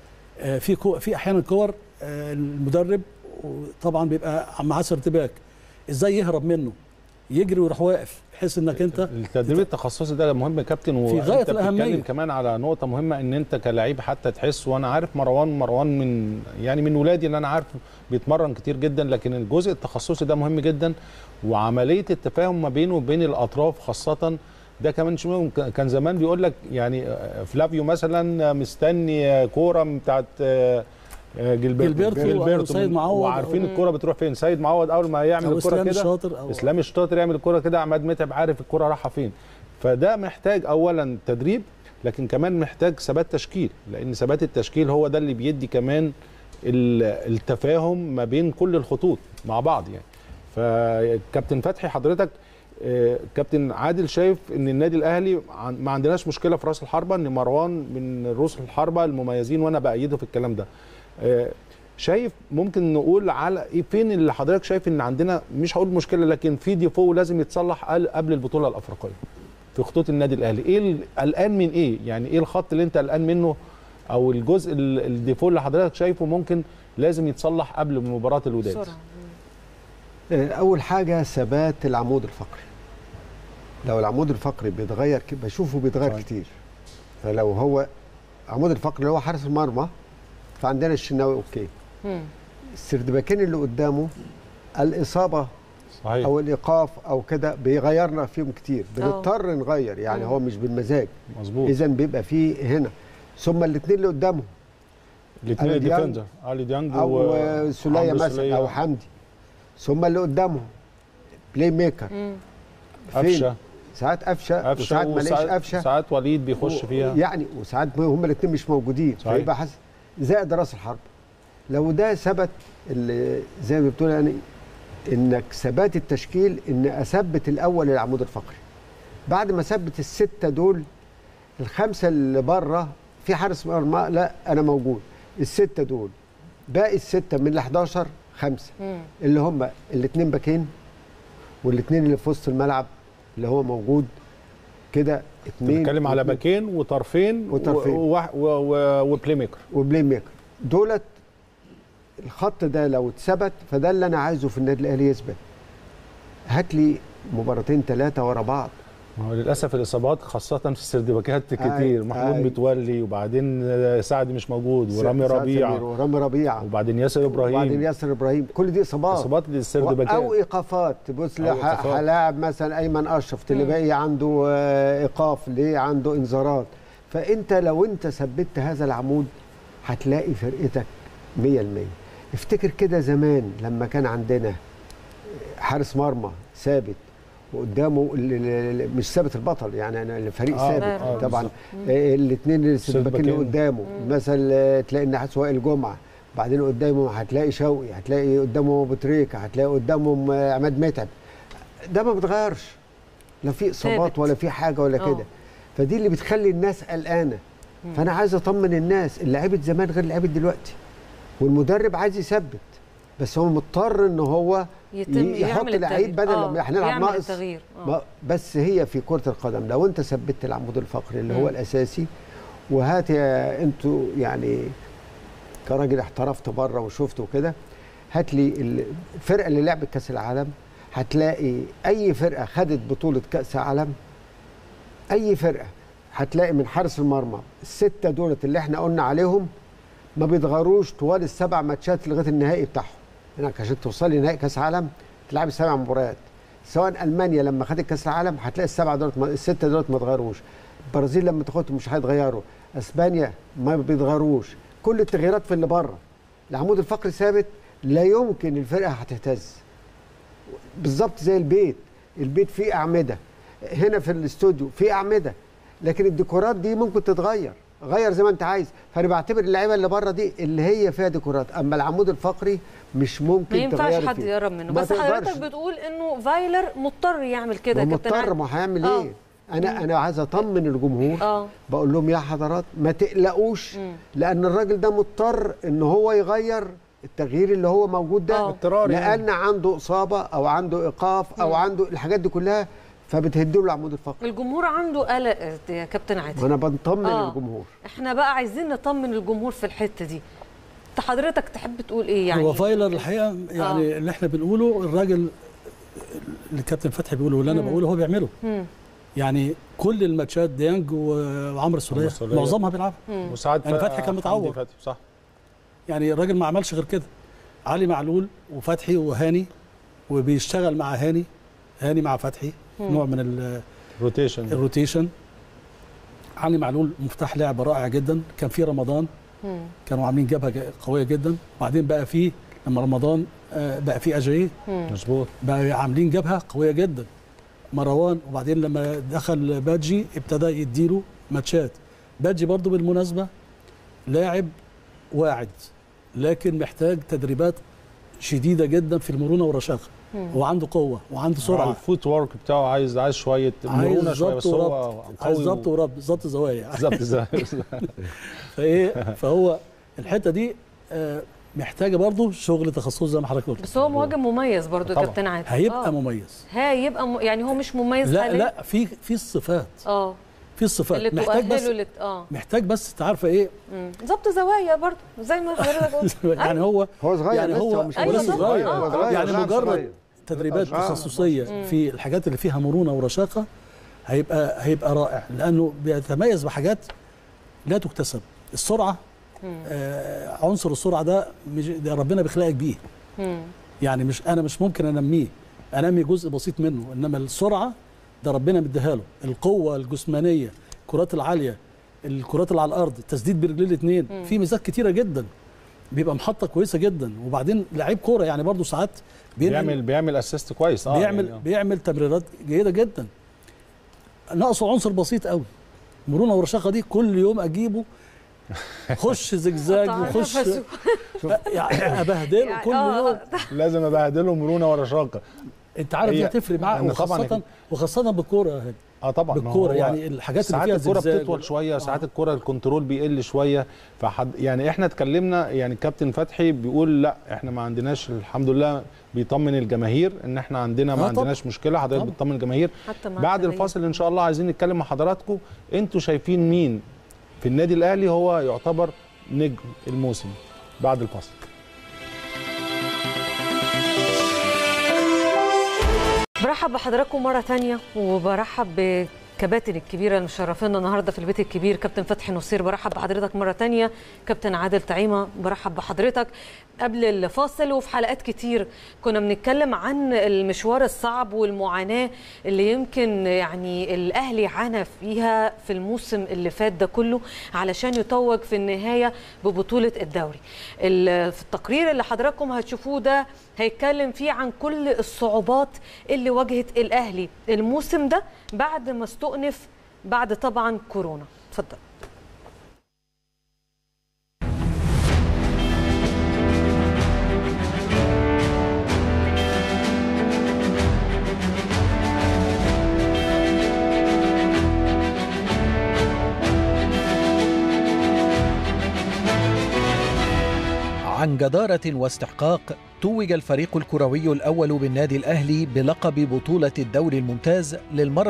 في احيانا كور المدرب طبعا بيبقى معاه ارتباك، ازاي يهرب منه، يجري ويروح واقف، بحيث انك انت
التدريب التخصصي ده مهم يا كابتن.
في غايه الاهميه.
بتتكلم كمان على نقطه مهمه، ان انت كلاعب حتى تحس، وانا عارف مروان من ولادي اللي انا عارف بيتمرن كتير جدا، لكن الجزء التخصصي ده مهم جدا، وعمليه التفاهم ما بينه وبين الاطراف خاصه ده كمان. كان زمان بيقول لك يعني فلافيو مثلا مستني كوره بتاعت
جilberto وسيد معوض،
وعارفين الكوره بتروح فين. سيد معوض اول ما يعمل الكوره كده، اسلام الشاطر يعمل الكوره كده، عماد متعب عارف الكوره رايحه فين. فده محتاج اولا تدريب، لكن كمان محتاج ثبات تشكيل، لان ثبات التشكيل هو ده اللي بيدي كمان التفاهم ما بين كل الخطوط مع بعض يعني. فكابتن فتحي حضرتك، كابتن عادل شايف ان النادي الاهلي ما عندناش مشكله في راس الحربه، ان مروان من رؤوس الحربه المميزين، وانا بايده في الكلام ده. شايف ممكن نقول على ايه فين اللي حضرتك شايف ان عندنا، مش هقول مشكله، لكن في ديفو لازم يتصلح قبل البطوله الافريقيه في خطوط النادي الاهلي؟ ايه قلقان من ايه؟ يعني ايه الخط اللي انت قلقان منه، او الجزء الديفو اللي حضرتك شايفه ممكن لازم يتصلح قبل مباراه الوداد؟
اول حاجه ثبات العمود الفقري. لو العمود الفقري بيتغير بشوفه بيتغير كتير. فلو هو العمود الفقري اللي هو حارس المرمى، فعندنا الشناوي اوكي. السردباكين اللي قدامه الاصابه صحيح، او الايقاف او كده بيغيرنا فيهم كتير، بنضطر نغير يعني. هو مش بالمزاج، مظبوط. اذا بيبقى فيه هنا. ثم الاثنين اللي قدامه،
الاثنين الديفندر علي ديانج
او سوليه مثلا او حمدي. ثم اللي قدامه بلاي ميكر،
قفشه
ساعات قفشه وساعات ما لقيش قفشه،
ساعات وليد بيخش فيها
يعني، وساعات هم الاثنين مش موجودين، فيبقى حسن زائد راس الحرب. لو ده ثبت زي ما بتقول يعني انك ثبات التشكيل، ان اثبت الاول العمود الفقري، بعد ما اثبت السته دول الخمسه اللي بره في حارس مرمى، لا انا موجود السته دول، باقي السته من ال11 5 اللي هم الاثنين باكين والاثنين اللي في وسط الملعب اللي هو موجود كده، اثنين
بنتكلم على باكين وطرفين وبلاي ميكر دولت.
الخط ده لو اتثبت فده اللي انا عايزه في النادي الاهلي يثبت. هات لي مباراتين 3 ورا بعض.
ما هو للاسف الاصابات خاصه في السردباكات كتير، محمود متولي وبعدين سعد مش موجود ورامي ربيعه وبعدين ياسر ابراهيم كل دي اصابات للسردباكات او ايقافات. تبص هلاعب مثلا ايمن اشرف تلاقي عنده ايقاف، ليه عنده انذارات. فانت لو انت ثبتت هذا العمود هتلاقي فرقتك 100%. افتكر كده زمان لما كان عندنا حارس مرمى ثابت وقدامه مش ثابت البطل، يعني الفريق ثابت طبعا، الاثنين السباكين اللي قدامه مثلا تلاقي النحاس وائل جمعه، بعدين قدامه هتلاقي شوقي، هتلاقي قدامه ابو تريكه، هتلاقي قدامهم عماد متعب. ده ما بيتغيرش، لا في اصابات ولا في حاجه ولا كده. فدي اللي بتخلي الناس قلقانه. فانا عايز اطمن الناس، لعيبه زمان غير لعيبه دلوقتي، والمدرب عايز يثبت، بس هو مضطر ان هو يحط لعيب بدل لما احنا نلعب ناقص. بس هي في كرة القدم لو انت ثبتت العمود الفقري اللي هو الاساسي، وهات انتوا يعني كراجل احترفت بره وشفت وكده، هات لي الفرقه اللي لعبت كاس العالم، هتلاقي اي فرقه خدت بطوله كاس عالم، اي فرقه هتلاقي من حارس المرمى السته دولت اللي احنا قلنا عليهم ما بيتغيروش طوال ال7 ماتشات لغايه النهائي بتاعهم. هناك عشان توصلي نهائي كاس عالم تلعبي 7 مباريات. سواء المانيا لما خدت كاس العالم هتلاقي السته دولت ما اتغيروش. البرازيل لما تاخدهم مش هيتغيروا. اسبانيا ما بيتغيروش. كل التغييرات في اللي بره. العمود الفقري ثابت، لا يمكن الفرقه هتهتز. بالظبط زي البيت فيه اعمده، هنا في الاستوديو فيه اعمده، لكن الديكورات دي ممكن تتغير، غير زي ما انت عايز. فانا بعتبر اللعيبه اللي بره دي اللي هي فيها ديكورات، اما العمود الفقري مش ممكن تغير فيه، ما
ينفعش حد يقرب منه. بس حضرتك بتقول انه فايلر مضطر يعمل كده يا كابتن.
مضطر، ما هيعمل ايه؟ انا عايز اطمن الجمهور. بقول لهم يا حضرات ما تقلقوش، لان الراجل ده مضطر ان هو يغير التغيير اللي هو موجود ده، لان عنده اصابه او عنده ايقاف او عنده الحاجات دي كلها، فبتهدله العمود الفقري.
الجمهور عنده قلق يا كابتن عادل.
وانا بنطمن الجمهور.
احنا بقى عايزين نطمن الجمهور في الحته دي. حضرتك تحب تقول ايه يعني؟
هو فايلر الحقيقه يعني اللي احنا بنقوله، الراجل اللي الكابتن فتحي بيقوله واللي انا بقوله هو بيعمله. يعني كل الماتشات ديانج وعمرو السوليه معظمها بيلعبها.
وساعات
يعني فتحي كان متعور.
صح.
يعني الراجل ما عملش غير كده. علي معلول وفتحي وهاني، وبيشتغل مع هاني مع فتحي، نوع من الروتيشن. علي معلول مفتاح لعب رائع جدا. كان في رمضان كانوا عاملين جبهه قويه جدا، وبعدين بقى في لما رمضان بقى في اجاييه
مظبوط،
بقى عاملين جبهه قويه جدا مروان. وبعدين لما دخل بادجي ابتدى يديله ماتشات. بادجي برضو بالمناسبه لاعب واعد، لكن محتاج تدريبات شديده جدا في المرونه والرشاقه. هو عنده قوه وعنده سرعه.
الفوت وورك بتاعه عايز شويه مرونه شويه، بس هو
عايز ضبط وربط، ضبط زوايا.
فايه
فهو الحته دي محتاجه برضه شغل تخصصي زي ما حضرتك قلت.
بس هو مهاجم مميز برضه يا كابتن عادل.
هيبقى مميز.
يعني هو مش مميز
لا
حاليا.
لا في الصفات. في الصفات
اللي
محتاج بس محتاج بس تعرفه ايه؟
ضبط زوايا برضه زي ما حضرتك قلت.
يعني هو
صغير،
يعني هو
مش
صغير. يعني مجرد تدريبات تخصصيه في الحاجات اللي فيها مرونه ورشاقه هيبقى رائع، لانه بيتميز بحاجات لا تكتسب. السرعه، عنصر السرعه ده ربنا بيخلقك بيه. يعني انا مش ممكن انمي جزء بسيط منه، انما السرعه ده ربنا مديها له. القوه الجسمانيه، الكرات العاليه، الكرات اللي على الارض، التسديد برجلين الاثنين، في ميزات كتيره جدا، بيبقى محطه كويسه جدا. وبعدين لعيب كوره يعني برضه ساعات
بيعمل اسيست كويس.
بيعمل تمريرات جيده جدا. ناقصه عنصر بسيط قوي، مرونه ورشاقه دي كل يوم اجيبه، خش زجزاج وخش يعني ابهدله كل يوم،
لازم ابهدله مرونه ورشاقه.
انت عارف دي هتفرق معاه، وخاصه بالكوره يا هادي.
طبعا
بالكوره يعني الحاجات اللي فيها
ساعات الكوره بتطول شويه، ساعات الكوره الكنترول بيقل شويه، يعني احنا اتكلمنا، يعني الكابتن فتحي بيقول لا احنا ما عندناش، الحمد لله بيطمن الجماهير ان احنا عندنا ما عندناش مشكله. حضرتك بتطمن الجماهير. بعد الفاصل ان شاء الله عايزين نتكلم مع حضراتكم، انتوا شايفين مين في النادي الاهلي هو يعتبر نجم الموسم؟ بعد الفاصل.
برحب بحضراتكم مرة تانية، وبرحب بكباتن الكبيرة اللي مشرفينا النهارده في البيت الكبير. كابتن فتحي نصير برحب بحضرتك مرة تانية، كابتن عادل طعيمة برحب بحضرتك. قبل الفاصل وفي حلقات كتير كنا بنتكلم عن المشوار الصعب والمعاناة اللي يمكن يعني الأهلي عانى فيها في الموسم اللي فات ده كله علشان يتوج في النهاية ببطولة الدوري. في التقرير اللي حضراتكم هتشوفوه ده هيتكلم فيه عن كل الصعوبات اللي واجهت الأهلي الموسم ده بعد ما استؤنف بعد طبعا كورونا. اتفضل.
عن جدارة واستحقاق توج الفريق الكروي الأول بالنادي الأهلي بلقب بطولة الدوري الممتاز للمرة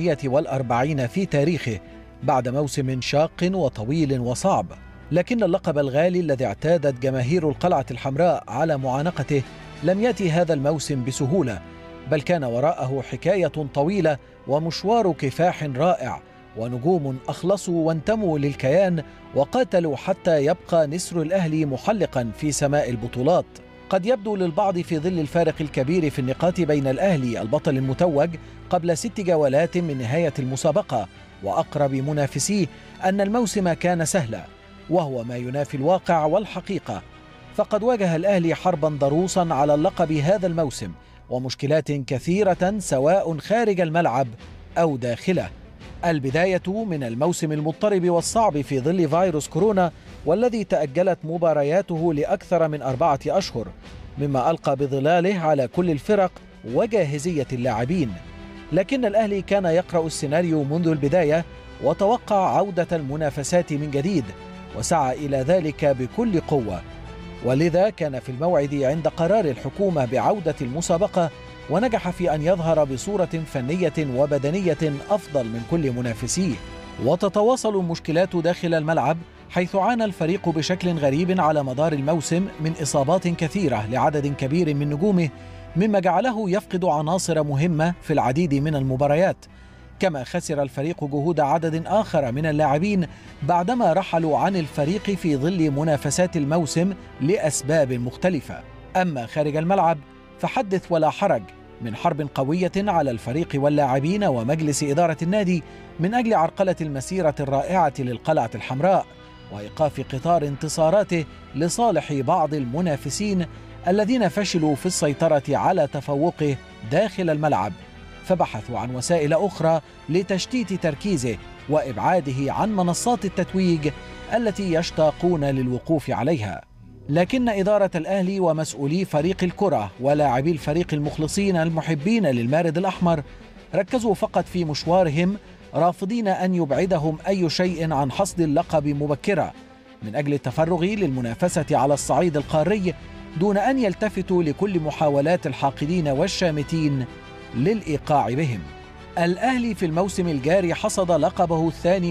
42 في تاريخه بعد موسم شاق وطويل وصعب. لكن اللقب الغالي الذي اعتادت جماهير القلعة الحمراء على معانقته لم يأتي هذا الموسم بسهولة، بل كان وراءه حكاية طويلة ومشوار كفاح رائع، ونجوم أخلصوا وانتموا للكيان وقاتلوا حتى يبقى نسر الأهلي محلقا في سماء البطولات. قد يبدو للبعض في ظل الفارق الكبير في النقاط بين الأهلي البطل المتوج قبل 6 جولات من نهاية المسابقة وأقرب منافسيه أن الموسم كان سهلا، وهو ما ينافي الواقع والحقيقة. فقد واجه الأهلي حربا ضروسا على اللقب هذا الموسم ومشكلات كثيرة سواء خارج الملعب أو داخله. البداية من الموسم المضطرب والصعب في ظل فيروس كورونا، والذي تأجلت مبارياته لأكثر من 4 أشهر، مما ألقى بظلاله على كل الفرق وجاهزية اللاعبين. لكن الأهلي كان يقرأ السيناريو منذ البداية وتوقع عودة المنافسات من جديد، وسعى إلى ذلك بكل قوة، ولذا كان في الموعد عند قرار الحكومة بعودة المسابقة، ونجح في أن يظهر بصورة فنية وبدنية أفضل من كل منافسيه. وتتواصل المشكلات داخل الملعب، حيث عانى الفريق بشكل غريب على مدار الموسم من إصابات كثيرة لعدد كبير من نجومه، مما جعله يفقد عناصر مهمة في العديد من المباريات. كما خسر الفريق جهود عدد آخر من اللاعبين بعدما رحلوا عن الفريق في ظل منافسات الموسم لأسباب مختلفة. أما خارج الملعب فحدث ولا حرج من حرب قوية على الفريق واللاعبين ومجلس إدارة النادي من أجل عرقلة المسيرة الرائعة للقلعة الحمراء وإيقاف قطار انتصاراته لصالح بعض المنافسين الذين فشلوا في السيطرة على تفوقه داخل الملعب، فبحثوا عن وسائل أخرى لتشتيت تركيزه وإبعاده عن منصات التتويج التي يشتاقون للوقوف عليها. لكن إدارة الأهلي ومسؤولي فريق الكرة ولاعبي الفريق المخلصين المحبين للمارد الأحمر ركزوا فقط في مشوارهم، رافضين أن يبعدهم أي شيء عن حصد اللقب مبكرا من أجل التفرغ للمنافسة على الصعيد القاري، دون أن يلتفتوا لكل محاولات الحاقدين والشامتين للإيقاع بهم. الأهلي في الموسم الجاري حصد لقبه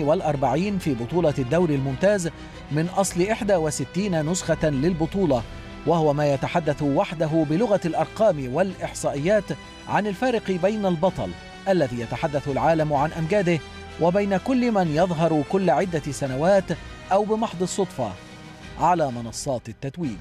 42 في بطولة الدوري الممتاز من أصل 61 نسخة للبطولة، وهو ما يتحدث وحده بلغة الأرقام والإحصائيات عن الفارق بين البطل الذي يتحدث العالم عن أمجاده وبين كل من يظهر كل عدة سنوات أو بمحض الصدفة على منصات التتويج.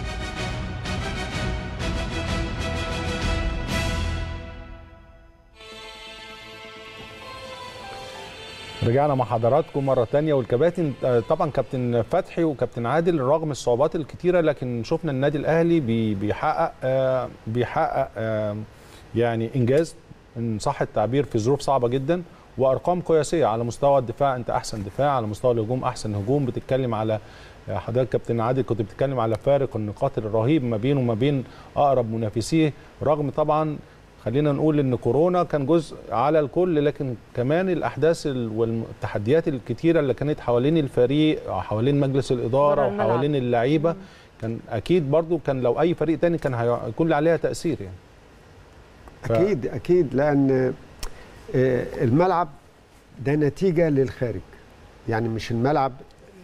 رجعنا مع حضراتكم مرة تانية، والكباتن طبعا كابتن فتحي وكابتن عادل رغم الصعوبات الكتيرة لكن شفنا النادي الأهلي بيحقق يعني إنجاز إن صح التعبير في ظروف صعبة جدا، وارقام قياسيه على مستوى الدفاع. انت احسن دفاع، على مستوى الهجوم احسن هجوم. بتتكلم على حضرتك كابتن عادل كنت بتتكلم على فارق النقاط الرهيب ما بينه وما بين اقرب منافسيه، رغم طبعا خلينا نقول ان كورونا كان جزء على الكل، لكن كمان الاحداث والتحديات الكتيره اللي كانت حوالين الفريق، حوالين مجلس الاداره وحوالين اللعيبه، كان اكيد برضو كان لو اي فريق تاني كان هيكون عليها تاثير يعني.
اكيد اكيد، لان الملعب ده نتيجه للخارج، يعني مش الملعب،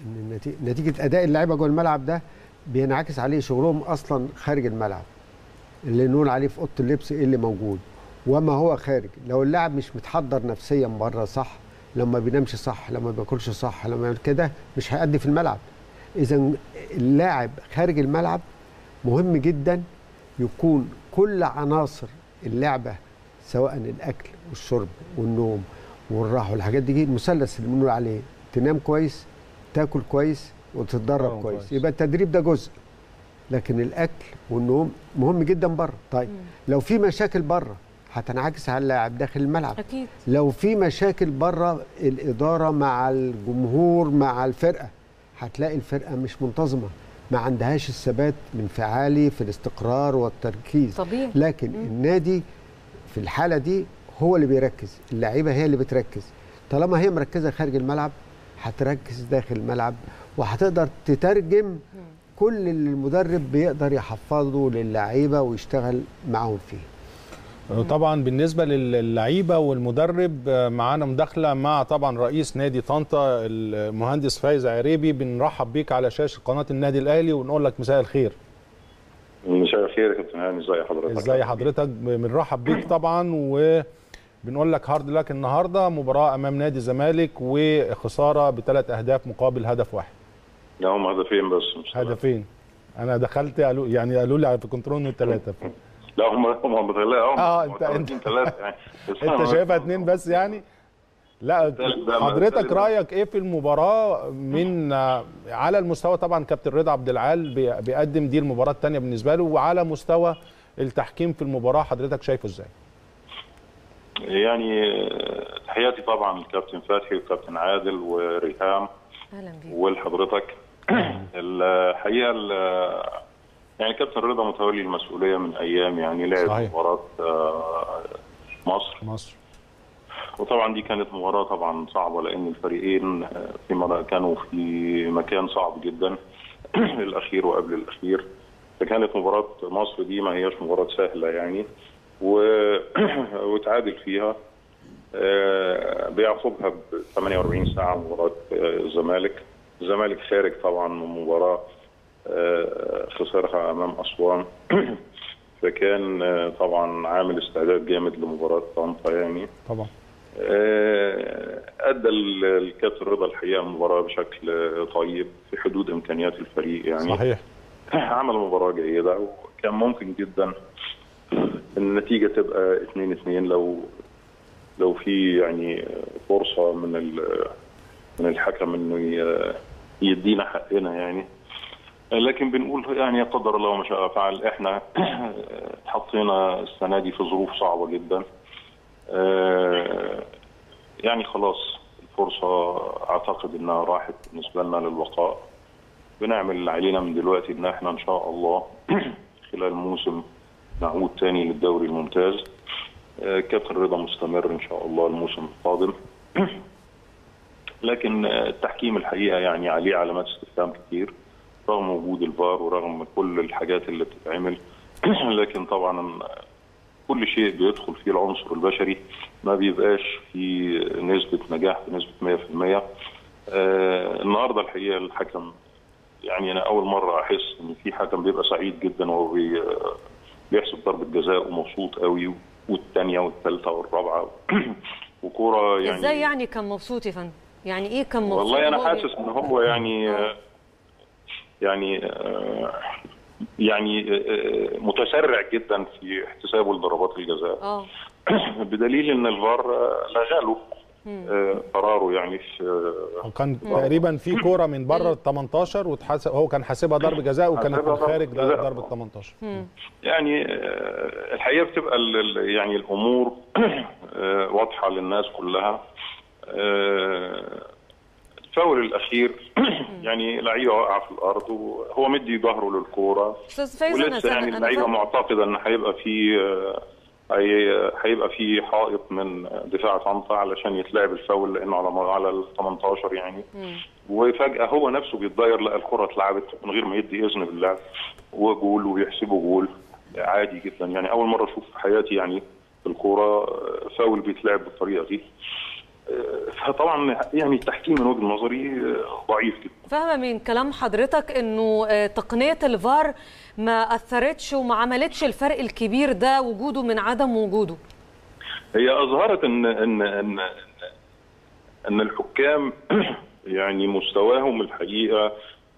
نتيجه اداء اللعيبه جوه الملعب ده بينعكس عليه شغلهم اصلا خارج الملعب، اللي نقول عليه في اوضه اللبس ايه اللي موجود وما هو خارج. لو اللاعب مش متحضر نفسيا بره صح، لما بينامش صح، لما بياكلش صح، لما كده مش هيأدي في الملعب. اذا اللاعب خارج الملعب مهم جدا يكون كل عناصر اللعبه، سواء الاكل والشرب والنوم والراحه والحاجات دي، المثلث اللي بنقول عليه، تنام كويس، تاكل كويس، وتتدرب كويس. يبقى التدريب ده جزء، لكن الاكل والنوم مهم جدا بره. طيب لو في مشاكل بره هتنعكس على اللاعب داخل الملعب.
اكيد.
لو في مشاكل بره الاداره مع الجمهور مع الفرقه، هتلاقي الفرقه مش منتظمه، ما عندهاش الثبات الانفعالي في الاستقرار والتركيز.
طبيعي.
لكن النادي في الحاله دي هو اللي بيركز، اللعيبه هي اللي بتركز. طالما هي مركزه خارج الملعب هتركز داخل الملعب، وهتقدر تترجم كل اللي المدرب بيقدر يحفظه للعيبه ويشتغل معاهم فيه.
طبعا بالنسبه للعيبه والمدرب معانا مداخله مع طبعا رئيس نادي طنطا المهندس فايز عريبي. بنرحب بيك على شاشه قناه النادي الاهلي ونقول لك مساء الخير.
مساء الخير يا كابتن هاني، ازي حضرتك؟
ازي حضرتك؟ بنرحب بيك طبعا، وبنقول لك هارد لك النهارده مباراه امام نادي الزمالك وخساره ب3 أهداف مقابل هدف واحد.
لا هم هدفين بس مش
هدفين. انا دخلت قالوا لي في كنترول من 3.
لا هم بتغلقوا.
انت
ثلاثه يعني.
انت شايفها 2 بس يعني؟ لا حضرتك رايك ايه في المباراه من على المستوى؟ طبعا كابتن رضا عبد العال بيقدم دي المباراه الثانيه بالنسبه له، وعلى مستوى التحكيم في المباراه حضرتك شايفه ازاي؟
يعني تحياتي طبعا للكابتن فتحي والكابتن عادل وريهام
اهلا بيك
ولحضرتك. الحقيقه يعني كابتن رضا متولي المسؤوليه من ايام، يعني لعب مباراه مصر، وطبعا دي كانت مباراه طبعا صعبه لان الفريقين كانوا في مكان صعب جدا الاخير وقبل الاخير، فكانت مباراه مصر دي ما هياش مباراه سهله يعني، وتعادل فيها بيعقبها ب 48 ساعه مباراه الزمالك خارج طبعا من مباراه خسرها امام اسوان فكان طبعا عامل استعداد جامد لمباراه طنطا يعني.
طبعا
ادى الكابتن رضا الحقيقه المباراه بشكل طيب في حدود امكانيات الفريق يعني.
صحيح.
عمل مباراه جيده، وكان ممكن جدا النتيجه تبقى 2-2 لو في يعني فرصه من الحكم انه يدينا حقنا يعني، لكن بنقول يعني قدر الله ما شاء فعل. احنا اتحطينا السنه دي في ظروف صعبه جدا، يعني خلاص الفرصه اعتقد انها راحت بالنسبه لنا للبقاء. بنعمل اللي علينا من دلوقتي ان احنا ان شاء الله خلال الموسم نعود تاني للدوري الممتاز. كابتن رضا مستمر ان شاء الله الموسم القادم. لكن التحكيم الحقيقه يعني عليه علامات استفهام كتير رغم وجود الفار ورغم كل الحاجات اللي بتتعمل لكن طبعا كل شيء بيدخل فيه العنصر البشري ما بيبقاش في نسبه نجاح بنسبه 100%. النهارده الحقيقه الحكم يعني انا اول مره احس ان في حكم بيبقى سعيد جدا وهو بيحسب ضربه جزاء ومبسوط قوي، والثانيه والثالثه والرابعه وكوره يعني.
ازاي يعني كان مبسوط يا فندم؟ يعني ايه كان مبسوط؟
والله انا حاسس ان هو يعني متسرع جدا في احتسابه لضربات الجزاء بدليل ان الفار لغاله قراره يعني في
كان تقريبا في كوره من بره ال 18 واتحسب، هو كان حاسبها ضربه جزاء وكانت من خارج ضربه 18.
يعني الحقيقه بتبقى يعني الامور واضحه للناس كلها. الفاول الاخير يعني لعيبه واقعه في الارض وهو مدي ظهره للكوره، ولسه يعني اللعيبه معتقده ان هيبقى في حائط من دفاع طنطا علشان يتلعب الفاول لانه على ال 18 يعني. وفجاه هو نفسه بيتضاير، لقى الكره اتلعبت من غير ما يدي اذن باللعب وجول وبيحسبه جول عادي جدا. يعني اول مره اشوف في حياتي يعني في الكوره فاول بيتلعب بالطريقه دي. فطبعا يعني التحكيم من وجهه نظري ضعيف جدا.
فاهمه من كلام حضرتك انه تقنيه الفار ما اثرتش وما عملتش الفرق الكبير ده، وجوده من عدم وجوده. هي
اظهرت ان الحكام يعني مستواهم الحقيقه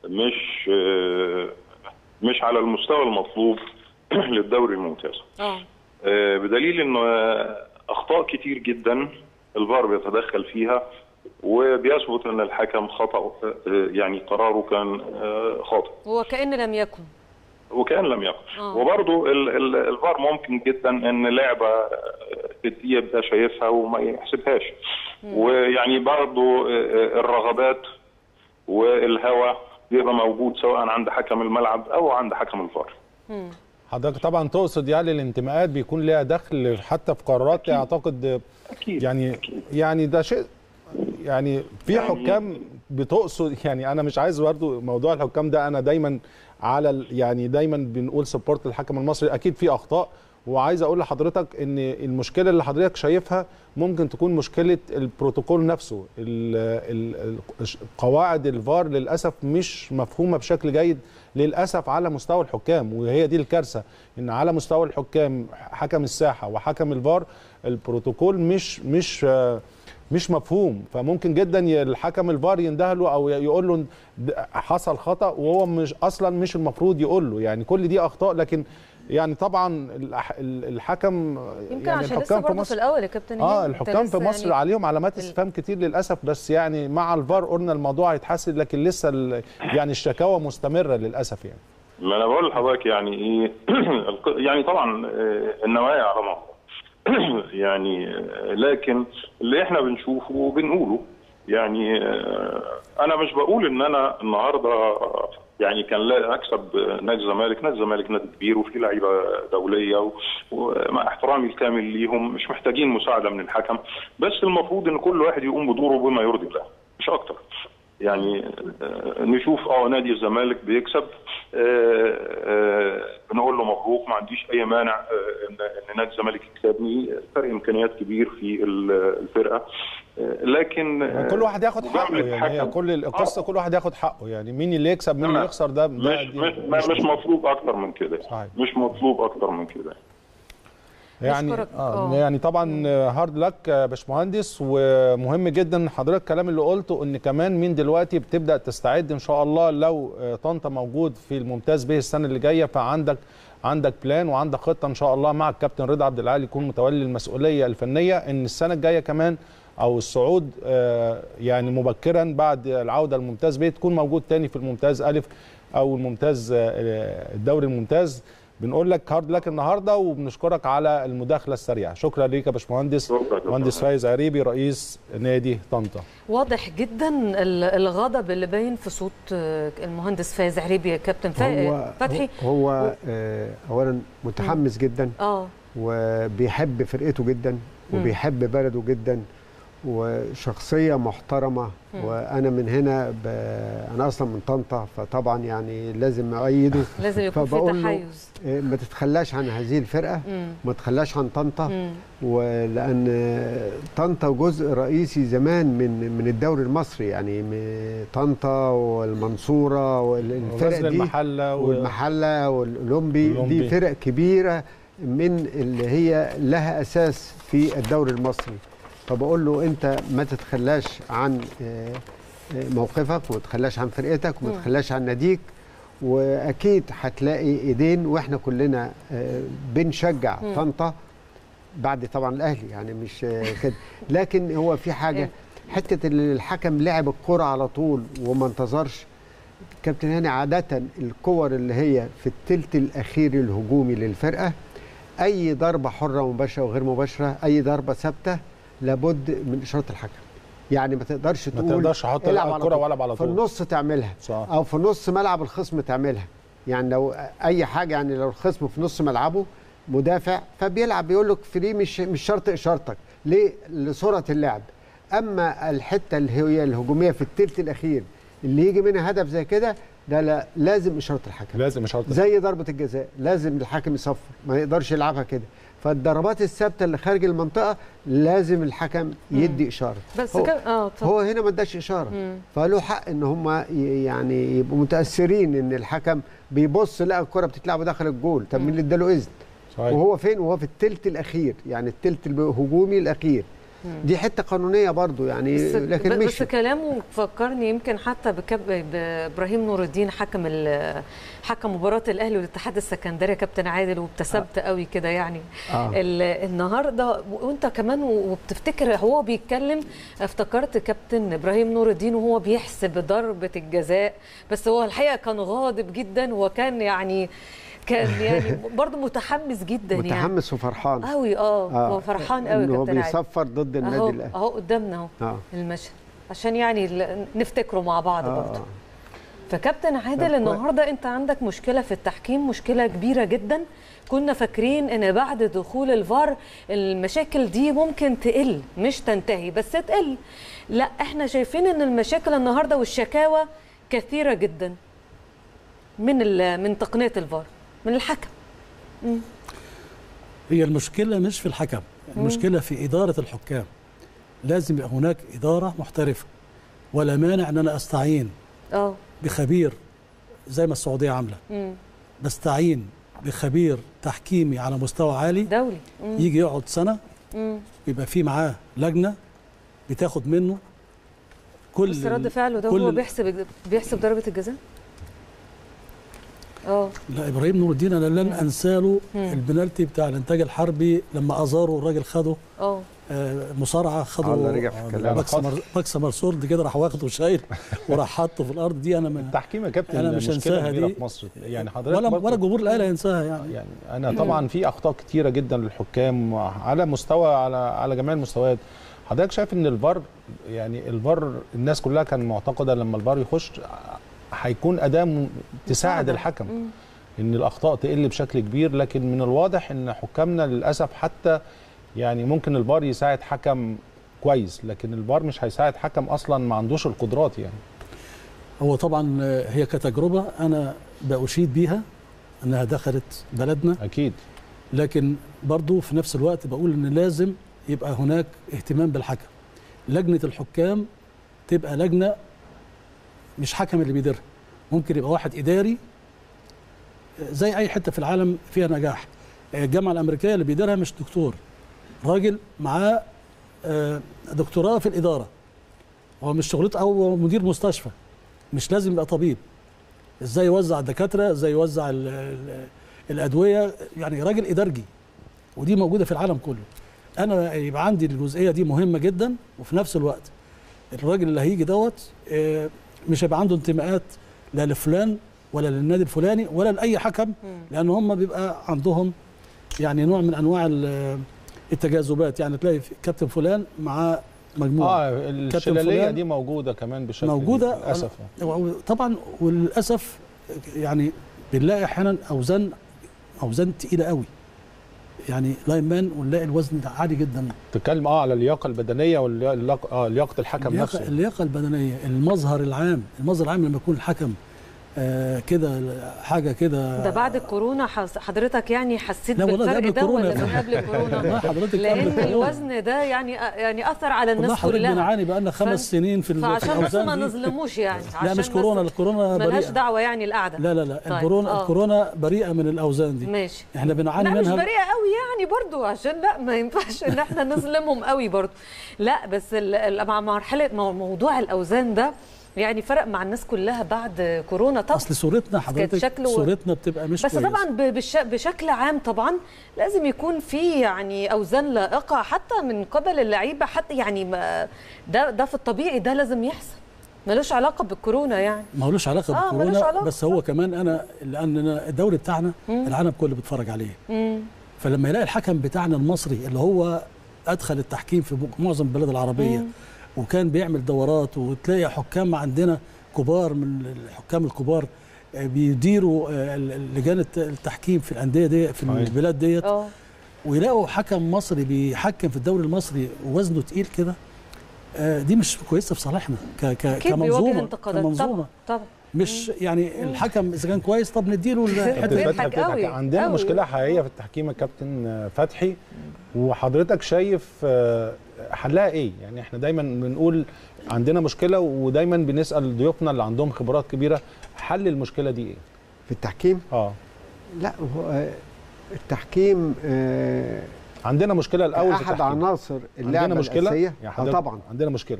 مش على المستوى المطلوب للدوري الممتاز. بدليل انه اخطاء كتير جدا الفار بيتدخل فيها وبيثبت ان الحكم خطأ، يعني قراره كان خاطئ
وكأن لم يكن.
وبرضه الفار ممكن جدا ان لعبه يبقى شايفها وما يحسبهاش. ويعني برضه الرغبات والهوى بيبقى موجود سواء عند حكم الملعب او عند حكم الفار.
حضرتك طبعا تقصد يعني الانتماءات بيكون لها دخل حتى في قرارات. اعتقد أكيد. يعني ده شيء يعني في حكام بتقصد. يعني انا مش عايز برضه موضوع الحكام ده، انا دايما على يعني دايما بنقول سبورت الحكم المصري، اكيد في اخطاء. وعايز اقول لحضرتك ان المشكله اللي حضرتك شايفها ممكن تكون مشكله البروتوكول نفسه. قواعد الفار للاسف مش مفهومه بشكل جيد للاسف على مستوى الحكام، وهي دي الكارثه، ان على مستوى الحكام حكم الساحه وحكم الفار البروتوكول مش مفهوم. فممكن جدا الحكم الفار يندهله او يقول له حصل خطا وهو اصلا مش المفروض يقول له. يعني كل دي اخطاء. لكن يعني طبعا الحكم
يمكن
يعني
عشان لسه برضه في الاول يا كابتن
الحكام في مصر يعني عليهم علامات استفهام كتير للاسف. بس يعني مع الفار قلنا الموضوع هيتحسن، لكن لسه يعني الشكاوى مستمره للاسف. يعني
ما انا بقول لحضرتك يعني ايه يعني طبعا النوايا على بعض يعني، لكن اللي احنا بنشوفه وبنقوله يعني انا مش بقول ان انا النهارده يعني كان لا اكسب نادي الزمالك. نادي الزمالك نادي كبير وفي لعيبه دوليه ومع احترامي الكامل ليهم مش محتاجين مساعده من الحكم، بس المفروض ان كل واحد يقوم بدوره بما يرضي الله مش اكتر. يعني نشوف نادي الزمالك بيكسب بنقول له مبروك، ما عنديش اي مانع ان نادي الزمالك يكسبني، فرق امكانيات كبير في الفرقه، لكن
كل واحد ياخد حقه. يعني كل القصه كل واحد ياخد حقه. يعني مين اللي يكسب مين اللي يخسر ده
مش مطلوب اكتر من كده. مش مطلوب اكتر من كده.
يعني طبعا هارد لك يا باشمهندس. ومهم جدا حضرتك الكلام اللي قلته ان كمان من دلوقتي بتبدا تستعد ان شاء الله لو طنطا موجود في الممتاز به السنه اللي جايه، فعندك بلان وعندك خطه ان شاء الله مع الكابتن رضا عبد العال يكون متولي المسؤوليه الفنيه ان السنه الجايه كمان او الصعود يعني مبكرا بعد العوده الممتاز به تكون موجود تاني في الممتاز الف او الممتاز الدوري الممتاز. بنقول لك هارد لك النهارده وبنشكرك على المداخله السريعه. شكرا ليك يا باشمهندس. مهندس فايز عريبي رئيس نادي طنطا.
واضح جدا الغضب اللي باين في صوت المهندس فايز عريبي يا كابتن فتحي.
هو اولا متحمس جدا وبيحب فرقته جدا وبيحب بلده جدا وشخصيه محترمه. وانا من هنا انا اصلا من طنطا، فطبعا يعني لازم اؤيده.
لازم يكون في تحيز.
ما تتخلاش عن هذه الفرقه، ما تتخلاش عن طنطا، ولان طنطا جزء رئيسي زمان من الدوري المصري. يعني طنطا والمنصوره والفرق دي والمحله والاولمبي دي فرق كبيره من اللي هي لها اساس في الدوري المصري. فبقول له انت ما تتخلاش عن موقفك وما تتخلاش عن فرقتك وما تتخلاش عن ناديك، واكيد هتلاقي ايدين. واحنا كلنا بنشجع طنطا بعد طبعا الاهلي يعني مش كده. لكن هو في حاجه حته الحكم لعب الكره على طول وما انتظرش. كابتن هاني عاده الكور اللي هي في الثلث الاخير الهجومي للفرقه، اي ضربه حره مباشره وغير مباشره، اي ضربه ثابته لابد من اشاره الحكم. يعني ما تقدرش تقول
ما تقدرش احط الكره والعب على طول
في النص تعملها صح. او في نص ملعب الخصم تعملها. يعني لو اي حاجه، يعني لو الخصم في نص ملعبه مدافع فبيلعب بيقول لك فري، مش شرط اشارتك ليه؟ لسرعه اللعب. اما الحته اللي هي الهجوميه في الثلث الاخير اللي يجي منها هدف زي كده، ده لا لازم اشاره الحكم،
لازم اشاره
زي ضربه الجزاء لازم الحكم يصفر، ما يقدرش يلعبها كده. فالضربات الثابته اللي خارج المنطقه لازم الحكم يدي اشاره.
بس
هو هنا ما اداش اشاره، فله حق ان هم يعني يبقوا متاثرين ان الحكم بيبص لقى الكره بتتلعب داخل الجول. طب مين اللي اداله اذن؟ صحيح. وهو فين؟ وهو في الثلث الاخير، يعني الثلث الهجومي الاخير. دي حته قانونيه برضو يعني، لكن مش
بس كلامه فكرني يمكن حتى بابراهيم نور الدين حكم مباراه الاهلي والاتحاد السكندري كابتن عادل، وابتسمت قوي كده يعني. النهارده وانت كمان وبتفتكر هو بيتكلم، افتكرت كابتن ابراهيم نور الدين وهو بيحسب ضربه الجزاء، بس هو الحقيقه كان غاضب جدا، وكان يعني برضه متحمس جدا،
متحمس وفرحان
قوي. هو فرحان قوي
كابتن عادل، هو بيصفر ضد النادي الاهلي
اهو قدامنا اهو المشهد، عشان يعني نفتكره مع بعض برضه. فكابتن عادل النهارده انت عندك مشكله في التحكيم، مشكله كبيره جدا. كنا فاكرين ان بعد دخول الفار المشاكل دي ممكن تقل، مش تنتهي بس تقل. لا، احنا شايفين ان المشاكل النهارده والشكاوى كثيره جدا من تقنيه الفار، من الحكم.
هي المشكله مش في الحكم، المشكله في اداره الحكام. لازم يبقى هناك اداره محترفه، ولا مانع ان انا استعين بخبير زي ما السعوديه عامله. بستعين بخبير تحكيمي على مستوى عالي
دولي،
يجي يقعد سنه، يبقى في معاه لجنه بتاخد منه كل
بس رد فعله ده هو بيحسب ضربه الجزاء.
لا، ابراهيم نور الدين انا لن انسى له البنالتي بتاع الانتاج الحربي لما ازاره الراجل خده مصارعه، خده ماكس مرسورد كده، راح واخده وشايل وراح حاطه في الارض. دي انا
التحكيم يا كابتن
انا مش هنساها دي
في مصر يعني حضرتك
ولا جمهور الاهلي هينساها يعني
انا طبعا في اخطاء كتيره جدا للحكام على مستوى على جميع المستويات. حضرتك شايف ان الفار يعني الناس كلها كان معتقده لما الفار يخش هيكون اداه تساعد الحكم ان الاخطاء تقل بشكل كبير، لكن من الواضح ان حكامنا للاسف حتى يعني ممكن الفار يساعد حكم كويس، لكن الفار مش هيساعد حكم اصلا ما عندوش القدرات. يعني
هو طبعا هي كتجربه انا بأشيد بيها انها دخلت بلدنا
اكيد،
لكن برضو في نفس الوقت بقول ان لازم يبقى هناك اهتمام بالحكم. لجنه الحكام تبقى لجنه مش حكم اللي بيديرها، ممكن يبقى واحد اداري زي اي حته في العالم فيها نجاح. الجامعه الامريكيه اللي بيديرها مش دكتور، راجل معاه دكتوراه في الاداره، هو مش شغلته، او مدير مستشفى، مش لازم يبقى طبيب. ازاي يوزع الدكاتره، ازاي يوزع الادويه، يعني راجل ادارجي، ودي موجوده في العالم كله. انا يبقى عندي الجزئيه دي مهمه جدا، وفي نفس الوقت الراجل اللي هيجي دوت مش هيبقى عنده انتماءات لا لفلان ولا للنادي الفلاني ولا لاي حكم، لان هم بيبقى عندهم يعني نوع من انواع التجاذبات. يعني تلاقي كابتن فلان مع مجموعه
الشلاليه دي موجوده كمان بشكل
موجوده
للاسف
طبعا، وللاسف يعني بنلاقي احيانا اوزان تقيله قوي، يعني لاين مان ونلاقي الوزن عالي جدا.
تتكلم على اللياقه البدنيه لياقه الحكم نفسه،
اللياقه البدنيه، المظهر العام لما يكون الحكم كده حاجه كده.
ده بعد الكورونا حضرتك يعني حسيت بالفرق ده ولا من قبل الكورونا؟ لان الوزن ده يعني اثر على الناس كلها.
بنعاني بقى لنا 5 سنين في
فعشان بس ما نظلموش يعني.
لا مش كورونا، الكورونا بريئه،
مالهاش دعوه يعني القعده.
لا طيب. الكورونا بريئه من الاوزان دي.
ماشي،
احنا بنعاني منها.
لا مش بريئه قوي يعني برضو، عشان لا ما ينفعش ان احنا نظلمهم قوي برضو. لا بس مع مرحله موضوع الاوزان ده يعني فرق مع الناس كلها بعد كورونا طبعا.
اصل صورتنا حضرتك صورتنا بتبقى مش
بس طبعا بشكل عام طبعا لازم يكون في يعني اوزان لائقه حتى من قبل اللعيبه، حتى يعني ده في الطبيعي ده لازم يحصل، ملوش علاقه بالكورونا يعني.
ملوش علاقه بالكورونا، بس هو كمان لان الدوري بتاعنا العالم كله بيتفرج عليه. فلما يلاقي الحكم بتاعنا المصري اللي هو ادخل التحكيم في معظم البلاد العربيه وكان بيعمل دورات، وتلاقي حكام عندنا كبار من الحكام الكبار بيديروا لجان التحكيم في الانديه دي في البلاد ديت، ويلاقوا حكم مصري بيحكم في الدوري المصري ووزنه تقيل كده، دي مش كويسه في صالحنا كمنظومه.
طبعا
مش يعني الحكم اذا كان كويس طب نديله
الحته. عندنا مشكله حقيقيه في التحكيم يا كابتن فتحي، وحضرتك شايف حلها ايه؟ يعني احنا دايما بنقول عندنا مشكله ودايما بنسال ضيوفنا اللي عندهم خبرات كبيره حل المشكله دي ايه؟
في التحكيم؟ لا هو التحكيم
عندنا مشكله الاول في
احد عناصر اللعبه الاساسيه. طبعا
عندنا مشكله.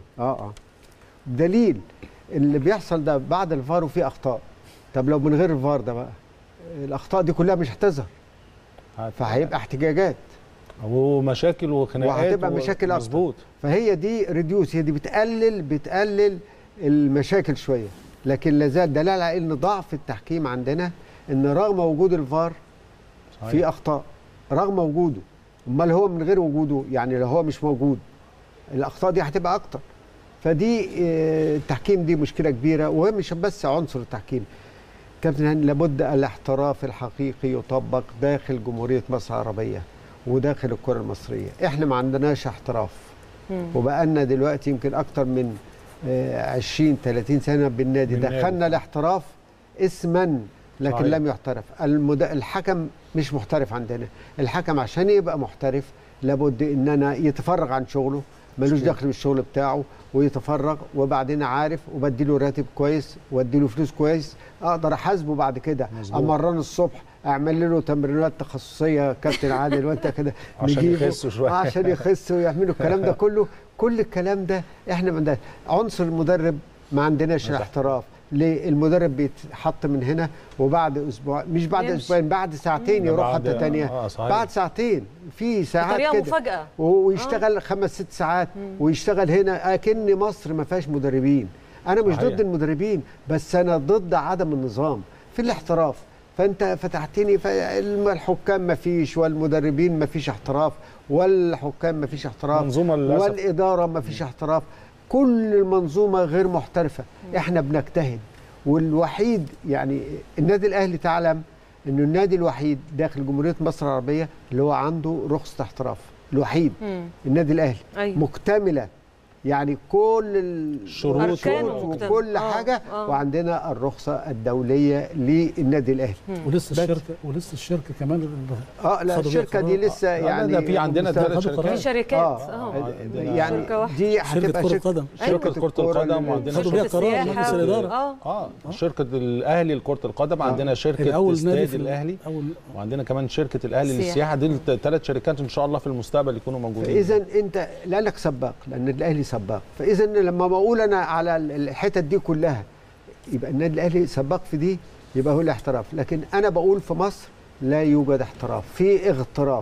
دليل اللي بيحصل ده بعد الفار وفيه اخطاء. طب لو من غير الفار ده بقى الاخطاء دي كلها مش هتظهر، فهيبقى احتجاجات
ومشاكل وخناقات
وهتبقى مشاكل اكتر. فهي دي ريديوس، هي دي بتقلل المشاكل شويه، لكن لا زال دلالة على ان ضعف التحكيم عندنا ان رغم وجود الفار في اخطاء، رغم وجوده. امال هو من غير وجوده يعني لو هو مش موجود الاخطاء دي هتبقى اكتر. فدي التحكيم دي مشكله كبيره، وهي مش بس عنصر التحكيم. كابتن هاني، لابد الاحتراف الحقيقي يطبق داخل جمهوريه مصر العربيه وداخل الكره المصريه. احنا ما عندناش احتراف، وبقالنا دلوقتي يمكن اكتر من 20-30 سنه بالنادي دخلنا الاحتراف اسما لكن صحيح. لم يحترف. الحكم مش محترف عندنا. الحكم عشان يبقى محترف لابد اننا يتفرغ عن شغله، ملوش دخل بالشغل بتاعه، ويتفرغ وبعدين عارف وبديله راتب كويس واديله فلوس كويس، اقدر احاسبه بعد كده. امرنه الصبح، اعمل له تمرينات تخصصيه كابتن عادل وانت كده
عشان يخسوا شويه
عشان يخسوا ويعملوا الكلام ده كله. كل الكلام ده احنا من ده عنصر المدرب ما عندناش الاحتراف. ليه؟ المدرب بيتحط من هنا وبعد اسبوع، مش بعد اسبوعين، بعد ساعتين يروح حتى ثانيه. بعد ساعتين في ساعات كده
مفاجأة
ويشتغل 5-6 ساعات ويشتغل هنا. اكن مصر ما فيهاش مدربين. انا مش ضد المدربين، بس انا ضد عدم النظام في الاحتراف. فانت فتحتني، الحكام ما فيش والمدربين ما فيش احتراف والحكام ما فيش احتراف والاداره ما فيش احتراف. كل المنظومه غير محترفه. احنا بنجتهد، والوحيد يعني النادي الاهلي تعلم انه النادي الوحيد داخل جمهوريه مصر العربيه اللي هو عنده رخصه احتراف، الوحيد. النادي الاهلي مكتمله، يعني كل الشروط وكل حاجه وعندنا الرخصه الدوليه للنادي الاهلي.
ولسه الشركه كمان
لا الشركه دي لسه يعني
في عندنا 3
شركات
يعني دي هتبقى
شركه كره القدم، وعندنا
خدوا بيها قرار مجلس الاداره.
شركه الاهلي لكره القدم، عندنا شركه استاد الاهلي، وعندنا كمان شركه الاهلي للسياحه. دي 3 شركات ان شاء الله في المستقبل يكونوا موجودين.
اذا انت لانك سباق، لان الاهلي سباق. فاذا لما بقول انا على الحتت دي كلها يبقى النادي الاهلي سباق في دي، يبقى هو الاحتراف. لكن انا بقول في مصر لا يوجد احتراف، في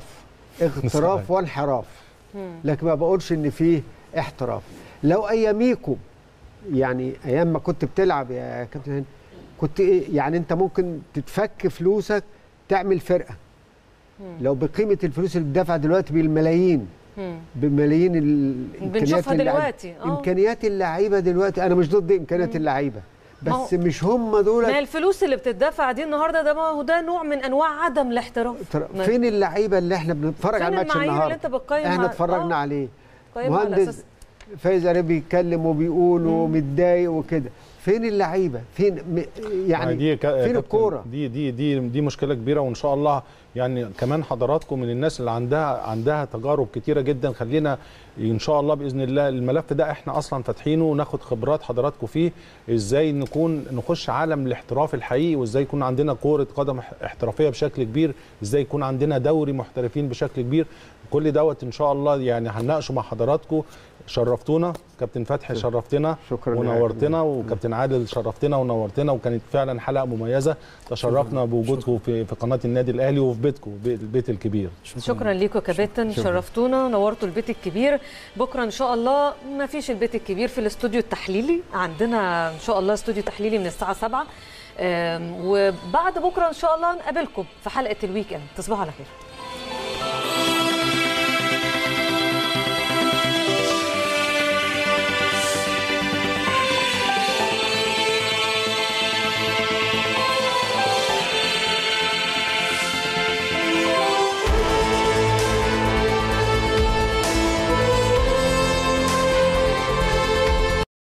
اغتراف وانحراف، لكن ما بقولش ان فيه احتراف. لو اياميكم يعني ايام ما كنت بتلعب يا كابتن هاني، كنت يعني انت ممكن تتفك فلوسك تعمل فرقه لو بقيمه الفلوس اللي بتدفع دلوقتي بالملايين، بملايين
بنشوفها دلوقتي.
امكانيات اللعيبه دلوقتي. انا مش ضد امكانيات اللعيبه، بس مش هم دول.
ما الفلوس اللي بتدفع دي النهارده ده، ما هو ده نوع من انواع عدم الاحتراف.
فين اللعيبه اللي احنا بنتفرج على الماتش النهارده؟
اللي انت بتقيم
احنا اتفرجنا عليه. مهندس فايز عربي بيتكلم وبيقول ومتضايق وكده. فين اللعيبه؟ فين يعني فين الكوره؟
دي مشكله كبيره، وان شاء الله يعني كمان حضراتكم من الناس اللي عندها تجارب كتيره جدا. خلينا ان شاء الله باذن الله الملف ده احنا اصلا فاتحينه وناخد خبرات حضراتكم فيه، ازاي نخش عالم الاحتراف الحقيقي، وازاي يكون عندنا كوره قدم احترافيه بشكل كبير، ازاي يكون عندنا دوري محترفين بشكل كبير. كل دوت ان شاء الله يعني هنناقشه مع حضراتكم. شرفتونا كابتن فتحي، شرفتنا ونورتنا، وكابتن عادل شرفتنا ونورتنا، وكانت فعلا حلقه مميزه. تشرفنا بوجودكم في قناه النادي الاهلي وفي بيتكم، البيت الكبير.
شكرا ليكم يا كابتن، شرفتونا نورتوا البيت الكبير. بكره ان شاء الله ما فيش البيت الكبير، في الاستوديو التحليلي عندنا ان شاء الله استوديو تحليلي من الساعه 7، وبعد بكره ان شاء الله نقابلكم في حلقه الويك اند. تصبحوا على خير.